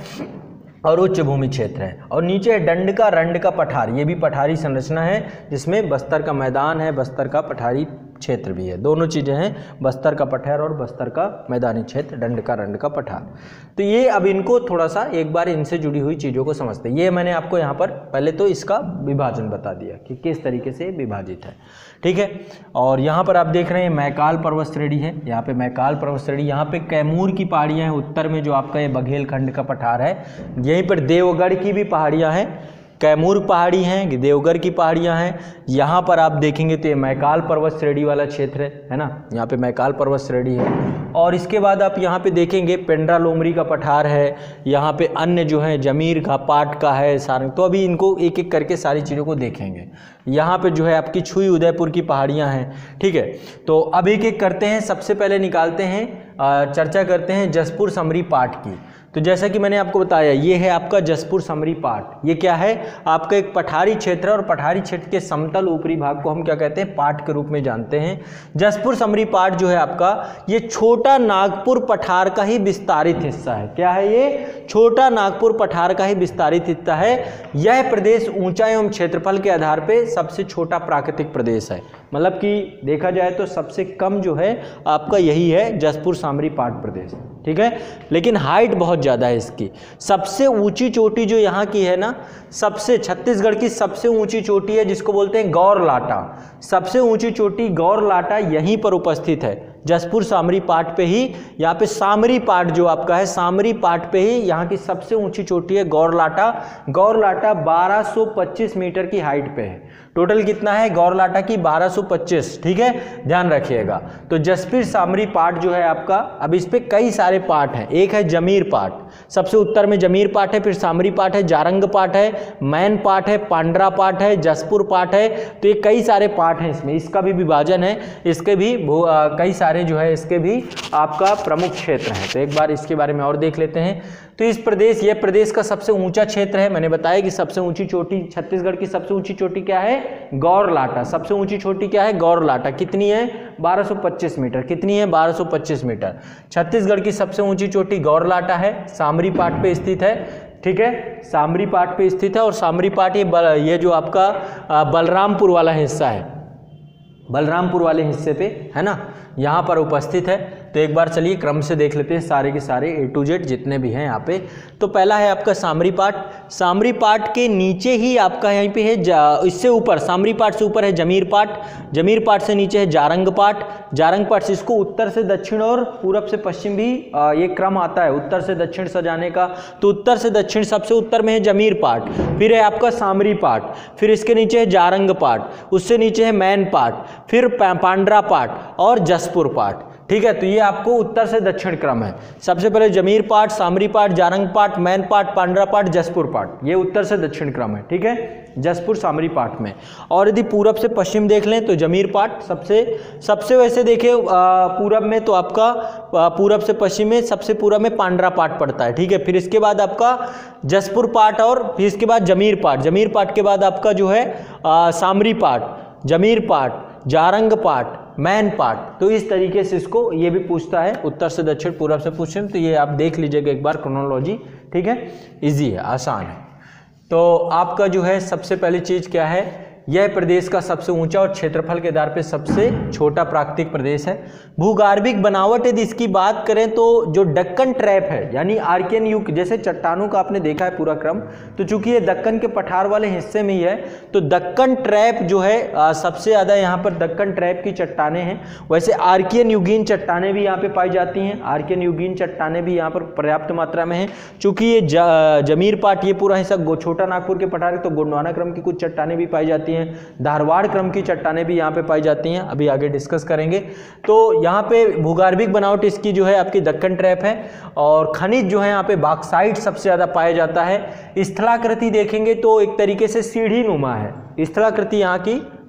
और उच्च भूमि क्षेत्र है। और नीचे है दंड का रंड का पठार, ये भी पठारी संरचना है, जिसमें बस्तर का मैदान है, बस्तर का पठारी क्षेत्र भी है, दोनों चीज़ें हैं, बस्तर का पठार और बस्तर का मैदानी क्षेत्र, दंड का रंड का पठार। तो ये अब इनको थोड़ा सा एक बार इनसे जुड़ी हुई चीज़ों को समझते हैं। ये मैंने आपको यहाँ पर पहले तो इसका विभाजन बता दिया कि किस तरीके से विभाजित है, ठीक है। और यहाँ पर आप देख रहे हैं मैकाल पर्वत श्रेणी है, यहाँ पे मैकाल पर्वत श्रेणी, यहाँ पे कैमूर की पहाड़ियाँ हैं, उत्तर में जो आपका ये बघेलखंड का पठार है, यहीं पर देवगढ़ की भी पहाड़ियाँ हैं, कैमूर पहाड़ी हैं, देवगढ़ की पहाड़ियाँ हैं। यहाँ पर आप देखेंगे तो ये मैकाल पर्वत श्रेणी वाला क्षेत्र है ना, यहाँ पे मैकाल पर्वत श्रेणी है। और इसके बाद आप यहाँ पे देखेंगे पेंड्रा लोमड़ी का पठार है, यहाँ पे अन्य जो है जमीर का पाट का है, सारंग। तो अभी इनको एक एक करके सारी चीज़ों को देखेंगे। यहाँ पे जो है आपकी छुई उदयपुर की पहाड़ियाँ हैं, ठीक है। तो अब एक एक करते हैं, सबसे पहले निकालते हैं, चर्चा करते हैं जसपुर समरी पाट की। तो जैसा कि मैंने आपको बताया, ये है आपका जसपुर समरी पाट। ये क्या है, आपका एक पठारी क्षेत्र है, और पठारी क्षेत्र के समतल ऊपरी भाग को हम क्या कहते हैं, पाट के रूप में जानते हैं। जसपुर समरी पाट जो है आपका, ये छोटा नागपुर पठार का ही विस्तारित हिस्सा है। क्या है ये, छोटा नागपुर पठार का ही विस्तारित हिस्सा है। यह प्रदेश ऊंचाई एवं क्षेत्रफल के आधार पर सबसे छोटा प्राकृतिक प्रदेश है, मतलब कि देखा जाए तो सबसे कम जो है आपका यही है जसपुर समरी पाट प्रदेश, ठीक है। लेकिन हाइट बहुत ज़्यादा है इसकी। सबसे ऊंची चोटी जो यहाँ की है ना, सबसे छत्तीसगढ़ की सबसे ऊंची चोटी है, जिसको बोलते हैं गौर लाटा। सबसे ऊंची चोटी गौर लाटा यहीं पर उपस्थित है, जसपुर समरी पाट पे ही। यहाँ पे सामरी पाट जो आपका है, सामरी पाट पे ही यहाँ की सबसे ऊंची चोटी है गौर लाटा। गौर लाटा 1225 मीटर की हाइट पे है। टोटल कितना है गौर लाटा की, 1225, ठीक है, ध्यान रखिएगा। तो जसपुर समरी पाट जो है आपका, अब इस पे कई सारे पाट हैं। एक है जमीर पाट, सबसे उत्तर में जमीर पाट है, फिर समरी पाट है, जारंग पाट है, मैन पाट है, पांड्रा पाट है, जसपुर पाट है। तो ये कई सारे पाट हैं इसमें, इसका भी विभाजन है, इसके भी कई सारे जो है इसके भी आपका प्रमुख क्षेत्र है। तो एक बार इसके बारे में और देख लेते हैं। तो इस प्रदेश, यह प्रदेश का सबसे ऊंचा क्षेत्र है। मैंने बताया कि सबसे ऊंची चोटी, छत्तीसगढ़ की सबसे ऊंची चोटी क्या है, गौर लाटा। सबसे ऊंची चोटी क्या है, गौर लाटा। कितनी है, 1225 मीटर। कितनी है, 1225 मीटर। छत्तीसगढ़ की सबसे ऊंची चोटी गौर लाटा है, सामरी पाट पे स्थित है, ठीक है, सामरी पाट पे स्थित है। और सामरी पाट ये जो आपका बलरामपुर वाला हिस्सा है, बलरामपुर वाले हिस्से पे है ना, यहाँ पर उपस्थित है। तो एक बार चलिए क्रम से देख लेते हैं सारे के सारे A to Z जितने भी हैं यहाँ पे। तो पहला है आपका सामरी पाट। सामरी पाट के नीचे ही आपका यहीं पे है, इससे ऊपर, सामरी पाट से ऊपर है जमीर पाट। जमीर पाट से नीचे है जारंग पाट। जारंग पाट से, इसको उत्तर से दक्षिण और पूरब से पश्चिम भी ये क्रम आता है उत्तर से दक्षिण सजाने का। तो उत्तर से दक्षिण सबसे उत्तर में है जमीर पाट, फिर है आपका सामरी पाट, फिर इसके नीचे है जारंग पाट, उससे नीचे है मैन पाट, फिर पांड्रा पाट और जसपुर पाट, ठीक है। तो ये आपको उत्तर से दक्षिण क्रम है। सबसे पहले जमीर पाट, सामरी पाट, जारंग पाट, मैन पाट, पांड्रा पाट, जसपुर पाट, ये उत्तर से दक्षिण क्रम है, ठीक है, जसपुर सामरी पाट में। और यदि पूरब से पश्चिम देख लें तो जमीर पाट सबसे वैसे देखें पूरब में, तो आपका पूरब से पश्चिम में सबसे पूरब में पांड्रा पाट पड़ता है, ठीक है। फिर इसके बाद आपका जसपुर पाट, और फिर इसके बाद जमीर पाट। जमीर पाट के बाद आपका जो है सामरी पाट, जमीर पाट, जारंग पाट, मैन पाट। तो इस तरीके से इसको ये भी पूछता है, उत्तर से दक्षिण, पूरब से पश्चिम। तो ये आप देख लीजिएगा एक बार क्रोनोलॉजी, ठीक है, इजी है, आसान है। तो आपका जो है सबसे पहली चीज़ क्या है, यह प्रदेश का सबसे ऊंचा और क्षेत्रफल के आधार पर सबसे छोटा प्राकृतिक प्रदेश है। भूगर्भिक बनावट यदि इसकी बात करें तो जो दक्कन ट्रैप है, यानी आर्कियन युग, जैसे चट्टानों का आपने देखा है पूरा क्रम, तो चूंकि ये दक्कन के पठार वाले हिस्से में ही है, तो दक्कन ट्रैप जो है सबसे ज़्यादा यहाँ पर दक्कन ट्रैप की चट्टानें हैं। वैसे आर्कियन युगीन चट्टानें भी यहाँ पे पाई जाती हैं, आर्कियन युगीन चट्टानें भी यहाँ पर पर्याप्त मात्रा में हैं। चूँकि ये जमीर पाट, ये पूरा हिस्सा छोटा नागपुर के पठार, तो गोंडवाना क्रम की कुछ चट्टानें भी पाई जाती हैं, धारवाड़ क्रम की चट्टानें भी यहाँ पे पाई जाती हैं, अभी आगे डिस्कस करेंगे। तो यहाँ पे भूगर्भिक बनावट इसकी जो है आपकी दक्कन ट्रैप है। और खनिज जो है यहाँ पे बॉक्साइट सबसे ज़्यादा पाया जाता है। स्थलाकृति देखेंगे तो एक तरीके से सीढ़ी नुमा है स्थलाकृति यहाँ की,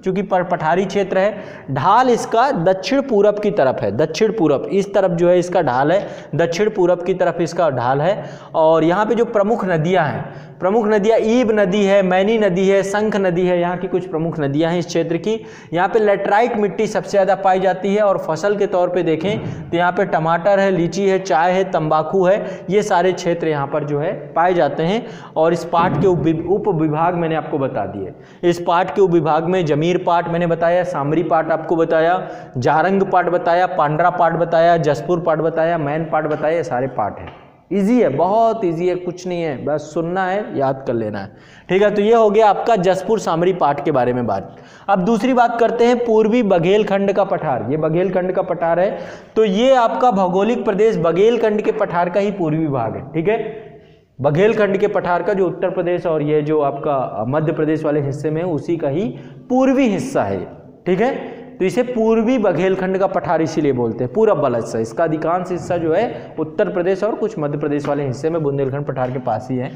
चूंकि पठारी क्षेत्र है। ढाल इसका दक्षिण पूरब की तरफ है, दक्षिण पूरब इस तरफ जो है इसका ढाल है, दक्षिण पूरब की तरफ इसका ढाल है। और यहाँ पे जो प्रमुख नदियाँ हैं, प्रमुख नदियाँ ईब नदी है, मैनी नदी है, शंख नदी है, यहाँ की कुछ प्रमुख नदियाँ हैं इस क्षेत्र की। यहाँ पे लेटराइट मिट्टी सबसे ज़्यादा पाई जाती है। और फसल के तौर पे देखें तो यहाँ पे टमाटर है, लीची है, चाय है, तंबाकू है, ये सारे क्षेत्र यहाँ पर जो है पाए जाते हैं। और इस पाठ के उप विभाग मैंने आपको बता दिए। इस पाठ के उप विभाग में जमीर पाठ मैंने बताया, सामरी पाठ आपको बताया, जारंग पाठ बताया, पांड्रा पाठ बताया, जसपुर पाठ बताया, मैन पाठ बताया, ये सारे पाठ हैं। इजी है, बहुत इजी है, कुछ नहीं है, बस सुनना है, याद कर लेना है, ठीक है। तो ये हो गया आपका जसपुर सामरी पाठ के बारे में बात। अब दूसरी बात करते हैं पूर्वी बघेलखंड का पठार। ये बघेलखंड का पठार है, तो ये आपका भौगोलिक प्रदेश बघेलखंड के पठार का ही पूर्वी भाग है, ठीक है। बघेलखंड के पठार का जो उत्तर प्रदेश और ये जो आपका मध्य प्रदेश वाले हिस्से में उसी का ही पूर्वी हिस्सा है, ठीक है। तो इसे पूर्वी बघेलखंड का पठार इसीलिए बोलते हैं, पूरब वाला हिस्सा। इसका अधिकांश हिस्सा जो है उत्तर प्रदेश और कुछ मध्य प्रदेश वाले हिस्से में बुंदेलखंड पठार के पास ही है।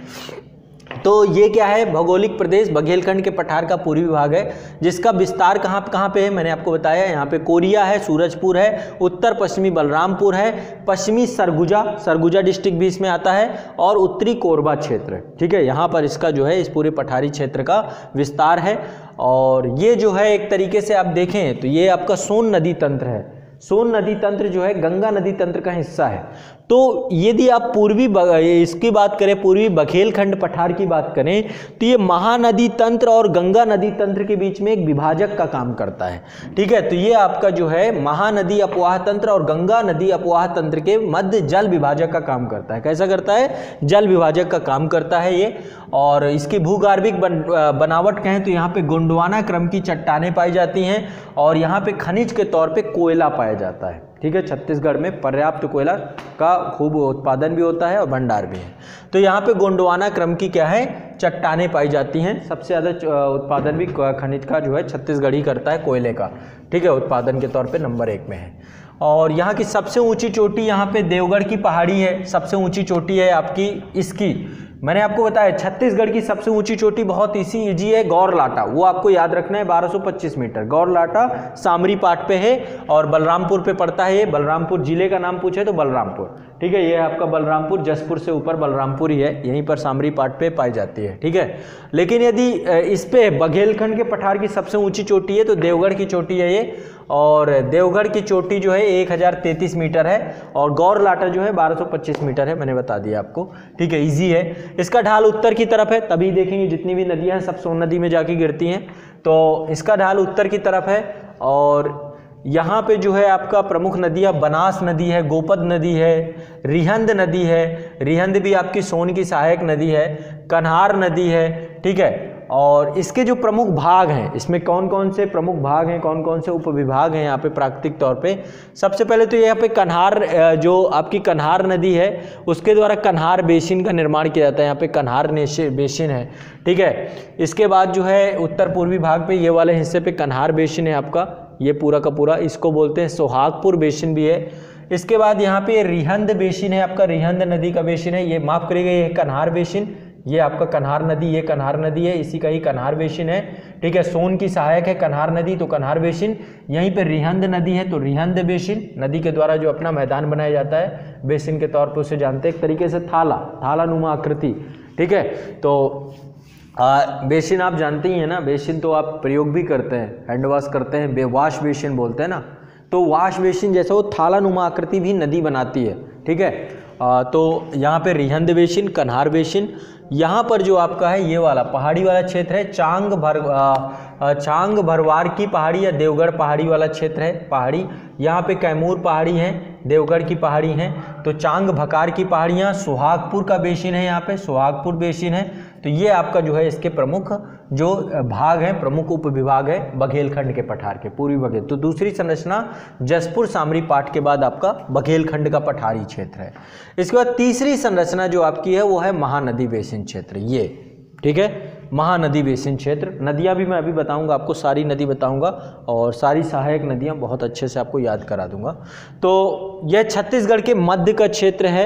तो ये क्या है, भौगोलिक प्रदेश बघेलखंड के पठार का पूर्वी भाग है, जिसका विस्तार कहाँ पे है मैंने आपको बताया। यहाँ पे कोरिया है, सूरजपुर है, उत्तर पश्चिमी बलरामपुर है, पश्चिमी सरगुजा डिस्ट्रिक्ट भी इसमें आता है, और उत्तरी कोरबा क्षेत्र, ठीक है। यहाँ पर इसका जो है इस पूरे पठारी क्षेत्र का विस्तार है। और ये जो है एक तरीके से आप देखें तो ये आपका सोन नदी तंत्र है। सोन नदी तंत्र जो है गंगा नदी तंत्र का हिस्सा है। तो यदि आप पूर्वी इसकी बात करें, पूर्वी बघेलखंड पठार की बात करें, तो ये महानदी तंत्र और गंगा नदी तंत्र के बीच में एक विभाजक का काम करता है, ठीक है। तो ये आपका जो है महानदी अपवाह तंत्र और गंगा नदी अपवाह तंत्र के मध्य जल विभाजक का काम करता है। कैसा करता है, जल विभाजक का काम करता है ये। और इसकी भूगार्भिक बनावट कहें तो यहाँ पे गोंडवाना क्रम की चट्टानें पाई जाती हैं, और यहाँ पे खनिज के तौर पे कोयला पाया जाता है, ठीक है। छत्तीसगढ़ में पर्याप्त कोयला का खूब उत्पादन भी होता है और भंडार भी है। तो यहाँ पे गोंडवाना क्रम की क्या है, चट्टानें पाई जाती हैं। सबसे ज़्यादा उत्पादन भी खनिज का जो है छत्तीसगढ़ ही करता है, कोयले का, ठीक है, उत्पादन के तौर पे नंबर 1 में है। और यहाँ की सबसे ऊंची चोटी यहाँ पे देवगढ़ की पहाड़ी है, सबसे ऊंची चोटी है आपकी इसकी। मैंने आपको बताया छत्तीसगढ़ की सबसे ऊंची चोटी बहुत ईजी है, गौरलाटा, वो आपको याद रखना है, 1225 मीटर। गौरलाटा सामरी पाठ पे है और बलरामपुर पे पड़ता है। ये बलरामपुर जिले का नाम पूछे तो बलरामपुर, ठीक है। ये आपका बलरामपुर, जसपुर से ऊपर बलरामपुर ही है, यहीं पर सामरी पाठ पे पाई जाती है, ठीक है। लेकिन यदि इस पे बघेलखंड के पठार की सबसे ऊंची चोटी है तो देवगढ़ की चोटी है ये, और देवगढ़ की चोटी जो है 1033 मीटर है, और गौरलाटा जो है 1225 मीटर है, मैंने बता दिया आपको, ठीक है, इजी है। इसका ढाल उत्तर की तरफ है, तभी देखेंगे जितनी भी नदियां हैं सब सोन नदी में जाके गिरती हैं, तो इसका ढाल उत्तर की तरफ है। और यहाँ पे जो है आपका प्रमुख नदियाँ बनास नदी है, गोपद नदी है, रिहंद नदी है, रिहंद भी आपकी सोन की सहायक नदी है, कन्हार नदी है, ठीक है। और इसके जो प्रमुख भाग हैं, इसमें कौन कौन से प्रमुख भाग हैं, कौन कौन से उपविभाग हैं यहाँ पे प्राकृतिक तौर पे। सबसे पहले तो यहाँ पे कन्हार, जो आपकी कन्हार नदी है उसके द्वारा कन्हार बेसिन का निर्माण किया जाता है, यहाँ पे कन्हार बेसिन है, ठीक है। इसके बाद जो है उत्तर पूर्वी भाग पे ये वाले हिस्से पे कन्हार बेसिन है आपका, ये पूरा का पूरा, इसको बोलते हैं सोहागपुर बेसिन भी है। इसके बाद यहाँ पे रिहंद बेसिन है आपका, रिहंद नदी का बेसिन है, ये माफ करिएगा ये कन्हार बेसिन, ये आपका कन्हार नदी, ये कन्हार नदी है, इसी का ही कन्हार बेसिन है, ठीक है। सोन की सहायक है कन्हार नदी, तो कन्हार बेसिन। यहीं पे रिहंद नदी है तो रिहंद बेसिन, नदी के द्वारा जो अपना मैदान बनाया जाता है बेसिन के तौर पर उसे जानते हैं, एक तरीके से थाला नुमा आकृति, ठीक है। तो बेसिन आप जानते ही हैं ना, बेसिन तो आप प्रयोग भी करते हैं, हैंड वॉश करते हैं, वाश बेसिन बोलते हैं ना, तो वाश बेसिन जैसा वो थाला नुमा आकृति भी नदी बनाती है, ठीक है। तो यहाँ पे रिहंद बेसिन, कन्हार बेसिन। यहाँ पर जो आपका है ये वाला पहाड़ी वाला क्षेत्र है, चांग भरवार की पहाड़ी या देवगढ़ पहाड़ी वाला क्षेत्र है, पहाड़ी। यहाँ पे कैमूर पहाड़ी है, देवगढ़ की पहाड़ी हैं, तो चांग भकार की पहाड़ियाँ, सुहागपुर का बेसिन है, यहाँ पे सुहागपुर बेसिन है। तो ये आपका जो है इसके प्रमुख जो भाग हैं, प्रमुख उप विभाग है बघेलखंड के पठार के, पूर्वी बघेल। तो दूसरी संरचना जसपुर सामरी पाठ के बाद आपका बघेलखंड का पठारी क्षेत्र है। इसके बाद तीसरी संरचना जो आपकी है वो है महानदी बेसिन क्षेत्र, ये, ठीक है, महानदी बेसिन क्षेत्र। नदियां भी मैं अभी बताऊंगा आपको, सारी नदी बताऊंगा और सारी सहायक नदियां बहुत अच्छे से आपको याद करा दूंगा। तो यह छत्तीसगढ़ के मध्य का क्षेत्र है,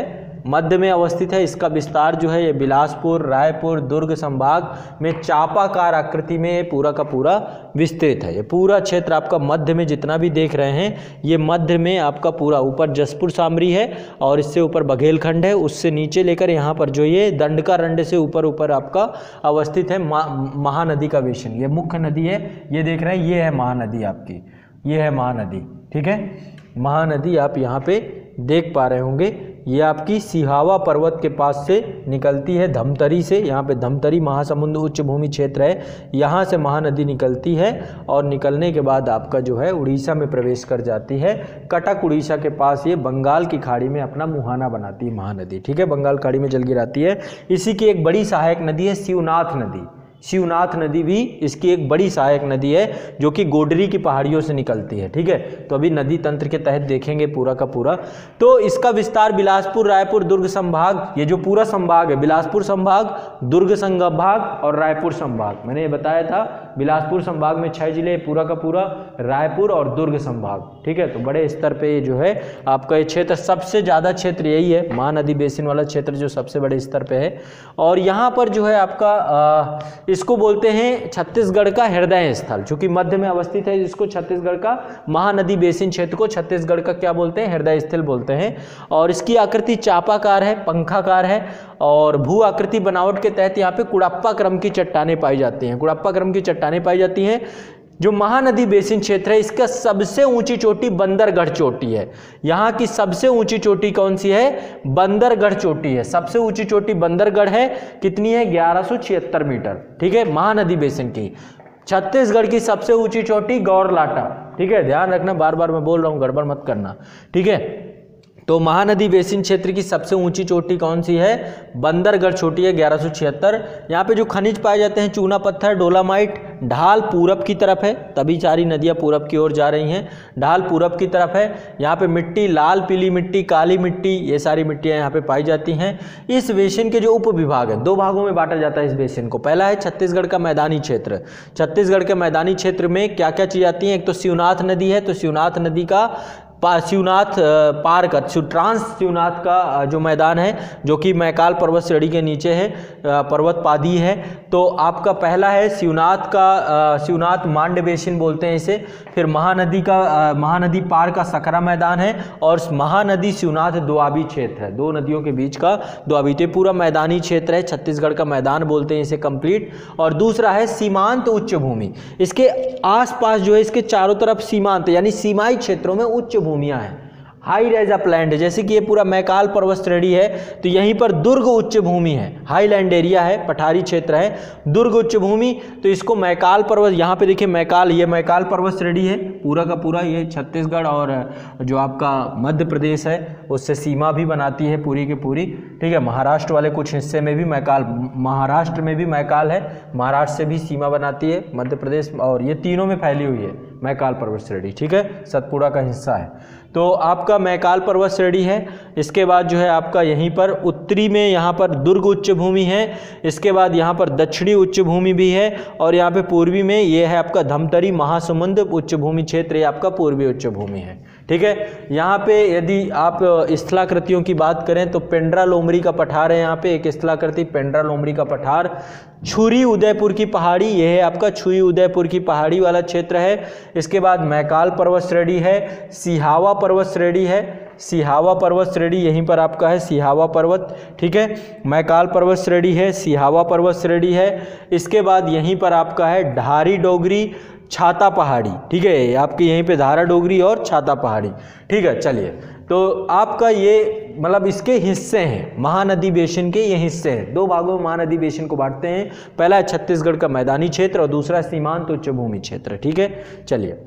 मध्य में अवस्थित है। इसका विस्तार जो है ये बिलासपुर, रायपुर, दुर्ग संभाग में चापाकार आकृति में पूरा का पूरा विस्तृत है। ये पूरा क्षेत्र आपका मध्य में जितना भी देख रहे हैं ये मध्य में आपका पूरा, ऊपर जसपुर सामरी है और इससे ऊपर बघेलखंड है, उससे नीचे लेकर यहाँ पर जो ये दंडकारण्य से ऊपर आपका अवस्थित है महानदी का बेसिन। ये मुख्य नदी है, ये देख रहे हैं, ये है महानदी आपकी, ये है महानदी, ठीक है। महानदी आप यहाँ पे देख पा रहे होंगे, ये आपकी सिहावा पर्वत के पास से निकलती है, धमतरी से। यहाँ पे धमतरी महासमुंद उच्च भूमि क्षेत्र है, यहाँ से महानदी निकलती है और निकलने के बाद आपका जो है उड़ीसा में प्रवेश कर जाती है। कटक उड़ीसा के पास ये बंगाल की खाड़ी में अपना मुहाना बनाती है महानदी, ठीक है, बंगाल खाड़ी में जल गिराती है। इसी की एक बड़ी सहायक नदी है शिवनाथ नदी। शिवनाथ नदी भी इसकी एक बड़ी सहायक नदी है जो कि गोडरी की पहाड़ियों से निकलती है, ठीक है। तो अभी नदी तंत्र के तहत देखेंगे पूरा का पूरा। तो इसका विस्तार बिलासपुर, रायपुर, दुर्ग संभाग, ये जो पूरा संभाग है, बिलासपुर संभाग, दुर्ग संभाग और रायपुर संभाग, मैंने ये बताया था बिलासपुर संभाग में 6 जिले, पूरा का पूरा रायपुर और दुर्ग संभाग, ठीक है। तो बड़े स्तर पे जो है आपका ये क्षेत्र, सबसे ज़्यादा क्षेत्र यही है, महानदी बेसिन वाला क्षेत्र जो सबसे बड़े स्तर पे है। और यहाँ पर जो है आपका इसको बोलते हैं छत्तीसगढ़ का हृदय स्थल, चूंकि मध्य में अवस्थित है, इसको छत्तीसगढ़ का महानदी बेसिन क्षेत्र को छत्तीसगढ़ का क्या बोलते हैं, हृदय स्थल बोलते हैं। और इसकी आकृति चापाकार है, पंखाकार है और भू आकृति बनावट के तहत यहाँ पे कुड़प्पा क्रम की चट्टानें पाई जाती हैं, कुड़प्पा क्रम की चट्टानें पाई जाती हैं। जो महानदी बेसिन क्षेत्र है इसका सबसे ऊंची चोटी बंदरगढ़ चोटी है। यहाँ की सबसे ऊंची चोटी कौन सी है, बंदरगढ़ चोटी है। सबसे ऊंची चोटी बंदरगढ़ है, कितनी है, 1176 मीटर, ठीक है, महानदी बेसिन की। छत्तीसगढ़ की सबसे ऊंची चोटी गौरलाटा, ठीक है, ध्यान रखना, बार बार मैं बोल रहा हूँ, गड़बड़ मत करना, ठीक है। तो महानदी बेसिन क्षेत्र की सबसे ऊंची चोटी कौन सी है, बंदरगढ़ चोटी है, 1176। यहाँ पे जो खनिज पाए जाते हैं, चूना पत्थर, डोलामाइट। ढाल पूरब की तरफ है, तभी सारी नदियाँ पूरब की ओर जा रही हैं, ढाल पूरब की तरफ है। यहाँ पे मिट्टी, लाल पीली मिट्टी, काली मिट्टी, ये सारी मिट्टियाँ यहाँ पे पाई जाती हैं। इस बेसिन के जो उप विभाग है, 2 भागों में बांटा जाता है इस बेसिन को। पहला है छत्तीसगढ़ का मैदानी क्षेत्र। छत्तीसगढ़ के मैदानी क्षेत्र में क्या क्या चीज़ आती हैं, एक तो शिवनाथ नदी है, तो शिवनाथ नदी का शिवनाथ पार का ट्रांस शिवनाथ का जो मैदान है, जो कि मैकाल पर्वत श्रेणी के नीचे है, पर्वत पादी है। तो आपका पहला है शिवनाथ का, शिवनाथ मांड बेसिन बोलते हैं इसे। फिर महानदी का, महानदी पार का सकरा मैदान है और महानदी शिवनाथ दोआबी क्षेत्र है, 2 नदियों के बीच का दोआबी। तो पूरा मैदानी क्षेत्र है, छत्तीसगढ़ का मैदान बोलते हैं इसे कंप्लीट। और दूसरा है सीमांत उच्च भूमि। इसके आसपास जो है, इसके चारों तरफ सीमांत यानी सीमाई क्षेत्रों में उच्च भूमियां हैं, हाई रेज अपलैंड, जैसे कि ये पूरा मैकाल पर्वत श्रेणी है तो यहीं पर दुर्ग उच्च भूमि है, हाईलैंड एरिया है, पठारी क्षेत्र है, दुर्ग उच्च भूमि। तो इसको मैकाल पर्वत, यहाँ पे देखिए मैकाल, ये मैकाल पर्वत श्रेणी है पूरा का पूरा, ये छत्तीसगढ़ और जो आपका मध्य प्रदेश है उससे सीमा भी बनाती है पूरी की पूरी, ठीक है। महाराष्ट्र वाले कुछ हिस्से में भी मैकाल, महाराष्ट्र में भी मैकाल है, महाराष्ट्र से भी सीमा बनाती है मध्य प्रदेश, और ये तीनों में फैली हुई है मैकाल पर्वत श्रेणी, ठीक है, सतपुड़ा का हिस्सा है। तो आपका मैकाल पर्वत श्रेणी है। इसके बाद जो है आपका यहीं पर उत्तरी में यहाँ पर दुर्ग उच्च भूमि है। इसके बाद यहाँ पर दक्षिणी उच्च भूमि भी है और यहाँ पे पूर्वी में ये है आपका धमतरी महासमुंद उच्च भूमि क्षेत्र, ये आपका पूर्वी उच्च भूमि है, ठीक है। यहाँ पे यदि आप स्थलाकृतियों की बात करें तो पेंड्रा लोमड़ी का पठार है, यहाँ पे एक स्थलाकृति पेंड्रा लोमड़ी का पठार। छुरी उदयपुर की पहाड़ी, यह है आपका छुरी उदयपुर की पहाड़ी वाला क्षेत्र है। इसके बाद मैकाल पर्वत श्रेणी है, सिहावा पर्वत श्रेणी है, सिहावा पर्वत श्रेणी यहीं पर आपका है, सिहावा पर्वत, ठीक है। मैकाल पर्वत श्रेणी है, सिहावा पर्वत श्रेणी है। इसके बाद यहीं पर आपका है ढारी डोगरी, छाता पहाड़ी, ठीक है, आपके यहीं पे धारा डोगरी और छाता पहाड़ी, ठीक है। चलिए, तो आपका ये मतलब इसके हिस्से हैं, महानदी बेसिन के ये हिस्से हैं, 2 भागों में महानदी बेसिन को बांटते हैं। पहला है छत्तीसगढ़ का मैदानी क्षेत्र और दूसरा सीमांत उच्च भूमि क्षेत्र, ठीक है। चलिए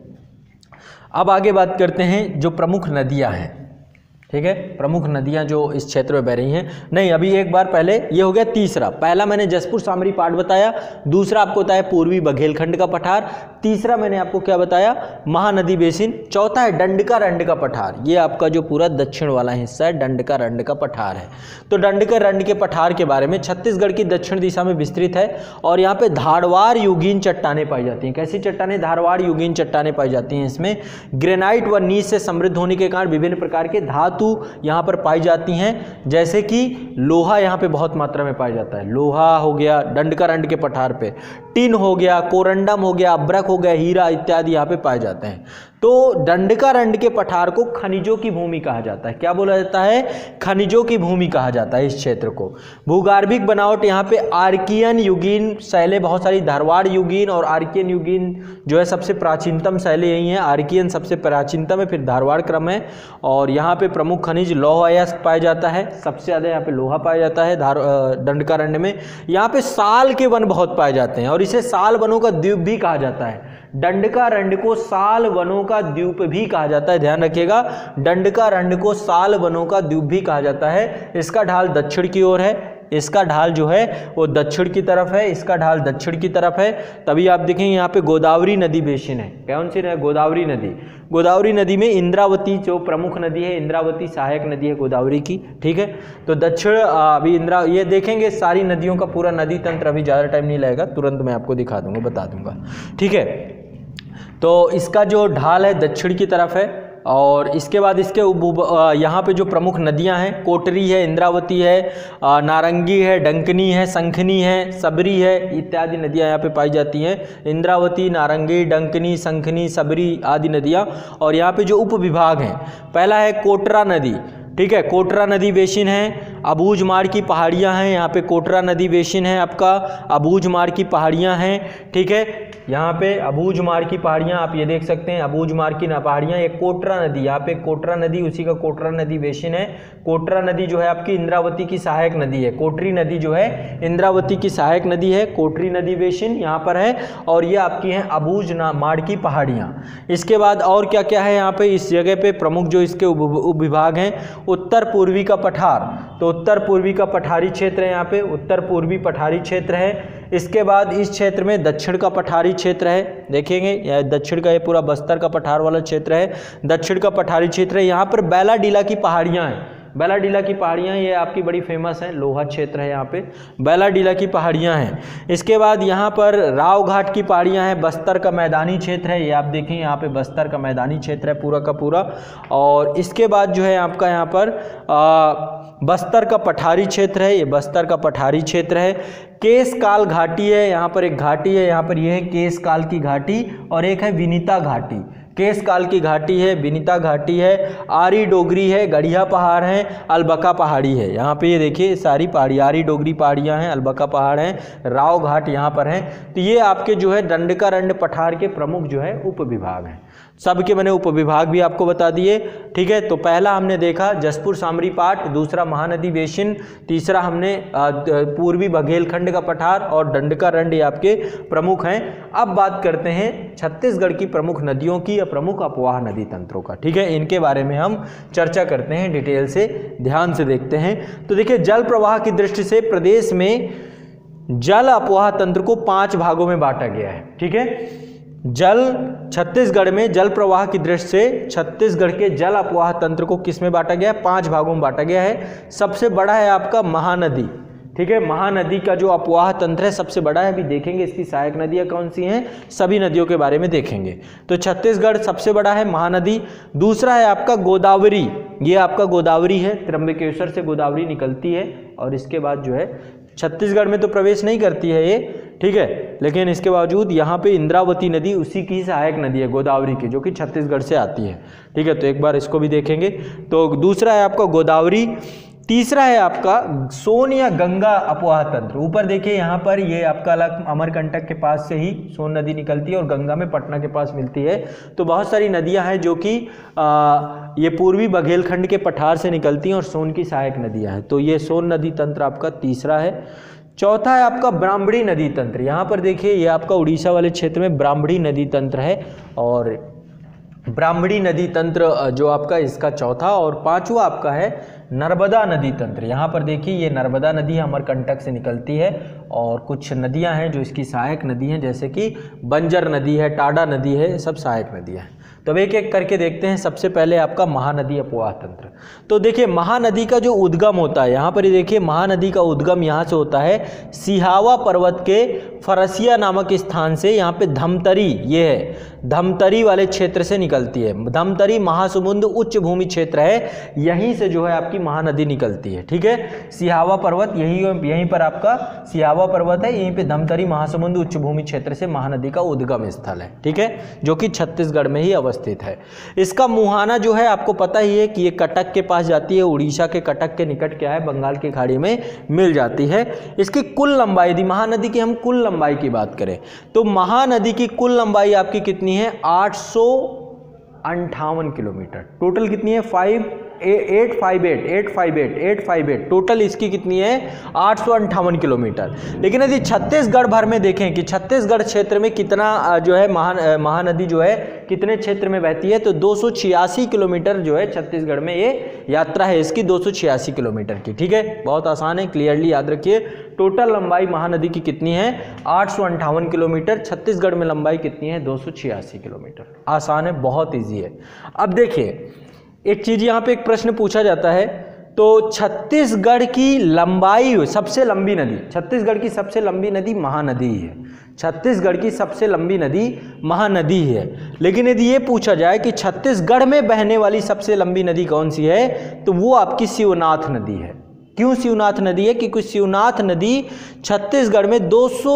अब आगे बात करते हैं जो प्रमुख नदियां हैं, ठीक है, प्रमुख नदियां जो इस क्षेत्र में बह रही हैं। नहीं, अभी एक बार पहले ये हो गया तीसरा, पहला मैंने जसपुर सामरी पाठ बताया, दूसरा आपको बताया पूर्वी बघेलखंड का पठार, तीसरा मैंने आपको क्या बताया, महानदी बेसिन, चौथा है डंडका रंड का पठार, ये आपका जो पूरा दक्षिण वाला हिस्सा है डंडका रंड का पठार है। तो डंडका रंड के पठार के बारे में छत्तीसगढ़ की दक्षिण दिशा में विस्तृत है और यहाँ पे धारवाड़ युगीन चट्टानें पाई जाती हैं। कैसी चट्टानें, धारवाड़ युगीन चट्टानें पाई जाती हैं। इसमें ग्रेनाइट व नीच से समृद्ध होने के कारण विभिन्न प्रकार के धातु धातु यहाँ पर पाई जाती हैं, जैसे कि लोहा यहाँ पे बहुत मात्रा में पाया जाता है, लोहा हो गया दंडकारण्य के पठार पे, टिन हो गया, कोरंडम हो गया, अभ्रक हो गया, हीरा इत्यादि यहाँ पे पाए जाते हैं। तो दंडकारण्य के पठार को खनिजों की भूमि कहा जाता है। क्या बोला जाता है? खनिजों की भूमि कहा जाता है इस क्षेत्र को। भूगर्भिक बनावट यहाँ पे आर्कियन युगीन शैलें बहुत सारी, धारवाड़ युगीन और आर्कियन युगीन जो है सबसे प्राचीनतम शैलें यही हैं। आर्कियन सबसे प्राचीनतम है, फिर धारवाड़ क्रम है। और यहाँ पे प्रमुख खनिज लौह अयस्क पाया जाता है, सबसे ज़्यादा यहाँ पे लोहा पाया जाता है दंडकारण्य में। यहाँ पे साल के वन बहुत पाए जाते हैं और इसे साल वनों का द्वीप भी कहा जाता है। दंडकारण्य को साल वनों का द्वीप भी कहा जाता है, ध्यान रखिएगा, दंडकारण्य को साल वनों का द्वीप भी कहा जाता है। इसका ढाल दक्षिण की ओर है, इसका ढाल जो है वो दक्षिण की तरफ है, इसका ढाल दक्षिण की तरफ है। तभी आप देखेंगे यहाँ पे गोदावरी नदी बेसिन है। कौन सी है? गोदावरी नदी। गोदावरी नदी में इंद्रावती जो प्रमुख नदी है, इंद्रावती सहायक नदी है गोदावरी की, ठीक है। तो दक्षिण अभी ये देखेंगे सारी नदियों का पूरा नदी तंत्र, अभी ज़्यादा टाइम नहीं लगेगा, तुरंत मैं आपको दिखा दूंगा, बता दूंगा, ठीक है। तो इसका जो ढाल है दक्षिण की तरफ है। और इसके बाद इसके यहाँ पे जो प्रमुख नदियाँ हैं, कोटरी है, इंद्रावती है, नारंगी है, डंकनी है, शंखनी है, सबरी है, इत्यादि नदियाँ यहाँ पे पाई जाती हैं। इंद्रावती, नारंगी, डंकनी, शंखनी, सबरी आदि नदियाँ। और यहाँ पे जो उप विभाग हैं, पहला है कोटरा नदी, ठीक है, कोटरा नदी बेसिन है। अबूझमाड़ की पहाड़ियाँ हैं, यहाँ पे कोटरा नदी बेसिन है आपका, अबूझमाड़ की पहाड़ियाँ हैं, ठीक है। यहाँ पे अबूझमाड़ की पहाड़ियाँ आप ये देख सकते हैं, अबूझमाड़ की पहाड़ियाँ, ये कोटरा नदी, यहाँ पे कोटरा नदी, उसी का कोटरा नदी बेसिन है। कोटरा नदी जो है आपकी इंद्रावती की सहायक नदी है। कोटरी नदी जो है इंद्रावती की सहायक नदी है, कोटरी नदी बेसिन यहाँ पर है। और ये आपकी हैं अबूझमाड़ की पहाड़ियाँ। इसके बाद और क्या क्या है यहाँ पे इस जगह पे प्रमुख जो इसके उपविभाग हैं, उत्तर पूर्वी का पठार, तो उत्तर पूर्वी का पठारी क्षेत्र है, यहाँ पे उत्तर पूर्वी पठारी क्षेत्र है। इसके बाद इस क्षेत्र में दक्षिण का पठारी क्षेत्र है, देखेंगे यह दक्षिण का, ये पूरा बस्तर का पठार वाला क्षेत्र है, दक्षिण का पठारी क्षेत्र है। यहाँ पर बैलाडीला की पहाड़ियाँ हैं, बैलाडीला की पहाड़ियाँ ये आपकी बड़ी फेमस हैं, लोहा क्षेत्र है यहाँ पे, बैलाडीला की पहाड़ियाँ हैं। इसके बाद यहाँ पर राव घाट की पहाड़ियाँ हैं, बस्तर का मैदानी क्षेत्र है, ये आप देखें यहाँ पे बस्तर का मैदानी क्षेत्र है पूरा का पूरा। और इसके बाद जो है आपका यहाँ पर बस्तर का पठारी क्षेत्र है, ये बस्तर का पठारी क्षेत्र है। केशकाल घाटी है, यहाँ पर एक घाटी है, यहाँ पर यह है केशकाल की घाटी, और एक है विनीता घाटी। केशकाल की घाटी है, विनीता घाटी है, आरी डोगरी है, गढ़िया पहाड़ है, अलबका पहाड़ी है। यहाँ पे ये देखिए सारी पहाड़ी, आरी डोगरी पहाड़ियाँ हैं, अलबका पहाड़ हैं, राव घाट यहाँ पर हैं। तो ये आपके जो है दंडकारण्य पठार के प्रमुख जो है उप विभाग हैं। सबके मैंने उपविभाग भी आपको बता दिए, ठीक है। तो पहला हमने देखा जसपुर सामरी पाट, दूसरा महानदी बेसिन, तीसरा हमने पूर्वी बघेलखंड का पठार, और दंडकारण्य आपके प्रमुख हैं। अब बात करते हैं छत्तीसगढ़ की प्रमुख नदियों की या प्रमुख अपवाह नदी तंत्रों का, ठीक है। इनके बारे में हम चर्चा करते हैं, डिटेल से ध्यान से देखते हैं। तो देखिए जल प्रवाह की दृष्टि से प्रदेश में जल अपवाह तंत्र को 5 भागों में बांटा गया है, ठीक है। जल छत्तीसगढ़ में जल प्रवाह की दृष्टि से छत्तीसगढ़ के जल अपवाह तंत्र को किस में बांटा गया है? 5 भागों में बांटा गया है। सबसे बड़ा है आपका महानदी, ठीक है। महानदी का जो अपवाह तंत्र है सबसे बड़ा है। अभी देखेंगे इसकी सहायक नदियां कौन सी हैं, सभी नदियों के बारे में देखेंगे। तो छत्तीसगढ़ सबसे बड़ा है महानदी। दूसरा है आपका गोदावरी, ये आपका गोदावरी है, त्र्यंबकेश्वर से गोदावरी निकलती है और इसके बाद जो है छत्तीसगढ़ में तो प्रवेश नहीं करती है ये, ठीक है, लेकिन इसके बावजूद यहाँ पे इंद्रावती नदी उसी की सहायक नदी है गोदावरी की, जो कि छत्तीसगढ़ से आती है, ठीक है। तो एक बार इसको भी देखेंगे। तो दूसरा है आपका गोदावरी। तीसरा है आपका सोन या गंगा अपवाह तंत्र। ऊपर देखिए यहाँ पर ये आपका अमरकंटक के पास से ही सोन नदी निकलती है और गंगा में पटना के पास मिलती है। तो बहुत सारी नदियाँ हैं जो कि ये पूर्वी बघेलखंड के पठार से निकलती हैं और सोन की सहायक नदियाँ हैं। तो ये सोन नदी तंत्र आपका तीसरा है। चौथा है आपका ब्राह्मणी नदी तंत्र। यहाँ पर देखिए ये आपका उड़ीसा वाले क्षेत्र में ब्राह्मणी नदी तंत्र है, और ब्राह्मणी नदी तंत्र जो आपका इसका चौथा। और पांचवा आपका है नर्मदा नदी तंत्र। यहाँ पर देखिए ये नर्मदा नदी अमरकंटक से निकलती है और कुछ नदियाँ हैं जो इसकी सहायक नदी हैं, जैसे कि बंजर नदी है, टाडा नदी है, सब सहायक नदियाँ हैं। तो अब एक एक करके देखते हैं। सबसे पहले आपका महानदी अपवाह तंत्र। तो देखिए महानदी का जो उद्गम होता है, यहाँ पर ये देखिए महानदी का उद्गम यहाँ से होता है सिहावा पर्वत के फरसिया नामक स्थान से। यहाँ पे धमतरी, ये है धमतरी वाले क्षेत्र से निकलती है। धमतरी महासमुंद उच्च भूमि क्षेत्र है, यहीं से जो है आपकी महानदी निकलती है। ठीक है, सिहावा पर्वत यहीं पर आपका सिहावा पर्वत है, यहीं पे धमतरी महासमुंद उच्च भूमि क्षेत्र से महानदी का उद्गम स्थल है। ठीक है, जो कि छत्तीसगढ़ में ही अवस्थित है। इसका मुहाना जो है आपको पता ही है कि ये कटक के पास जाती है, उड़ीसा के कटक के निकट क्या है, बंगाल की खाड़ी में मिल जाती है। इसकी कुल लंबाई, यदि महानदी की हम कुल लंबाई की बात करें तो महानदी की कुल लंबाई आपकी कितनी है, 858 किलोमीटर। टोटल कितनी है, 858 टोटल इसकी कितनी है, 858 किलोमीटर। लेकिन यदि छत्तीसगढ़ भर में देखें कि छत्तीसगढ़ क्षेत्र में कितना जो है महानदी जो है कितने क्षेत्र में बहती है, तो 286 किलोमीटर जो है छत्तीसगढ़ में ये यात्रा है इसकी, 286 किलोमीटर की। ठीक है, बहुत आसान है, क्लियरली याद रखिए। टोटल लंबाई महानदी की कितनी है, 858 किलोमीटर। छत्तीसगढ़ में लंबाई कितनी है, 286 किलोमीटर। आसान है, बहुत ईजी है। अब देखिए एक चीज यहाँ पे एक प्रश्न पूछा जाता है, तो छत्तीसगढ़ की लंबाई, सबसे लंबी नदी, छत्तीसगढ़ की सबसे लंबी नदी महानदी है। छत्तीसगढ़ की सबसे लंबी नदी महानदी है। लेकिन यदि ये पूछा जाए कि छत्तीसगढ़ में बहने वाली सबसे लंबी नदी कौन सी है, तो वो आपकी शिवनाथ नदी है। क्यों शिवनाथ नदी है, क्योंकि शिवनाथ नदी छत्तीसगढ़ में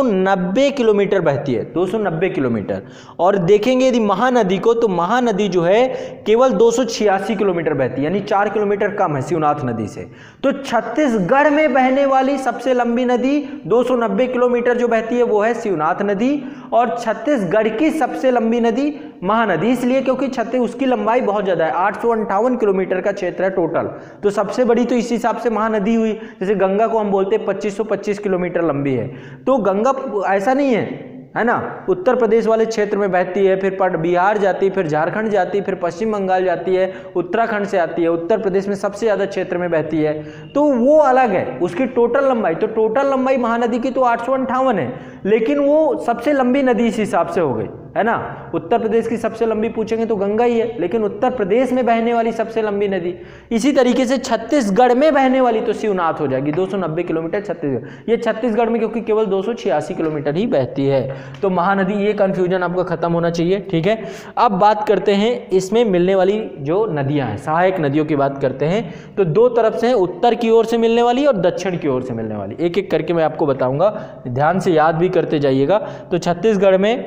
290 किलोमीटर बहती है, 290 किलोमीटर। और देखेंगे यदि महानदी को, तो महानदी जो है केवल 286 किलोमीटर बहती है, यानी 4 किलोमीटर कम है शिवनाथ नदी से। तो छत्तीसगढ़ में बहने वाली सबसे लंबी नदी 290 किलोमीटर जो बहती है वो है शिवनाथ नदी, और छत्तीसगढ़ की सबसे लंबी नदी महानदी, इसलिए क्योंकि उसकी लंबाई बहुत ज़्यादा है, 858 किलोमीटर का क्षेत्र है टोटल। तो सबसे बड़ी तो इस हिसाब से महानदी हुई। जैसे गंगा को हम बोलते हैं 2525 किलोमीटर लंबी है, तो गंगा ऐसा नहीं है ना, उत्तर प्रदेश वाले क्षेत्र में बहती है, फिर बिहार जाती है, फिर झारखंड जाती है, फिर पश्चिम बंगाल जाती है, उत्तराखंड से आती है, उत्तर प्रदेश में सबसे ज़्यादा क्षेत्र में बहती है, तो वो अलग है उसकी टोटल लंबाई। तो टोटल लंबाई महानदी की तो 858 है, लेकिन वो सबसे लंबी नदी इस हिसाब से हो गई, है ना। उत्तर प्रदेश की सबसे लंबी पूछेंगे तो गंगा ही है, लेकिन उत्तर प्रदेश में बहने वाली सबसे लंबी नदी, इसी तरीके से छत्तीसगढ़ में बहने वाली तो शिवनाथ हो जाएगी, 290 किलोमीटर छत्तीसगढ़। ये छत्तीसगढ़ में क्योंकि केवल 286 किलोमीटर ही बहती है, तो महानदी, ये कंफ्यूजन आपका खत्म होना चाहिए। ठीक है, अब बात करते हैं इसमें मिलने वाली जो नदियां हैं, सहायक नदियों की बात करते हैं। तो दो तरफ से, उत्तर की ओर से मिलने वाली और दक्षिण की ओर से मिलने वाली, एक एक करके मैं आपको बताऊंगा, ध्यान से याद भी करते जाइएगा। तो छत्तीसगढ़ में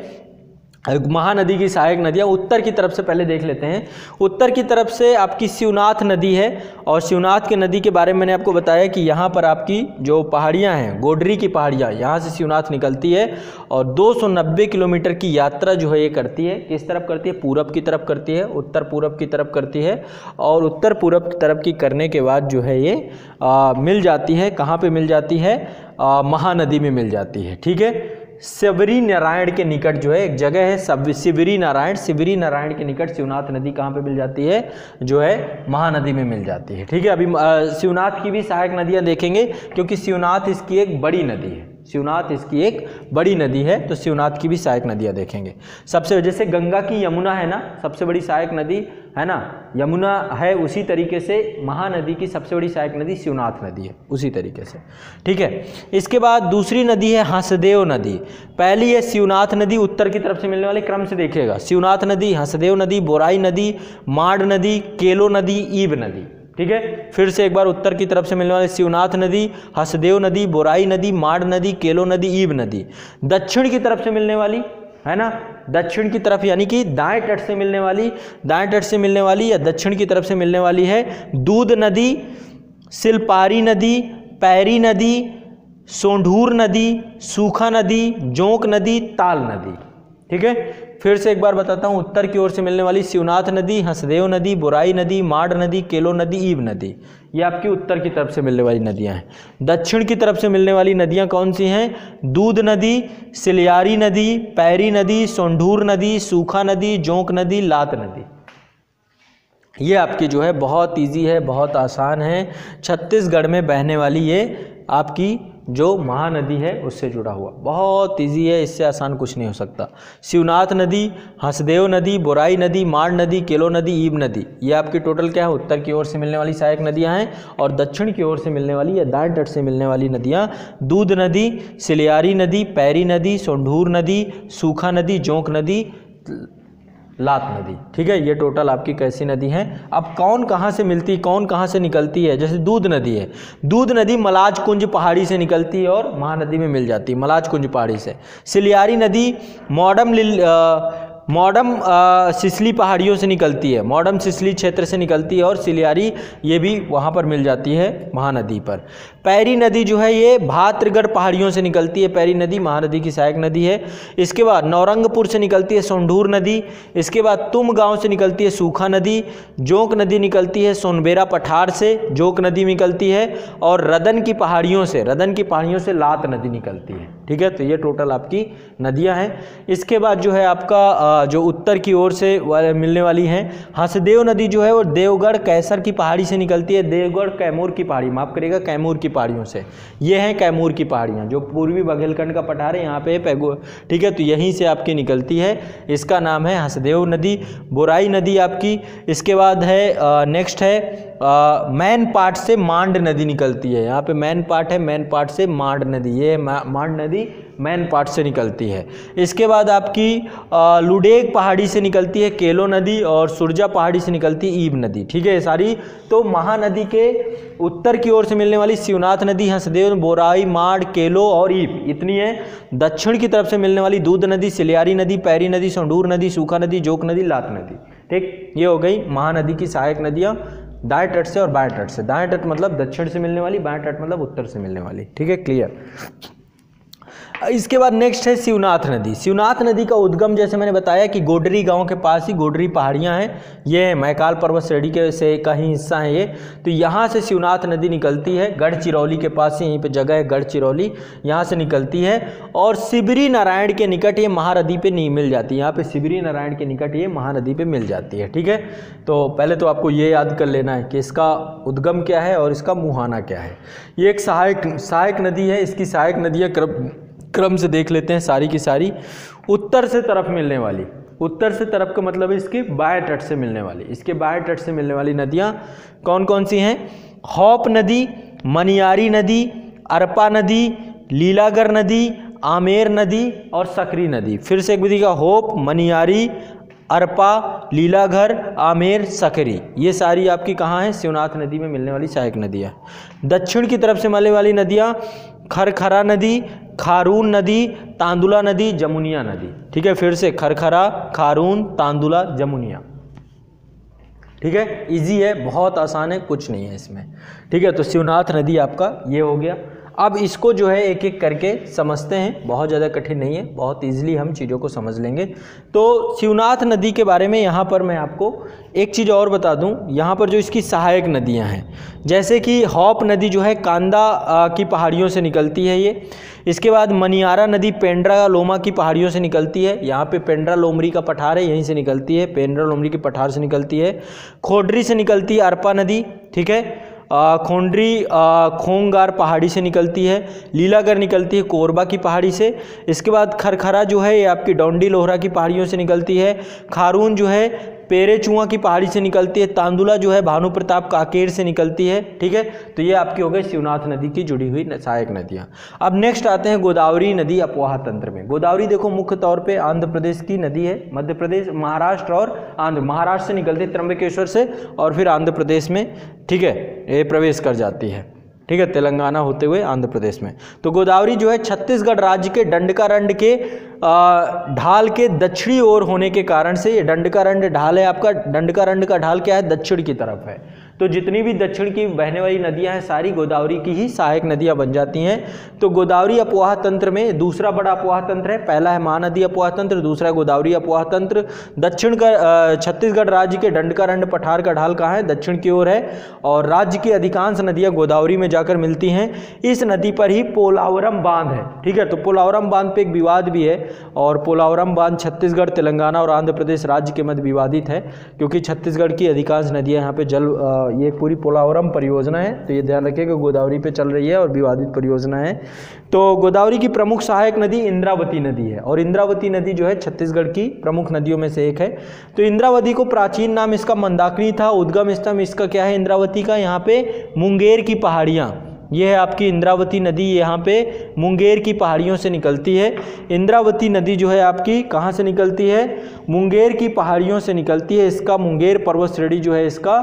महानदी की सहायक नदियाँ, उत्तर की तरफ से पहले देख लेते हैं। उत्तर की तरफ से आपकी शिवनाथ नदी है, और शिवनाथ की नदी के बारे में मैंने आपको बताया कि यहाँ पर आपकी जो पहाड़ियाँ हैं, गोडरी की पहाड़ियाँ, यहाँ से शिवनाथ निकलती है और 290 किलोमीटर की यात्रा जो है ये करती है। किस तरफ करती है, पूरब की तरफ करती है, उत्तर पूरब की तरफ करती है, और उत्तर पूरब की तरफ की करने के बाद जो है ये मिल जाती है, कहाँ पर मिल जाती है, महानदी में मिल जाती है। ठीक है, सिवरी नारायण के निकट जो है एक जगह है सिवरी नारायण के निकट शिवनाथ नदी कहाँ पे मिल जाती है, जो है महानदी में मिल जाती है। ठीक है, अभी शिवनाथ की भी सहायक नदियाँ देखेंगे, क्योंकि शिवनाथ इसकी एक बड़ी नदी है, शिवनाथ इसकी एक बड़ी नदी है, तो शिवनाथ की भी सहायक नदियाँ देखेंगे। सबसे, जैसे गंगा की यमुना है ना सबसे बड़ी सहायक नदी, है ना, यमुना है, उसी तरीके से महानदी की सबसे बड़ी सहायक नदी शिवनाथ नदी है, उसी तरीके से। ठीक है, इसके बाद दूसरी नदी है हंसदेव नदी। पहली है शिवनाथ नदी, उत्तर की तरफ से मिलने वाले क्रम से देखिएगा, शिवनाथ नदी, हंसदेव नदी, बोराई नदी, माड़ नदी, केलो नदी, ईब नदी। ठीक है, फिर से एक बार उत्तर की तरफ से मिलने वाले शिवनाथ नदी, हंसदेव नदी, बोराई नदी, माड़ नदी, केलो नदी, ईब नदी। दक्षिण की तरफ से मिलने वाली, है ना, दक्षिण की तरफ यानी कि दाएं तट से मिलने वाली या दक्षिण की तरफ से मिलने वाली है दूध नदी, सिलपारी नदी, पैरी नदी, सोंढूर नदी, सूखा नदी, जोंक नदी, ताल नदी। ठीक है, फिर से एक बार बताता हूँ, उत्तर की ओर से मिलने वाली शिवनाथ नदी, हंसदेव नदी, बोराई नदी, माड़ नदी, केलो नदी, ईब नदी, ये आपकी उत्तर की तरफ से मिलने वाली नदियाँ हैं। दक्षिण की तरफ से मिलने वाली नदियाँ कौन सी हैं, दूध नदी, सिलियारी नदी, पैरी नदी, सोंढूर नदी, सूखा नदी, जोंक नदी, लात नदी। ये आपकी जो है बहुत ईजी है, बहुत आसान है, छत्तीसगढ़ में बहने वाली ये आपकी जो महानदी है उससे जुड़ा हुआ। बहुत इजी है, इससे आसान कुछ नहीं हो सकता। शिवनाथ नदी, हसदेव नदी, बोराई नदी, माण नदी, केलो नदी, ईब नदी, ये आपकी टोटल क्या है, उत्तर की ओर से मिलने वाली सहायक नदियां हैं। और दक्षिण की ओर से मिलने वाली या दाएं तट से मिलने वाली नदियां दूध नदी, सिलियारी नदी, पैरी नदी, सोंढूर नदी, सूखा नदी, जोंक नदी, लात नदी। ठीक है, ये टोटल आपकी कैसी नदी हैं। अब कौन कहाँ से मिलती, कौन कहाँ से निकलती है। जैसे दूध नदी है, दूध नदी मलाज कुंज पहाड़ी से निकलती है और महानदी में मिल जाती है मलाज कुंज पहाड़ी से। सिलियारी नदी मॉडम सिसली पहाड़ियों से निकलती है, मॉडम सिसली क्षेत्र से निकलती है और सिलियारी ये भी वहाँ पर मिल जाती है महानदी पर। पैरी नदी जो है ये भाद्रगढ़ पहाड़ियों से निकलती है, पैरी नदी महानदी की सहायक नदी है। इसके बाद नौरंगपुर से निकलती है सोंढूर नदी। इसके बाद तुम गांव से निकलती है सूखा नदी। जोंक नदी निकलती है सोनबेरा पठार से, जोंक नदी निकलती है। और रदन की पहाड़ियों से लात नदी निकलती है। ठीक है, तो ये टोटल आपकी नदियाँ हैं। इसके बाद जो है आपका जो उत्तर की ओर से मिलने वाली हैं, हसदेव नदी जो है वो देवगढ़ कैसर की पहाड़ी से निकलती है, देवगढ़ कैमूर की पहाड़ी, माफ करिएगा कैमूर की पहाड़ियों से। ये हैं कैमूर की पहाड़ियाँ, जो पूर्वी बघेलखंड का पठार है यहाँ पे ठीक है, तो यहीं से आपकी निकलती है, इसका नाम है हसदेव नदी। बोराई नदी आपकी, इसके बाद है नेक्स्ट है मैन पाट से मांड नदी निकलती है। यहाँ पे मैन पाट है, मैन पाट से मांड नदी, ये मांड नदी मैन पाट से निकलती है। इसके बाद आपकी लुडेग पहाड़ी से निकलती है केलो नदी और सुरजा पहाड़ी से निकलती है ईब नदी। ठीक है, ये सारी तो महानदी के उत्तर की ओर से मिलने वाली शिवनाथ नदी, हसदेव, बोराई, मांड, केलो और ईब इतनी है। दक्षिण की तरफ से मिलने वाली दूध नदी, सिलियारी नदी, पैरी नदी, सोंढूर नदी, सूखा नदी, जोंक नदी, लात नदी। ठीक, ये हो गई महानदी की सहायक नदियाँ दाएं तट से और बाएं तट से। दाएं तट मतलब दक्षिण से मिलने वाली, बाएं तट मतलब उत्तर से मिलने वाली। ठीक है, क्लियर। इसके बाद नेक्स्ट है शिवनाथ नदी। शिवनाथ नदी का उद्गम जैसे मैंने बताया कि गोडरी गांव के पास ही गोडरी पहाड़ियां हैं, ये मैकाल पर्वत श्रेणी के से का ही हिस्सा है ये। तो यहाँ से शिवनाथ नदी निकलती है, गढ़चिरौली के पास ही, यहीं पे जगह है गढ़चिरौली, यहाँ से निकलती है और शिवरी नारायण के निकट ये महानदी पे नहीं मिल जाती। यहाँ पे शिवरी नारायण के निकट ये महानदी पे मिल जाती है। ठीक है, तो पहले तो आपको ये याद कर लेना है कि इसका उद्गम क्या है और इसका मुहाना क्या है। ये एक सहायक नदी है। इसकी सहायक नदियाँ क्रम से देख लेते हैं सारी की सारी। उत्तर से तरफ मिलने वाली, उत्तर से तरफ का मतलब है इसके बाएं तट से मिलने वाली, इसके बाएं तट से मिलने वाली नदियाँ कौन कौन सी हैं? हौप नदी, मनियारी नदी, अरपा नदी, लीलागर नदी, आमेर नदी और सकरी नदी। फिर से एक विधि का होप, मनियारी, अरपा, लीलाघर, आमेर, सकरी, ये सारी आपकी कहाँ हैं? शिवनाथ नदी में मिलने वाली सहायक नदियाँ। दक्षिण की तरफ से मिलने वाली नदियाँ खरखरा नदी, खारून नदी, तांदुला नदी, जमुनिया नदी। ठीक है, फिर से खरखरा, खारून, तांदुला, जमुनिया। ठीक है, इजी है, बहुत आसान है, कुछ नहीं है इसमें। ठीक है, तो शिवनाथ नदी आपका ये हो गया। अब इसको जो है एक एक करके समझते हैं, बहुत ज़्यादा कठिन नहीं है, बहुत इजीली हम चीज़ों को समझ लेंगे। तो शिवनाथ नदी के बारे में यहाँ पर मैं आपको एक चीज़ और बता दूँ। यहाँ पर जो इसकी सहायक नदियाँ हैं, जैसे कि हौप नदी जो है कांदा की पहाड़ियों से निकलती है ये। इसके बाद मनियारा नदी पेंड्रा लोमा की पहाड़ियों से निकलती है, यहाँ पे पेंड्रा लोमरी का पठार है, यहीं से निकलती है, पेंड्रा लोमरी के पठार से निकलती है। खोडरी से निकलती है अरपा नदी। ठीक है, खोंडरी खोंगार पहाड़ी से निकलती है। लीलागर निकलती है कोरबा की पहाड़ी से। इसके बाद खरखरा जो है ये आपकी डोंडी लोहरा की पहाड़ियों से निकलती है। खारून जो है पेरे चुआ की पहाड़ी से निकलती है। तांदुला जो है भानु प्रताप काकेर से निकलती है। ठीक है, तो ये आपकी हो गई शिवनाथ नदी की जुड़ी हुई सहायक नदियाँ। अब नेक्स्ट आते हैं गोदावरी नदी अपवाह तंत्र में। गोदावरी देखो मुख्य तौर पे आंध्र प्रदेश की नदी है, मध्य प्रदेश, महाराष्ट्र और आंध्र। महाराष्ट्र से निकलती है त्र्यंबकेश्वर से और फिर आंध्र प्रदेश में, ठीक है, ये प्रवेश कर जाती है। ठीक है, तेलंगाना होते हुए आंध्र प्रदेश में। तो गोदावरी जो है छत्तीसगढ़ राज्य के दंडकारण्य के ढाल के दक्षिणी ओर होने के कारण से, ये दंडकारण्य ढाल है आपका, दंडकारण्य का ढाल क्या है? दक्षिण की तरफ है। तो जितनी भी दक्षिण की बहने वाली नदियां हैं सारी गोदावरी की ही सहायक नदियां बन जाती हैं। तो गोदावरी अपवाह तंत्र में दूसरा बड़ा अपवाह तंत्र है, पहला है महानदी अपवाह तंत्र, दूसरा है गोदावरी अपवाह तंत्र। दक्षिण का छत्तीसगढ़ राज्य के दंडकारण्य पठार का ढाल कहाँ है? दक्षिण की ओर है और राज्य की अधिकांश नदियां गोदावरी में जाकर मिलती हैं। इस नदी पर ही पोलावरम बांध है। ठीक है, तो पोलावरम बांध पे एक विवाद भी है और पोलावरम बांध छत्तीसगढ़, तेलंगाना और आंध्र प्रदेश राज्य के मध्य विवादित है, क्योंकि छत्तीसगढ़ की अधिकांश नदियाँ यहाँ पे जल ये पूरी पोलावरम परियोजना है, तो ये ध्यान रखिएगा गोदावरी पे चल रही है और विवादित परियोजना है। तो गोदावरी की प्रमुख सहायक नदी इंद्रावती नदी है, और इंद्रावती नदी जो है छत्तीसगढ़ की प्रमुख नदियों में से एक है। तो इंद्रावती को प्राचीन नाम इसका मंदाकिनी था। उद्गम स्थल इसका क्या है इंद्रावती का, यहाँ पे मुंगेर की पहाड़ियाँ, ये है आपकी इंद्रावती नदी, यहाँ पे मुंगेर की पहाड़ियों से निकलती है। इंद्रावती नदी जो है आपकी कहाँ से निकलती है, मुंगेर की पहाड़ियों से निकलती है। इसका मुंगेर पर्वत श्रेणी जो है इसका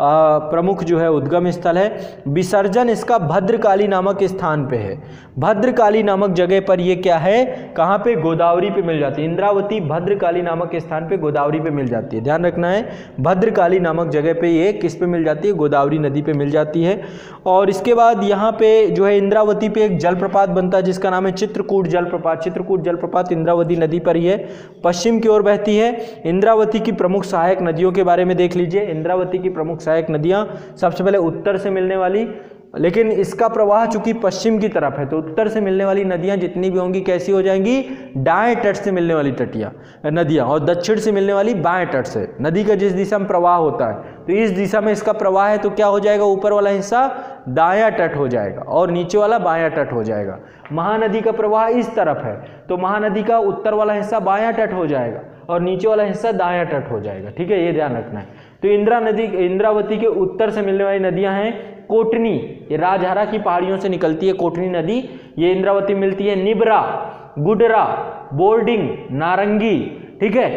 प्रमुख जो है उद्गम स्थल है। विसर्जन इसका भद्रकाली नामक स्थान पे है। भद्रकाली नामक जगह पर ये क्या है, कहाँ पे, गोदावरी पे मिल जाती है। इंद्रावती भद्रकाली नामक स्थान पे गोदावरी पे मिल जाती है, ध्यान रखना है। भद्रकाली नामक जगह पे ये किस पे मिल जाती है, गोदावरी नदी पे मिल जाती है। और इसके बाद यहाँ पे जो है इंद्रावती पे एक जलप्रपात बनता है जिसका नाम है चित्रकूट जलप्रपात। चित्रकूट जलप्रपात इंद्रावती नदी पर ही है, पश्चिम की ओर बहती है। इंद्रावती की प्रमुख सहायक नदियों के बारे में देख लीजिए। इंद्रावती की प्रमुख सहायक नदियाँ, सबसे पहले उत्तर से मिलने वाली, लेकिन इसका प्रवाह चूंकि पश्चिम की तरफ है तो उत्तर से मिलने वाली नदियां जितनी भी होंगी कैसी हो जाएंगी, दाएं तट से मिलने वाली नदियां, और दक्षिण से मिलने वाली बाएं तट से। नदी का जिस दिशा में प्रवाह होता है तो इस दिशा में इसका प्रवाह है तो क्या हो जाएगा, ऊपर वाला हिस्सा दायां तट हो जाएगा और नीचे वाला बायां तट हो जाएगा। महानदी का प्रवाह इस तरफ है तो महानदी का उत्तर वाला हिस्सा बायां तट हो जाएगा और नीचे वाला हिस्सा दायां तट हो जाएगा, ठीक है, ये ध्यान रखना है। तो इंद्रावती के उत्तर से मिलने वाली नदियां हैं कोटनी, ये राजहरा की पहाड़ियों से निकलती है कोटनी नदी, ये इंद्रावती मिलती है। निबरा, गुडरा, बोर्डिंग, नारंगी, ठीक है।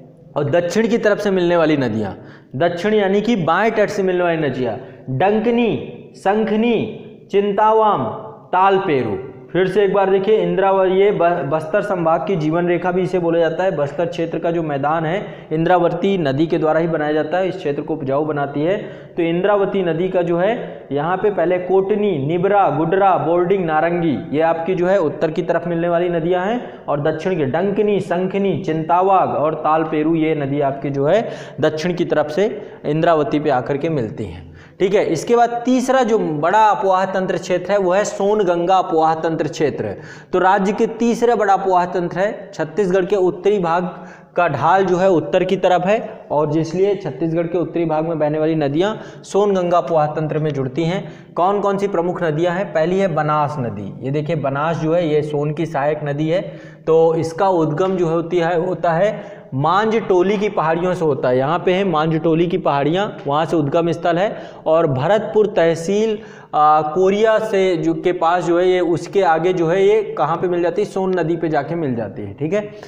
और दक्षिण की तरफ से मिलने वाली नदियां, दक्षिण यानी कि बाएं तट से मिलने वाली नदियां, डंकनी, शंखनी, चिंतावाम, तालपेरू। फिर से एक बार देखिए, इंद्रावती ये बस्तर संभाग की जीवन रेखा भी इसे बोला जाता है। बस्तर क्षेत्र का जो मैदान है इंद्रावती नदी के द्वारा ही बनाया जाता है, इस क्षेत्र को उपजाऊ बनाती है। तो इंद्रावती नदी का जो है यहाँ पे पहले कोटनी, निबरा, गुडरा, बोर्डिंग, नारंगी, ये आपकी जो है उत्तर की तरफ मिलने वाली नदियाँ हैं, और दक्षिण की डंकनी, शंखनी, चिंतावाग और तालपेरू, ये नदी आपकी जो है दक्षिण की तरफ से इंद्रावती पे आकर के मिलती हैं, ठीक है। इसके बाद तीसरा जो बड़ा अपवाह तंत्र क्षेत्र है वो है सोनगंगा अपवाह तंत्र क्षेत्र। तो राज्य के तीसरा बड़ा अपवाह तंत्र है। छत्तीसगढ़ के उत्तरी भाग का ढाल जो है उत्तर की तरफ है और जिसलिए छत्तीसगढ़ के उत्तरी भाग में बहने वाली नदियां सोनगंगा अपवाह तंत्र में जुड़ती हैं। कौन कौन सी प्रमुख नदियां हैं, पहली है बनास नदी। ये देखिए बनास जो है ये सोन की सहायक नदी है, तो इसका उद्गम जो होता है मांझटोली की पहाड़ियों से होता है। यहाँ पे है मांझटोली की पहाड़ियाँ, वहाँ से उद्गम स्थल है। और भरतपुर तहसील कोरिया से जो के पास जो है ये उसके आगे जो है ये कहाँ पे मिल जाती है, सोन नदी पे जाके मिल जाती है, ठीक है।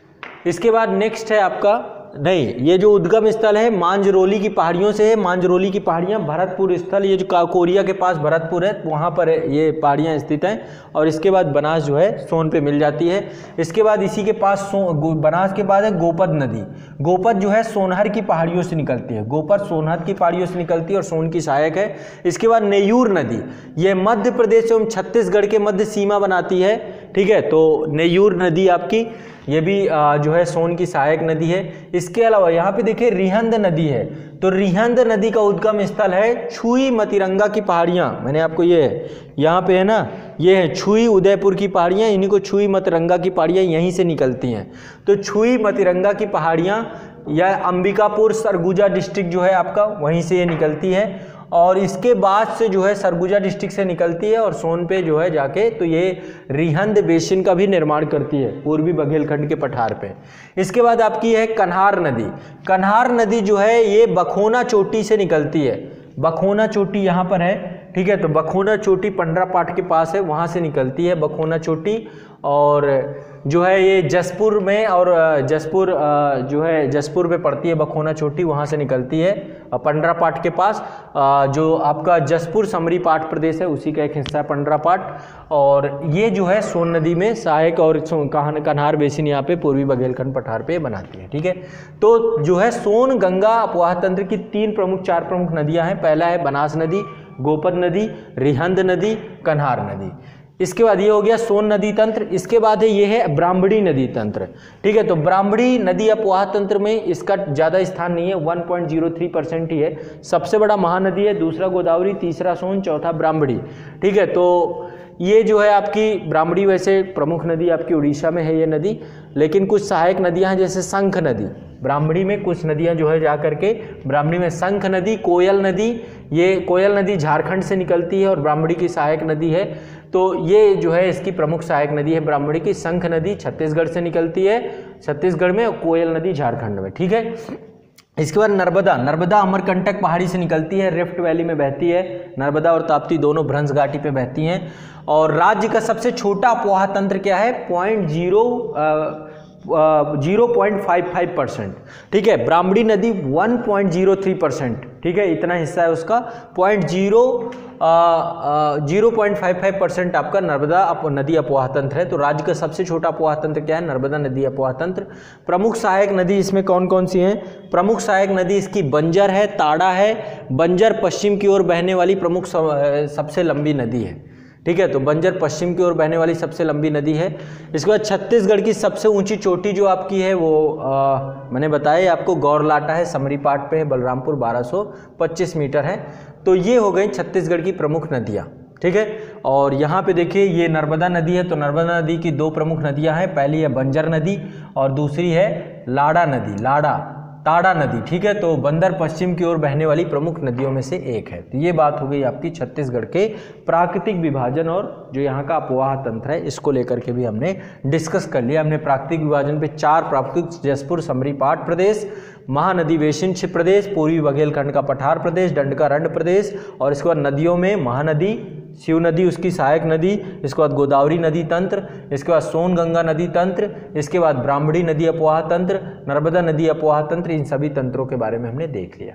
इसके बाद नेक्स्ट है आपका, नहीं, ये जो उद्गम स्थल है मांझरोली की पहाड़ियों से है। मांझरोली की पहाड़ियाँ भरतपुर स्थल, ये जो कोरिया के पास भरतपुर है वहाँ पर ये पहाड़ियाँ स्थित हैं। और इसके बाद बनास जो है सोन पे मिल जाती है। इसके बाद इसी के पास बनास के बाद है गोपद नदी। गोपद जो है सोनहर की पहाड़ियों से निकलती है, गोपद सोनहर की पहाड़ियों से निकलती है और सोन की सहायक है। इसके बाद नेयूर नदी, ये मध्य प्रदेश एवं छत्तीसगढ़ के मध्य सीमा बनाती है, ठीक है। तो नेयूर नदी आपकी ये भी जो है सोन की सहायक नदी है। इसके अलावा यहाँ पे देखिए रिहंद नदी है, तो रिहंद नदी का उद्गम स्थल है छुई मतिरंगा की पहाड़ियाँ। मैंने आपको ये यहाँ पे है ना, ये है छुई उदयपुर की पहाड़ियाँ, इन्हीं को छुई मतिरंगा की पहाड़ियाँ यहीं से निकलती हैं। तो छुई मतिरंगा की पहाड़ियाँ या अंबिकापुर सरगुजा डिस्ट्रिक्ट जो है आपका, वहीं से ये निकलती है। और इसके बाद से जो है सरगुजा डिस्ट्रिक्ट से निकलती है और सोन पे जो है जाके तो ये रिहंद बेसिन का भी निर्माण करती है पूर्वी बघेलखंड के पठार पे। इसके बाद आपकी है कन्हार नदी। कन्हार नदी जो है ये बखोना चोटी से निकलती है। बखोना चोटी यहाँ पर है, ठीक है। तो बखोना चोटी पंडरापाठ के पास है, वहाँ से निकलती है बखोना चोटी। और जो है ये जसपुर में, और जसपुर जो है जसपुर में पड़ती है बखोना चोटी, वहाँ से निकलती है पंडरापाठ के पास। जो आपका जसपुर समरी पाठ प्रदेश है उसी का एक हिस्सा है पंडरापाठ। और ये जो है सोन नदी में सहायक और कन्हार बेसिन यहाँ पे पूर्वी बघेलखंड पठार पे बनाती है, ठीक है। तो जो है सोन गंगा अपवाह तंत्र की चार प्रमुख नदियाँ हैं। पहला है बनास नदी, गोपद नदी, रिहंद नदी, कन्हार नदी। इसके बाद ये हो गया सोन नदी तंत्र। इसके बाद है ये है ब्राह्मणी नदी तंत्र, ठीक है। तो ब्राह्मणी नदी अपवाह तंत्र में इसका ज़्यादा स्थान नहीं है, 1.03% ही है। सबसे बड़ा महानदी है, दूसरा गोदावरी, तीसरा सोन, चौथा ब्राह्मणी, ठीक है। तो ये जो है आपकी ब्राह्मणी वैसे प्रमुख नदी आपकी उड़ीसा में है ये नदी, लेकिन कुछ सहायक नदियाँ हैं जैसे शंख नदी। ब्राह्मणी में कुछ नदियां जो है जा करके, ब्राह्मणी में शंख नदी, कोयल नदी, ये कोयल नदी झारखंड से निकलती है और ब्राह्मणी की सहायक नदी है। तो ये जो है इसकी प्रमुख सहायक नदी है ब्राह्मणी की। शंख नदी छत्तीसगढ़ से निकलती है, छत्तीसगढ़ में, और कोयल नदी झारखंड में, ठीक है। इसके बाद नर्मदा, नर्मदा अमरकंटक पहाड़ी से निकलती है, रिफ्ट वैली में बहती है। नर्मदा और ताप्ती दोनों भ्रंश घाटी पे बहती हैं। और राज्य का सबसे छोटा अपोहा तंत्र क्या है? 0.55%, ठीक है। ब्राह्मणी नदी 1.03%, ठीक है, इतना हिस्सा है उसका। 0.55% आपका नर्मदा नदी अपोहा तंत्र है। तो राज्य का सबसे छोटा अपोहा तंत्र क्या है? नर्मदा नदी अपोहा तंत्र। प्रमुख सहायक नदी इसमें कौन कौन सी हैं? प्रमुख सहायक नदी इसकी बंजर है, ताड़ा है। बंजर पश्चिम की ओर बहने वाली प्रमुख सबसे लंबी नदी है, ठीक है। तो बंजर पश्चिम की ओर बहने वाली सबसे लंबी नदी है। इसके बाद छत्तीसगढ़ की सबसे ऊंची चोटी जो आपकी है वो मैंने बताया आपको, गौरलाटा है, समरीपाट पे है, बलरामपुर 1225 मीटर है। तो ये हो गई छत्तीसगढ़ की प्रमुख नदियाँ, ठीक है। और यहाँ पे देखिए ये नर्मदा नदी है। तो नर्मदा नदी की दो प्रमुख नदियाँ हैं, पहली है बंजर नदी और दूसरी है लाड़ा नदी, ताड़ा नदी, ठीक है। तो बंदर पश्चिम की ओर बहने वाली प्रमुख नदियों में से एक है। तो ये बात हो गई आपकी छत्तीसगढ़ के प्राकृतिक विभाजन और जो यहाँ का अपोहा तंत्र है, इसको लेकर के भी हमने डिस्कस कर लिया। हमने प्राकृतिक विभाजन पे 4 प्राकृतिक, जसपुर समरीपाट प्रदेश, महानदी वेशिंच प्रदेश, पूर्वी बघेलखंड का पठार प्रदेश, दंडकारण्य प्रदेश, और इसके बाद नदियों में महानदी, शिव नदी उसकी सहायक नदी, इसके बाद गोदावरी नदी तंत्र, इसके बाद सोनगंगा नदी तंत्र, इसके बाद ब्राह्मणी नदी अपोहा तंत्र, नर्मदा नदी अपोहा तंत्र। इन सभी तंत्रों के बारे में हमने देख लिया,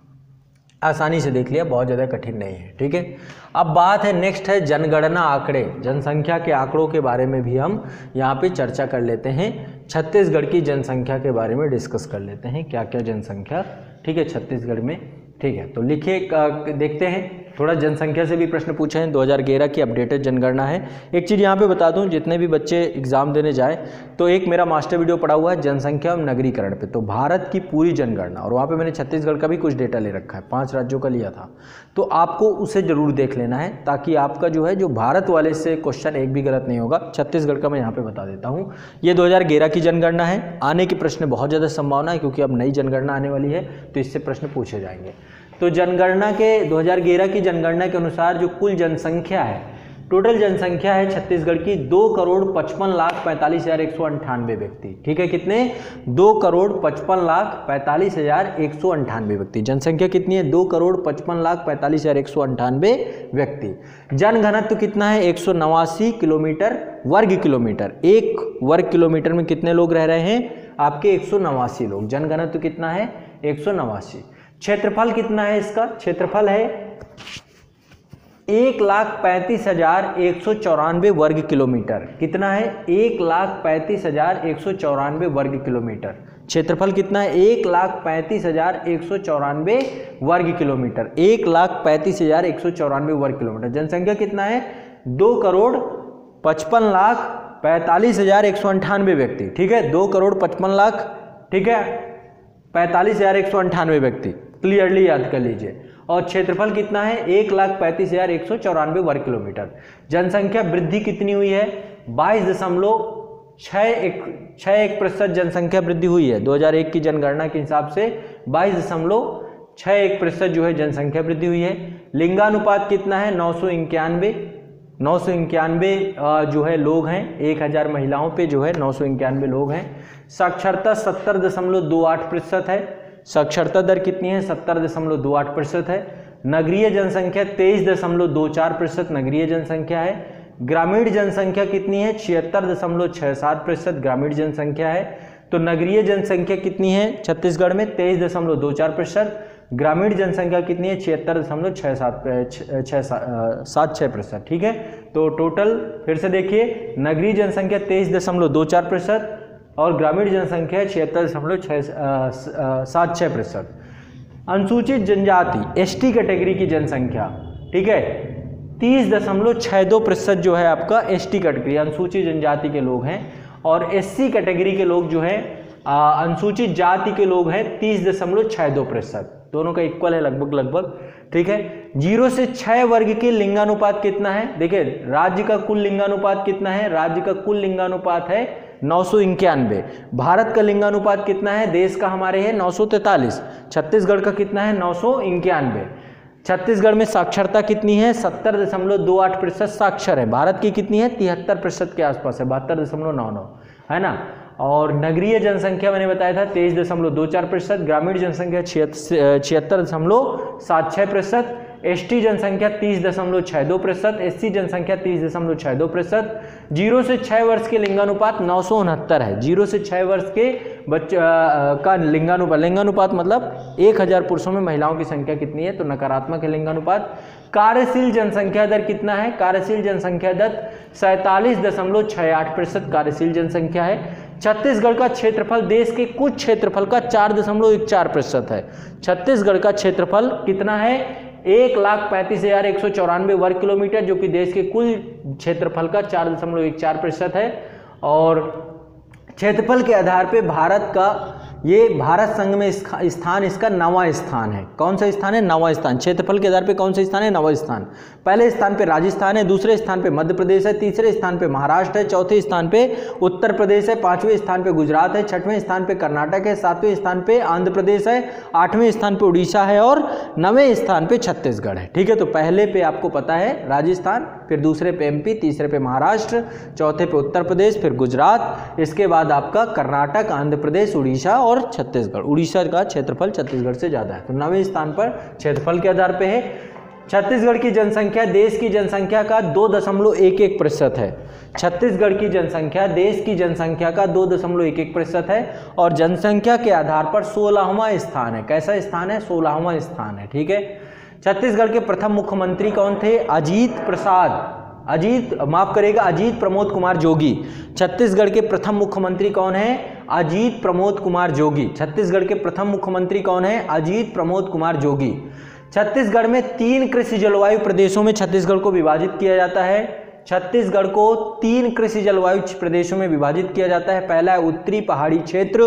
आसानी से देख लिया, बहुत ज़्यादा कठिन नहीं है, ठीक है। अब बात है नेक्स्ट है जनगणना आंकड़े, जनसंख्या के आंकड़ों के बारे में भी हम यहाँ पे चर्चा कर लेते हैं। छत्तीसगढ़ की जनसंख्या के बारे में डिस्कस कर लेते हैं, क्या क्या जनसंख्या, ठीक है, छत्तीसगढ़ में, ठीक है। तो लिखिए, देखते हैं, थोड़ा जनसंख्या से भी प्रश्न पूछे हैं। 2011 की अपडेटेड जनगणना है। एक चीज़ यहाँ पे बता दूँ, जितने भी बच्चे एग्जाम देने जाए तो एक मेरा मास्टर वीडियो पड़ा हुआ है जनसंख्या एवं नगरीकरण पे, तो भारत की पूरी जनगणना, और वहाँ पे मैंने छत्तीसगढ़ का भी कुछ डेटा ले रखा है, 5 राज्यों का लिया था। तो आपको उसे ज़रूर देख लेना है, ताकि आपका जो है, जो भारत वाले से क्वेश्चन एक भी गलत नहीं होगा। छत्तीसगढ़ का मैं यहाँ पे बता देता हूँ। ये 2011 की जनगणना है। आने के प्रश्न बहुत ज़्यादा संभावना है, क्योंकि अब नई जनगणना आने वाली है, तो इससे प्रश्न पूछे जाएंगे। तो जनगणना के 2011 की जनगणना के अनुसार जो कुल जनसंख्या है, टोटल जनसंख्या है छत्तीसगढ़ की 2,55,45,198 व्यक्ति, ठीक है। कितने? 2,55,45,198 व्यक्ति। जनसंख्या कितनी है? 2,55,45,198 व्यक्ति। जनघनत्व कितना है? 189 किलोमीटर वर्ग किलोमीटर। 1 वर्ग किलोमीटर में कितने लोग रह रहे हैं? आपके 189 लोग। जनघनत्व कितना है? 189। क्षेत्रफल कितना है इसका? क्षेत्रफल है 1,35,194 वर्ग किलोमीटर। कितना है? 1,35,194 वर्ग किलोमीटर। क्षेत्रफल कितना है? 1,35,194 वर्ग किलोमीटर। 1,35,194 वर्ग किलोमीटर। जनसंख्या कितना है? 2,55,45,198 व्यक्ति, ठीक है। 2,55,00,000, ठीक है, 45,198 व्यक्ति, क्लियरली याद कर लीजिए। और क्षेत्रफल कितना है? 1,35,194 वर्ग किलोमीटर। जनसंख्या वृद्धि कितनी हुई है? 22.61% जनसंख्या वृद्धि हुई है। 2001 की जनगणना के हिसाब से 22.61% जो है जनसंख्या वृद्धि हुई है। लिंगानुपात कितना है? 991 जो है लोग हैं, 1000 महिलाओं पे जो है 991 लोग हैं। साक्षरता 70.28% है। साक्षरता दर कितनी है? 70.28% है। नगरीय जनसंख्या 23.24% नगरीय जनसंख्या है। ग्रामीण जनसंख्या कितनी है? 76.67% ग्रामीण जनसंख्या है। तो नगरीय जनसंख्या कितनी है छत्तीसगढ़ में? 23.24%। ग्रामीण जनसंख्या कितनी है? 76.76%, ठीक है। तो टोटल फिर से देखिए, नगरीय जनसंख्या 23.24% और ग्रामीण जनसंख्या 76.76%। अनुसूचित जनजाति एसटी कैटेगरी की जनसंख्या, ठीक है, 30.62% जो है आपका एसटी कैटेगरी अनुसूचित जनजाति के लोग हैं। और एससी कैटेगरी के लोग जो हैं, अनुसूचित जाति के लोग हैं 30.62%। दोनों का इक्वल है लगभग, ठीक है। 0 से 6 वर्ग के लिंगानुपात कितना है? देखिए राज्य का कुल लिंगानुपात कितना है? राज्य का कुल लिंगानुपात है 991। भारत का लिंगानुपात कितना है, देश का हमारे है 943, छत्तीसगढ़ का कितना है 991। छत्तीसगढ़ में साक्षरता कितनी है, 70.28% साक्षर है। भारत की कितनी है, 73% के आसपास है, 72.99 है ना। और नगरीय जनसंख्या मैंने बताया था 23.24%, ग्रामीण जनसंख्या 76.76%, एसटी जनसंख्या 30.62%, एससी जनसंख्या 30.62%। 0 से 6 वर्ष के लिंगानुपात 969 है। 0 से 6 वर्ष के बच्चे का लिंगानुपात मतलब 1000 पुरुषों में महिलाओं की संख्या कितनी है, तो नकारात्मक है लिंगानुपात। कार्यशील जनसंख्या दर कितना है, कार्यशील जनसंख्या दर 47.68% कार्यशील जनसंख्या है। छत्तीसगढ़ का क्षेत्रफल देश के कुल क्षेत्रफल का 4.14% है। छत्तीसगढ़ का क्षेत्रफल कितना है, 1,35,194 वर्ग किलोमीटर, जो कि देश के कुल क्षेत्रफल का 4.14% है। और क्षेत्रफल के आधार पे भारत का ये भारत संघ में स्थान इसका 9वां स्थान है। कौन सा स्थान है, 9वां स्थान। क्षेत्रफल के आधार पे कौन सा स्थान है, 9वां स्थान। पहले स्थान पे राजस्थान है, दूसरे स्थान पे मध्य प्रदेश है, तीसरे स्थान पे महाराष्ट्र है, चौथे स्थान पे उत्तर प्रदेश है, पांचवें स्थान पे गुजरात है, छठवें स्थान पे कर्नाटक है, सातवें स्थान पे आंध्र प्रदेश है, आठवें स्थान पे उड़ीसा है और 9वें स्थान पे छत्तीसगढ़ है। ठीक है, तो पहले पे आपको पता है राजस्थान, फिर दूसरे पे एमपी, तीसरे पे महाराष्ट्र, चौथे पे उत्तर प्रदेश, फिर गुजरात, इसके बाद आपका कर्नाटक, आंध्र प्रदेश, उड़ीसा और छत्तीसगढ़। उड़ीसा का क्षेत्रफल छत्तीसगढ़ से ज्यादा है, तो 9वें स्थान पर क्षेत्रफल के आधार पे है। छत्तीसगढ़ की जनसंख्या देश की जनसंख्या का 2.11% है। छत्तीसगढ़ की जनसंख्या देश की जनसंख्या का 2.11% है और जनसंख्या के आधार पर 16वां स्थान है। कैसा स्थान है, 16वां स्थान है। ठीक है, छत्तीसगढ़ के प्रथम मुख्यमंत्री कौन थे, अजीत प्रमोद कुमार जोगी। छत्तीसगढ़ के प्रथम मुख्यमंत्री कौन है, अजीत प्रमोद कुमार जोगी। छत्तीसगढ़ के प्रथम मुख्यमंत्री कौन है, अजीत प्रमोद कुमार जोगी। छत्तीसगढ़ में 3 कृषि जलवायु प्रदेशों में छत्तीसगढ़ को विभाजित किया जाता है। छत्तीसगढ़ को 3 कृषि जलवायु प्रदेशों में विभाजित किया जाता है। पहला है उत्तरी पहाड़ी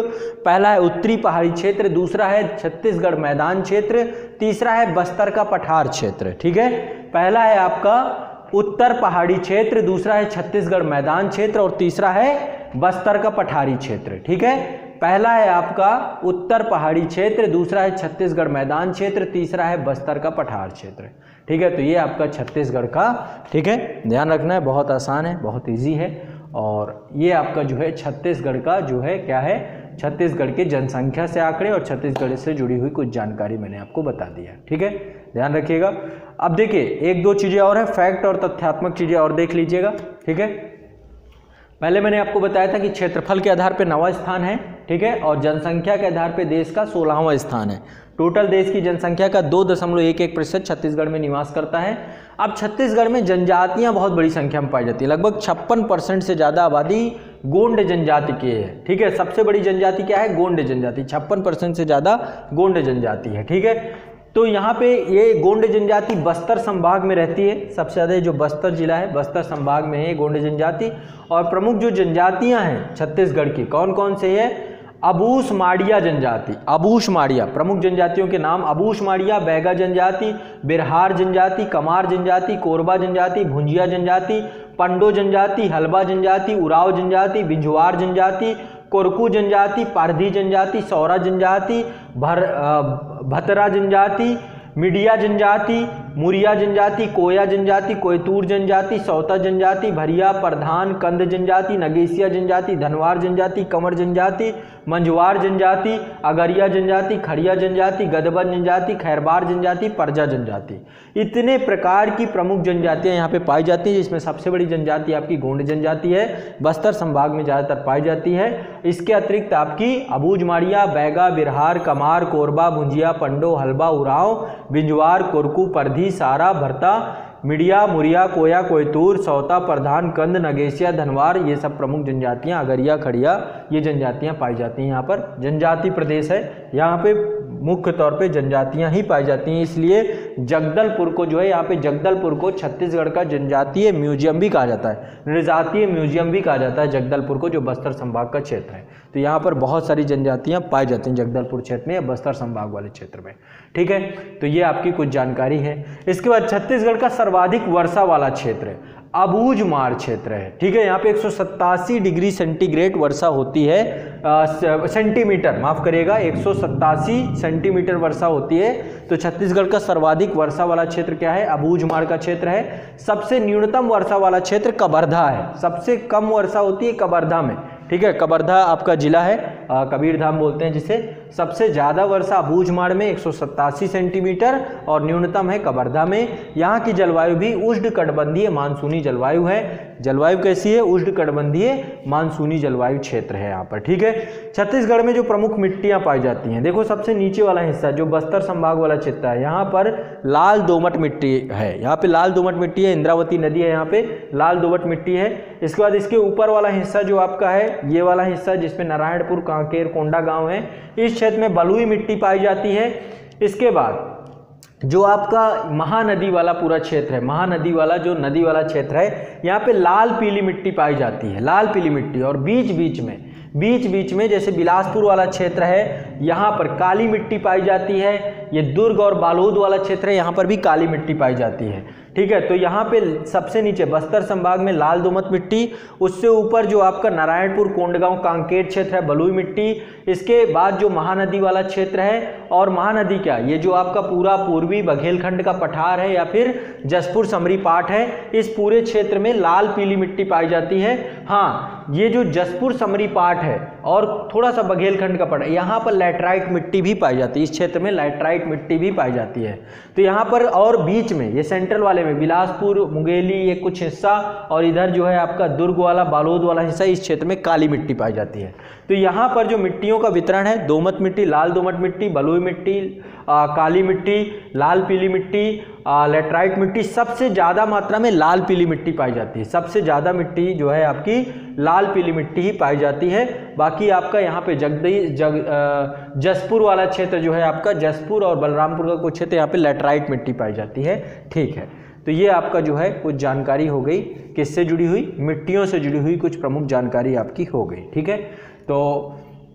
क्षेत्र, दूसरा है छत्तीसगढ़ मैदान क्षेत्र, तीसरा है बस्तर का पठार क्षेत्र। ठीक है, पहला है आपका उत्तर पहाड़ी क्षेत्र, दूसरा है छत्तीसगढ़ मैदान क्षेत्र और तीसरा है बस्तर का पठारी क्षेत्र। ठीक है, पहला है आपका उत्तर पहाड़ी क्षेत्र, दूसरा है छत्तीसगढ़ मैदान क्षेत्र, तीसरा है बस्तर का पठार क्षेत्र। ठीक है, तो ये आपका छत्तीसगढ़ का, ठीक है, ध्यान रखना है, बहुत आसान है, बहुत इजी है। और ये आपका जो है छत्तीसगढ़ का जो है क्या है, छत्तीसगढ़ के जनसंख्या से आंकड़े और छत्तीसगढ़ से जुड़ी हुई कुछ जानकारी मैंने आपको बता दी है। ठीक है, ध्यान रखिएगा। अब देखिए 1-2 चीज़ें और है, फैक्ट और तथ्यात्मक चीज़ें और देख लीजिएगा। ठीक है, पहले मैंने आपको बताया था कि क्षेत्रफल के आधार पे 9वां स्थान है। ठीक है, और जनसंख्या के आधार पे देश का 16वां स्थान है। टोटल देश की जनसंख्या का 2.11% छत्तीसगढ़ में निवास करता है। अब छत्तीसगढ़ में जनजातियां बहुत बड़ी संख्या में पाई जाती है। लगभग 56% से ज़्यादा आबादी गोंड जनजाति की है। ठीक है, सबसे बड़ी जनजाति क्या है, गोंड जनजाति। 56% से ज़्यादा गोंड जनजाति है। ठीक है, तो यहाँ पे ये गोंड जनजाति बस्तर संभाग में रहती है। सबसे ज़्यादा जो बस्तर जिला है, बस्तर संभाग में है गोंड जनजाति। और प्रमुख जो जनजातियाँ हैं छत्तीसगढ़ की, कौन कौन से है, अबूस माड़िया जनजाति, अबूस माड़िया, प्रमुख जनजातियों के नाम अबूस माड़िया, बैगा जनजाति, बिरहार जनजाति, कमार जनजाति, कोरबा जनजाति, भुंजिया जनजाति, पंडो जनजाति, हलबा जनजाति, उराव जनजाति, बिंझवार जनजाति, कोरकू जनजाति, पारधी जनजाति, सौरा जनजाति, भतरा जनजाति, मिडिया जनजाति, मुरिया जनजाति, कोया जनजाति, कोयतूर जनजाति, सौता जनजाति, भरिया, प्रधान, कंद जनजाति, नगेसिया जनजाति, धनवार जनजाति, कंवर जनजाति, मंझवार जनजाति, अगरिया जनजाति, खड़िया जनजाति, गदबन जनजाति, खैरबार जनजाति, परजा जनजाति। इतने प्रकार की प्रमुख जनजातियां यहाँ पे पाई जाती हैं, जिसमें सबसे बड़ी जनजाति आपकी गोंड जनजाति है, बस्तर संभाग में ज़्यादातर पाई जाती है। इसके अतिरिक्त आपकी अबूझ माड़िया, बैगा, बिरहार, कमार, कोरबा, भुंजिया, पंडो, हलबा, उराव, बिंजवार, कोरकू, परधी, सारा, भरता, मिडिया, मुरिया, कोया, कोयतूर, सौता, प्रधान, कंद, नगेसिया, धनवार, ये सब प्रमुख जनजातियां, अगरिया, खड़िया, ये जनजातियां पाई जाती हैं। यहाँ पर जनजाति प्रदेश है, यहाँ पे मुख्य तौर पे जनजातियां ही पाई जाती हैं। इसलिए जगदलपुर को जो है, यहाँ पे जगदलपुर को छत्तीसगढ़ का जनजातीय म्यूजियम भी कहा जाता है, नृजातीय म्यूजियम भी कहा जाता है जगदलपुर को, जो बस्तर संभाग का क्षेत्र है। तो यहाँ पर बहुत सारी जनजातियाँ पाई जाती हैं जगदलपुर क्षेत्र में या बस्तर संभाग वाले क्षेत्र में। ठीक है, तो ये आपकी कुछ जानकारी है। इसके बाद छत्तीसगढ़ का सर्वाधिक वर्षा वाला क्षेत्र है। अबूझमाड़ क्षेत्र है। ठीक है, यहाँ पे 187 डिग्री सेंटीग्रेड वर्षा होती है, सेंटीमीटर माफ करिएगा, 187 सेंटीमीटर वर्षा होती है। तो छत्तीसगढ़ का सर्वाधिक वर्षा वाला क्षेत्र क्या है? अबूझमाड़ का क्षेत्र है। सबसे न्यूनतम वर्षा वाला क्षेत्र कवर्धा है, सबसे कम वर्षा होती है कवर्धा में। ठीक है, कवर्धा आपका जिला है, कबीरधाम बोलते हैं जिसे। सबसे ज़्यादा वर्षा अबूझमाड़ में 187 सेंटीमीटर और न्यूनतम है कवर्धा में। यहाँ की जलवायु भी उष्णकटिबंधीय मानसूनी जलवायु है। जलवायु कैसी है? उष्णकटिबंधीय मानसूनी जलवायु क्षेत्र है यहाँ पर। ठीक है, छत्तीसगढ़ में जो प्रमुख मिट्टियाँ पाई जाती हैं, देखो सबसे नीचे वाला हिस्सा जो बस्तर संभाग वाला क्षेत्र है, यहाँ पर लाल दोमट मिट्टी है। यहाँ पे लाल दोमट मिट्टी है, इंद्रावती नदी है, यहाँ पे लाल दोमट मिट्टी है। इसके बाद इसके ऊपर वाला हिस्सा जो आपका है, ये वाला हिस्सा जिसमें नारायणपुर, कांकेर, कोंडा गांव है, इस क्षेत्र में बलुई मिट्टी पाई जाती है। इसके बाद जो आपका महानदी वाला पूरा क्षेत्र है, महानदी वाला जो नदी वाला क्षेत्र है, यहाँ पे लाल पीली मिट्टी पाई जाती है, लाल पीली मिट्टी। और बीच बीच में जैसे बिलासपुर वाला क्षेत्र है, यहाँ पर काली मिट्टी पाई जाती है। ये दुर्ग और बालोद वाला क्षेत्र है, यहाँ पर भी काली मिट्टी पाई जाती है। ठीक है, तो यहाँ पे सबसे नीचे बस्तर संभाग में लाल दोमट मिट्टी, उससे ऊपर जो आपका नारायणपुर, कोंडगांव, कांकेर क्षेत्र है, बलुई मिट्टी। इसके बाद जो महानदी वाला क्षेत्र है, और महानदी क्या, ये जो आपका पूरा पूर्वी बघेलखंड का पठार है या फिर जसपुर समरी पाठ है, इस पूरे क्षेत्र में लाल पीली मिट्टी पाई जाती है। हाँ, ये जो जसपुर समरी पाठ है और थोड़ा सा बघेलखंड का पठार, यहाँ पर लैटराइट मिट्टी भी पाई जाती है, इस क्षेत्र में लैटराइट मिट्टी भी पाई जाती है। तो यहाँ पर और बीच में ये सेंट्रल वाले में बिलासपुर, मुंगेली, ये कुछ हिस्सा, और इधर जो है आपका दुर्ग वाला, बालोद वाला हिस्सा, इस क्षेत्र में काली मिट्टी पाई जाती है। तो यहाँ पर जो मिट्टियों का वितरण है, दोमट मिट्टी, लाल दोमट मिट्टी, बलुई मिट्टी, काली मिट्टी, लाल पीली मिट्टी, लैटराइट मिट्टी, सबसे ज़्यादा मात्रा में लाल पीली मिट्टी पाई जाती है। सबसे ज़्यादा मिट्टी जो है आपकी लाल पीली मिट्टी ही पाई जाती है। बाकी आपका यहाँ पे जसपुर वाला क्षेत्र जो है आपका, जसपुर और बलरामपुर का कुछ क्षेत्र, यहाँ पे लैटराइट मिट्टी पाई जाती है। ठीक है, तो ये आपका जो है कुछ जानकारी हो गई, किससे जुड़ी हुई? मिट्टियों से जुड़ी हुई कुछ प्रमुख जानकारी आपकी हो गई। ठीक है, तो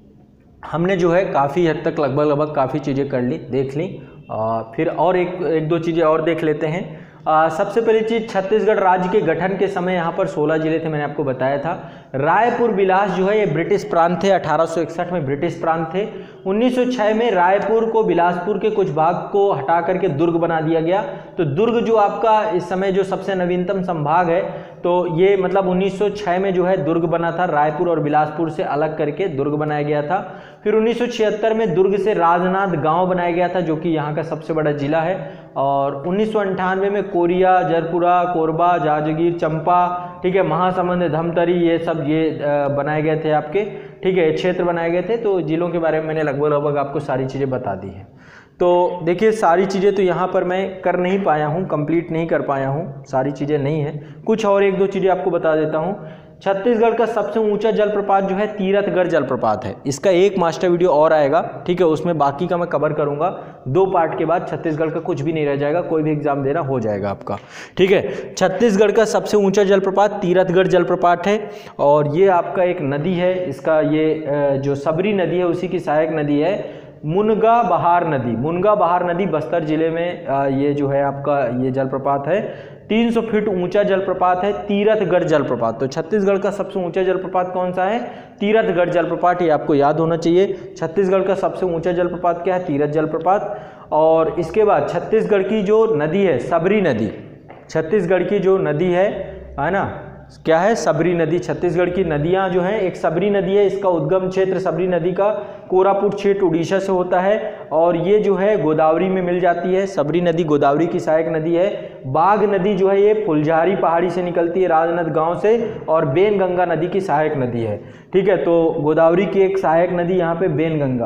हमने जो है काफ़ी हद तक लगभग काफ़ी चीज़ें कर ली, देख ली। फिर और एक दो चीज़ें और देख लेते हैं। सबसे पहली चीज़, छत्तीसगढ़ राज्य के गठन के समय यहाँ पर 16 जिले थे, मैंने आपको बताया था। रायपुर बिलास जो है ये ब्रिटिश प्रांत थे, 1861 में ब्रिटिश प्रांत थे। 1906 में रायपुर को, बिलासपुर के कुछ भाग को हटा करके दुर्ग बना दिया गया। तो दुर्ग जो आपका इस समय जो सबसे नवीनतम संभाग है, तो ये मतलब 1906 में जो है दुर्ग बना था, रायपुर और बिलासपुर से अलग करके दुर्ग बनाया गया था। फिर 1976 में दुर्ग से राजनांद गांव बनाया गया था, जो कि यहाँ का सबसे बड़ा जिला है। और 1998 में कोरिया, जरपुरा, कोरबा, जांजगीर, चंपा, ठीक है, महासमुंद, धमतरी, ये सब बनाए गए थे आपके। ठीक है, क्षेत्र बनाए गए थे। तो जिलों के बारे में मैंने लगभग आपको सारी चीज़ें बता दी हैं। तो देखिए, सारी चीज़ें तो यहाँ पर मैं कर नहीं पाया हूँ, कंप्लीट नहीं कर पाया हूँ, सारी चीज़ें नहीं हैं। कुछ और एक दो चीज़ें आपको बता देता हूँ। छत्तीसगढ़ का सबसे ऊंचा जलप्रपात जो है तीरथगढ़ जलप्रपात है। इसका एक मास्टर वीडियो और आएगा, ठीक है, उसमें बाकी का मैं कवर करूंगा। 2 पार्ट के बाद छत्तीसगढ़ का कुछ भी नहीं रह जाएगा, कोई भी एग्जाम देना हो जाएगा आपका। ठीक है, छत्तीसगढ़ का सबसे ऊंचा जलप्रपात तीरथगढ़ जलप्रपात है, और ये आपका एक नदी है, इसका ये जो सबरी नदी है उसी की सहायक नदी है, मुनगा बहार नदी। मुनगा बहार नदी बस्तर जिले में ये जो है आपका ये जलप्रपात है। 300 फीट ऊंचा जलप्रपात है तीरथगढ़ जलप्रपात। तो छत्तीसगढ़ का सबसे ऊंचा जलप्रपात कौन सा है? तीरथगढ़ जलप्रपात। ये आपको याद होना चाहिए। छत्तीसगढ़ का सबसे ऊंचा जलप्रपात क्या है? तीरथ जलप्रपात। और इसके बाद छत्तीसगढ़ की जो नदी है सबरी नदी, छत्तीसगढ़ की जो नदी है ना, क्या है? सबरी नदी। छत्तीसगढ़ की नदियां जो हैं, एक सबरी नदी है, इसका उद्गम क्षेत्र सबरी नदी का कोरापुट क्षेत्र उड़ीसा से होता है, और ये जो है गोदावरी में मिल जाती है। सबरी नदी गोदावरी की सहायक नदी है। बाघ नदी जो है ये फुलझारी पहाड़ी से निकलती है, राजनांद गांव से, और बेनगंगा नदी की सहायक नदी है। ठीक है, तो गोदावरी की एक सहायक नदी यहाँ पे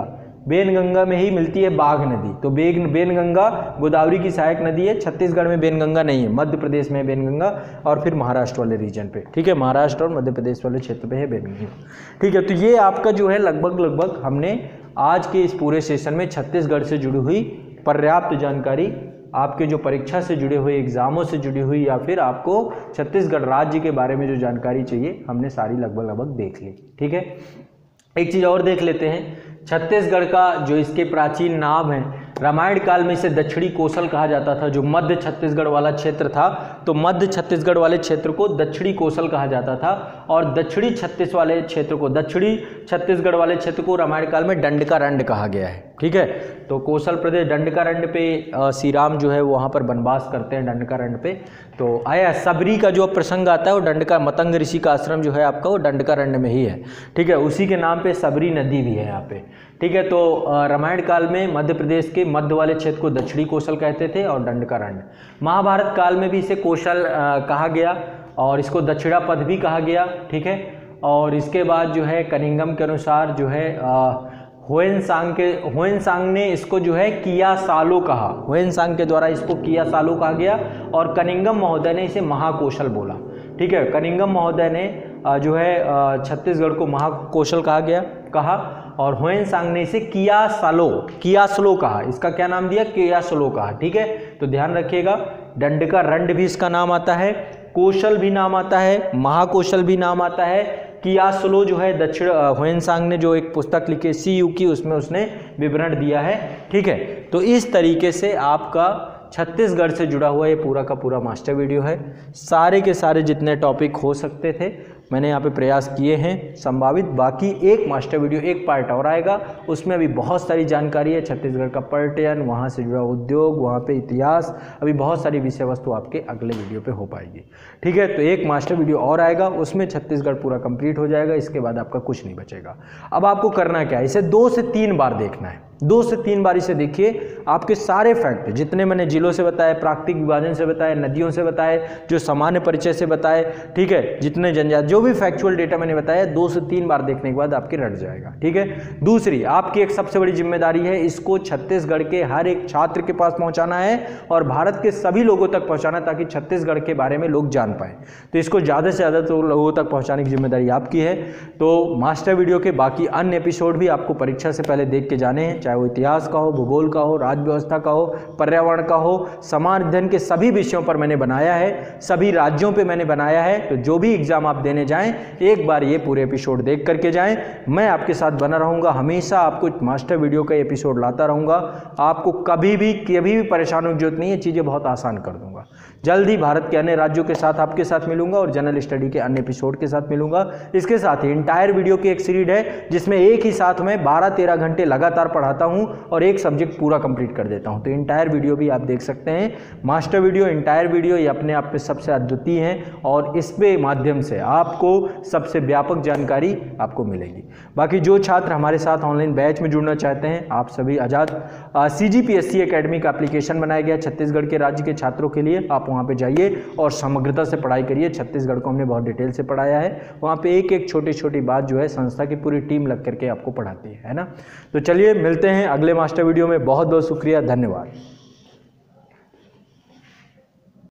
बेनगंगा में ही मिलती है बाघ नदी। तो बेनगंगा गोदावरी की सहायक नदी है। छत्तीसगढ़ में बेनगंगा नहीं है, मध्य प्रदेश में है बेनगंगा, और फिर महाराष्ट्र वाले रीजन पे, ठीक है, महाराष्ट्र और मध्य प्रदेश वाले क्षेत्र पे है बेनगंगा। ठीक है, तो ये आपका जो है लगभग हमने आज के इस पूरे सेशन में छत्तीसगढ़ से जुड़ी हुई पर्याप्त जानकारी, आपके जो परीक्षा से जुड़े हुए एग्जामों से जुड़ी हुई, या फिर आपको छत्तीसगढ़ राज्य के बारे में जो जानकारी चाहिए, हमने सारी लगभग देख ली। ठीक है, एक चीज़ और देख लेते हैं। छत्तीसगढ़ का जो इसके प्राचीन नाम है, रामायण काल में इसे दक्षिणी कोसल कहा जाता था। जो मध्य छत्तीसगढ़ वाला क्षेत्र था, तो मध्य छत्तीसगढ़ वाले क्षेत्र को दक्षिणी कोसल कहा जाता था, और दक्षिणी छत्तीसगढ़ वाले क्षेत्र को रामायण काल में दंडकारण्य कहा गया है। ठीक है, तो कोसल प्रदेश दंडकारण्य पे श्री राम जो है वहाँ पर वनवास करते हैं दंडकारण्य पे। तो आया सबरी का जो प्रसंग आता है वो दंडका मतंग ऋषि का आश्रम जो है आपका वो दंडकारण्य में ही है। ठीक है, उसी के नाम पे सबरी नदी भी है यहाँ पे। ठीक है, तो रामायण काल में मध्य प्रदेश के मध्य वाले क्षेत्र को दक्षिणी कोसल कहते थे और दंडकारण्य। महाभारत काल में भी इसे कोसल कहा गया और इसको दक्षिणापथ भी कहा गया। ठीक है, और इसके बाद जो है कनिंगम के अनुसार जो है होएनसांग ने इसको जो है किया सालो कहा। होएनसांग के द्वारा इसको किया सालो कहा गया और कनिंगम महोदय ने इसे महाकोशल बोला। ठीक है, कनिंगम महोदय ने जो है छत्तीसगढ़ को महाकोशल कहा और होएनसांग ने इसे कियासलो कहा। इसका क्या नाम दिया? कियासलो कहा। ठीक है, तो ध्यान रखिएगा, दंडकारण्य भी इसका नाम आता है, कोशल भी नाम आता है, महाकोशल भी नाम आता है। कियासलो जो है दक्षिण होएनसांग ने जो एक पुस्तक लिखी CU की, उसमें उसने विवरण दिया है। ठीक है, तो इस तरीके से आपका छत्तीसगढ़ से जुड़ा हुआ ये पूरा का पूरा मास्टर वीडियो है। सारे के सारे जितने टॉपिक हो सकते थे मैंने यहाँ पे प्रयास किए हैं संभावित। बाकी एक मास्टर वीडियो, एक पार्ट और आएगा, उसमें अभी बहुत सारी जानकारी है, छत्तीसगढ़ का पर्यटन, वहाँ से जुड़ा उद्योग, वहाँ पे इतिहास, अभी बहुत सारी विषय वस्तु आपके अगले वीडियो पे हो पाएगी। ठीक है, तो एक मास्टर वीडियो और आएगा, उसमें छत्तीसगढ़ पूरा कंप्लीट हो जाएगा। इसके बाद आपका कुछ नहीं बचेगा। अब आपको करना क्या है, इसे 2 से 3 बार देखना है। 2 से 3 बार इसे देखिए, आपके सारे फैक्ट जितने मैंने जिलों से बताए, प्राकृतिक विभाजन से बताए, नदियों से बताए, जो सामान्य परिचय से बताए, ठीक है, जितने जनजाति, जो भी फैक्चुअल डेटा मैंने बताया 2 से 3 बार देखने के बाद आपके रट जाएगा। ठीक है, दूसरी आपकी एक सबसे बड़ी जिम्मेदारी है, इसको छत्तीसगढ़ के हर एक छात्र के पास पहुंचाना है और भारत के सभी लोगों तक पहुंचाना, ताकि छत्तीसगढ़ के बारे में लोग जान पाए। तो इसको ज़्यादा से ज़्यादा तो लोगों तक पहुँचाने की जिम्मेदारी आपकी है। तो मास्टर वीडियो के बाकी अन्य एपिसोड भी आपको परीक्षा से पहले देख के जाने हैं, चाहे वो इतिहास का हो, भूगोल का हो, राज्य व्यवस्था का हो, पर्यावरण का हो, समाज अध्ययन के सभी विषयों पर मैंने बनाया है, सभी राज्यों पे मैंने बनाया है। तो जो भी एग्जाम आप देने जाएं, एक बार ये पूरे एपिसोड देख करके जाएं। मैं आपके साथ बना रहूँगा, हमेशा आपको मास्टर वीडियो का एपिसोड लाता रहूँगा। आपको कभी भी परेशान होने की जरूरत नहीं है, चीज़ें बहुत आसान कर दूँगा। जल्द ही भारत के अन्य राज्यों के साथ आपके साथ मिलूंगा और जनरल स्टडी के अन्य एपिसोड के साथ मिलूंगा। इसके साथ ही इंटायर वीडियो की एक सीरीज है जिसमें एक ही साथ में 12-13 घंटे लगातार पढ़ाता हूं और एक सब्जेक्ट पूरा कंप्लीट कर देता हूं। तो इंटायर वीडियो भी आप देख सकते हैं। मास्टर वीडियो, इंटायर वीडियो, ये अपने आप में सबसे अद्वितीय है और इसके माध्यम से आपको सबसे व्यापक जानकारी आपको मिलेगी। बाकी जो छात्र हमारे साथ ऑनलाइन बैच में जुड़ना चाहते हैं, आप सभी आज़ाद CGPSC एकेडमी का एप्लीकेशन बनाया गया छत्तीसगढ़ के राज्य के छात्रों के लिए। आप वहाँ पे जाइए और समग्रता से पढ़ाई करिए। छत्तीसगढ़ को हमने बहुत डिटेल से पढ़ाया है, वहाँ पे एक एक छोटी छोटी बात जो है संस्था की पूरी टीम लग करके आपको पढ़ाती है ना। तो चलिए मिलते हैं अगले मास्टर वीडियो में। बहुत बहुत शुक्रिया, धन्यवाद।